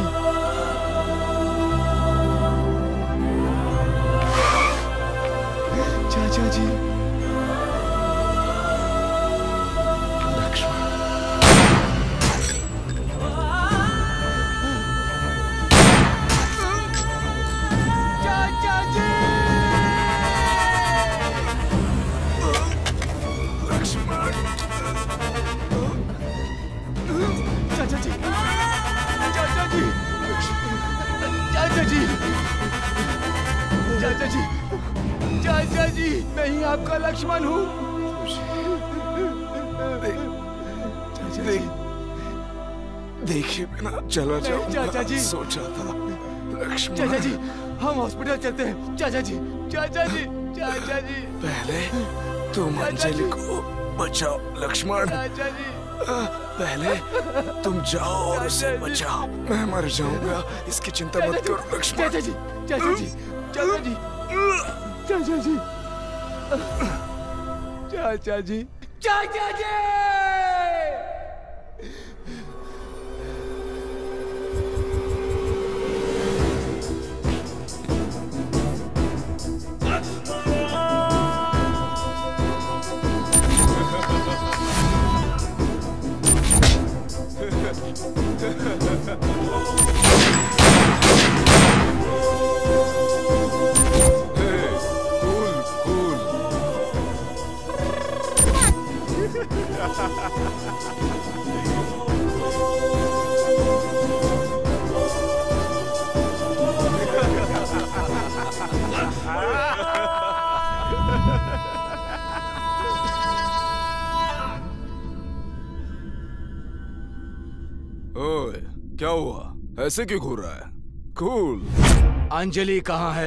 चाचा जी, चाचा जी, चाचा जी, मैं ही आपका लक्ष्मण हूँ। चाचा जी, देखिए बिना चला जाऊंगा। चाचा जी, सोचा था लक्ष्मण। चाचा जी, हम हॉस्पिटल चलते हैं। चाचा जी, चाचा जी, चाचा जी, पहले तुम अंजलि को बचाओ लक्ष्मण। चाचा जी, पहले तुम जाओ और उसे बचाओ। मैं मर जाऊंगा, इसकी चिंता मत करो लक्ष्मण। चाचा जी, चाचा जी, चाचा जी, चाचा जी, चाचा जी, चाचा जी। ओए, क्या हुआ? ऐसे क्यों घूर रहा है? कूल। अंजलि कहाँ है?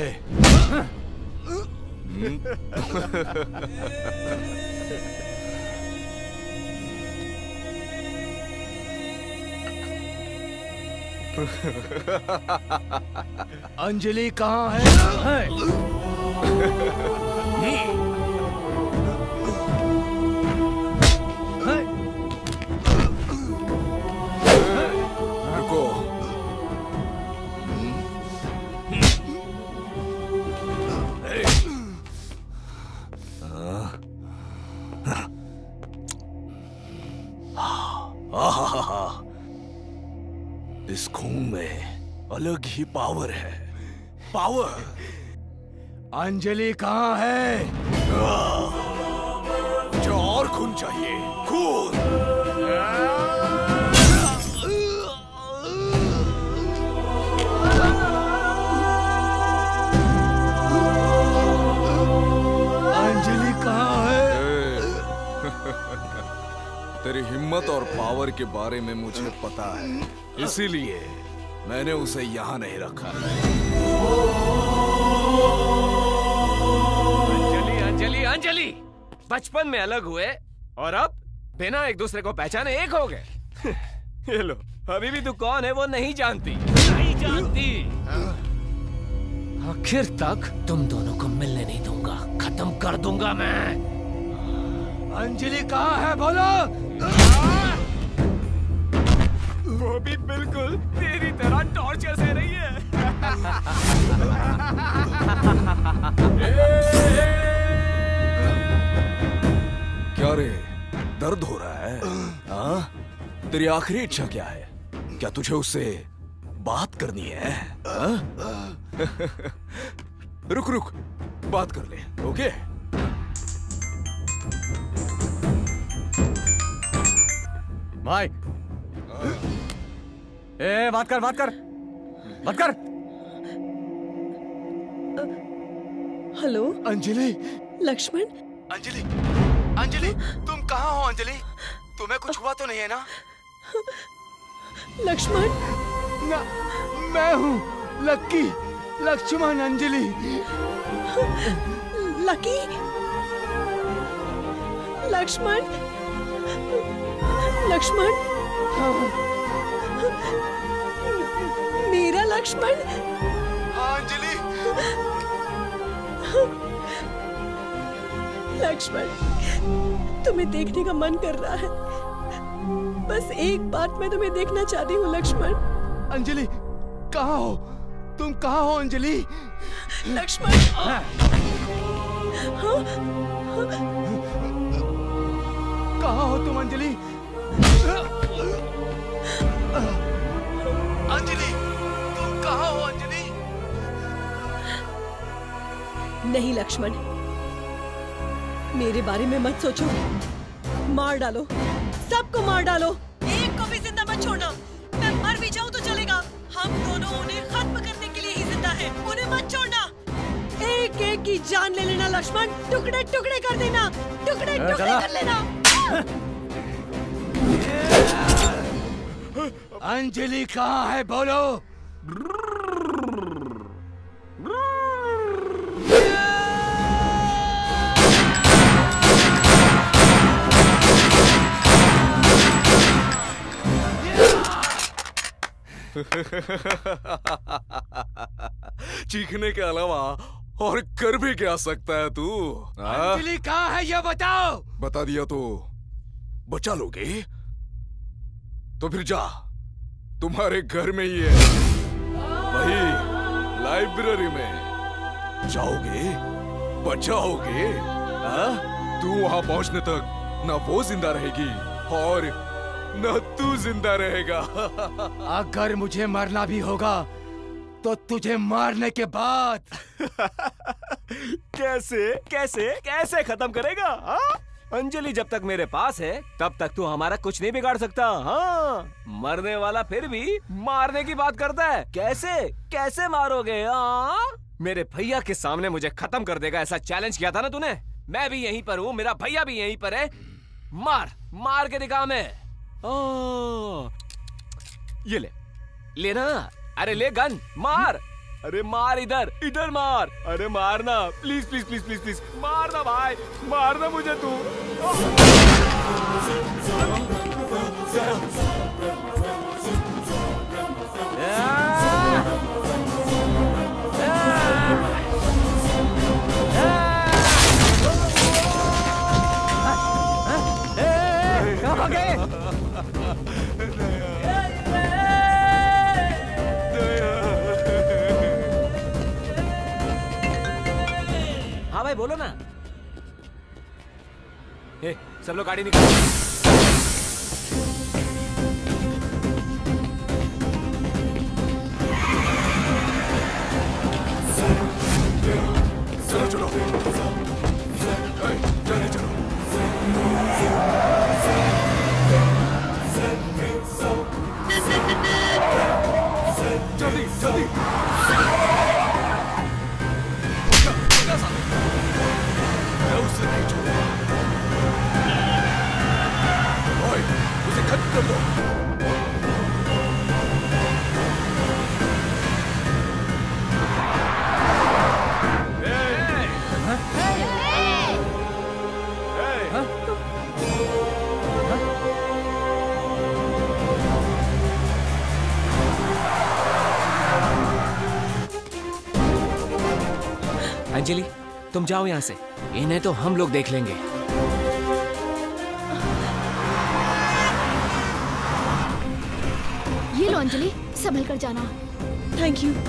अंजलि कहाँ है? रुको। इस खून में अलग ही पावर है। पावर। अंजलि कहाँ है? मुझे और खून चाहिए। खून। अंजलि कहाँ है? तेरी हिम्मत और पावर के बारे में मुझे पता है, इसीलिए मैंने उसे यहाँ नहीं रखा है। अंजलि, अंजलि, अंजलि। बचपन में अलग हुए और अब बिना एक दूसरे को पहचाने एक हो गए। ये लो, अभी भी तू कौन है वो नहीं जानती। नहीं जानती। आखिर तक तुम दोनों को मिलने नहीं दूंगा, खत्म कर दूंगा मैं। अंजलि कहाँ है बोलो? वो भी बिल्कुल तेरी तरह टॉर्चर सह रही है। क्या रे, दर्द हो रहा है? हाँ? तेरी आखिरी इच्छा क्या है? क्या तुझे उससे बात करनी है? रुक रुक, बात कर ले, ओके? भाई, ए बात कर, बात कर, बात कर। हेलो अंजलि। लक्ष्मण। अंजलि, अंजलि, तुम कहाँ हो अंजलि? तुम्हें कुछ हुआ तो नहीं है ना? लक्ष्मण। ना, मैं हूँ लक्की, लक्ष्मण। अंजलि। लकी। लक्ष्मण। लक्ष्मण। मेरा लक्ष्मण। अंजलि। लक्ष्मण, तुम्हें देखने का मन कर रहा है। बस एक बात मैं तुम्हें देखना चाहती हूँ लक्ष्मण। अंजलि, कहाँ हो तुम? कहाँ हो अंजलि? लक्ष्मण। हाँ? कहाँ हो तुम अंजलि? अंजलि, तुम कहाँ हो अंजलि? नहीं लक्ष्मण, मेरे बारे में मत सोचो। मार डालो, सबको मार डालो, एक को भी जिंदा मत छोड़ना। मैं मर भी जाऊं तो चलेगा। हम दोनों उन्हें खत्म करने के लिए ही जिंदा हैं। उन्हें मत छोड़ना। एक एक की जान ले लेना लक्ष्मण, टुकड़े टुकड़े कर देना, टुकड़े टुकड़े कर लेना। अंजलि कहाँ है बोलो? चीखने के अलावा और कर भी क्या सकता है तू? अंजलि कहाँ है ये बताओ। बता दिया तो बचा लोगे? तो फिर जा, तुम्हारे घर में ही है, वही लाइब्रेरी में। जाओगे, बचाओगे? तू वहां पहुंचने तक ना वो जिंदा रहेगी और न तू जिंदा रहेगा। अगर मुझे मरना भी होगा तो तुझे मारने के बाद। कैसे कैसे कैसे खत्म करेगा? अंजलि जब तक मेरे पास है तब तक तू हमारा कुछ नहीं बिगाड़ सकता। हाँ, मरने वाला फिर भी मारने की बात करता है। कैसे कैसे मारोगे? मेरे भैया के सामने मुझे खत्म कर देगा ऐसा चैलेंज किया था ना तूने। मैं भी यहीं पर हूँ, मेरा भैया भी यहीं पर है। मार मार के दिखा मैं। ये ले लेना। अरे ले गन, मार। अरे मार, इधर इधर मार। अरे मारना please please please please please, मारना भाई, मारना मुझे तू। हाँ भाई बोलो ना। ए, सब लोग गाड़ी निकालो। चलो चलो, जल्दी चलो। जल्दी जल्दी। मैं उससे नहीं छोड़ूंगा। अंजलि तुम जाओ यहाँ से, इन्हें तो हम लोग देख लेंगे। ये लो अंजलि, संभल कर जाना। Thank you.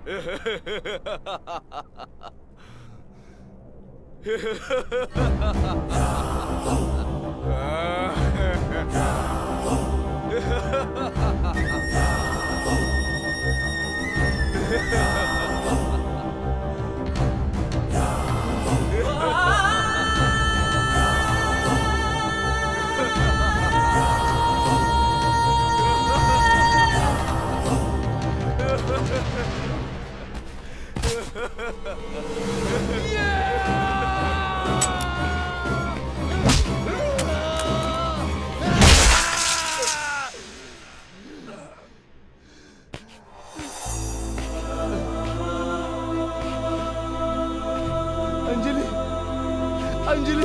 अंजलि, अंजलि,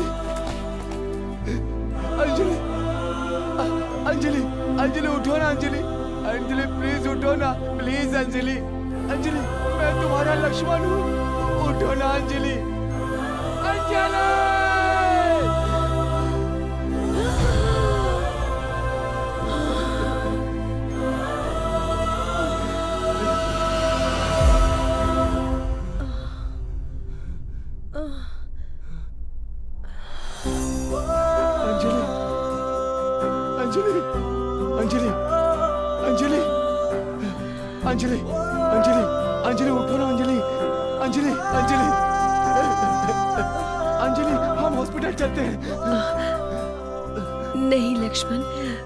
अंजलि, अंजलि, अंजलि उठो ना अंजलि, अंजलि प्लीज उठो ना, प्लीज अंजलि, अंजलि मैं तुम्हारा लक्ष्मण हूँ, उठो ना अंजलि, अंजलि। अंजलि, अंजलि, अंजलि, अंजलि, अंजलि, अंजलि उठो ना अंजलि, अंजलि, अंजलि, अंजलि हम हॉस्पिटल चलते हैं। नहीं लक्ष्मण,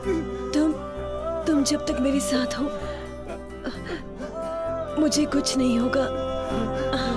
तुम जब तक मेरे साथ हो मुझे कुछ नहीं होगा।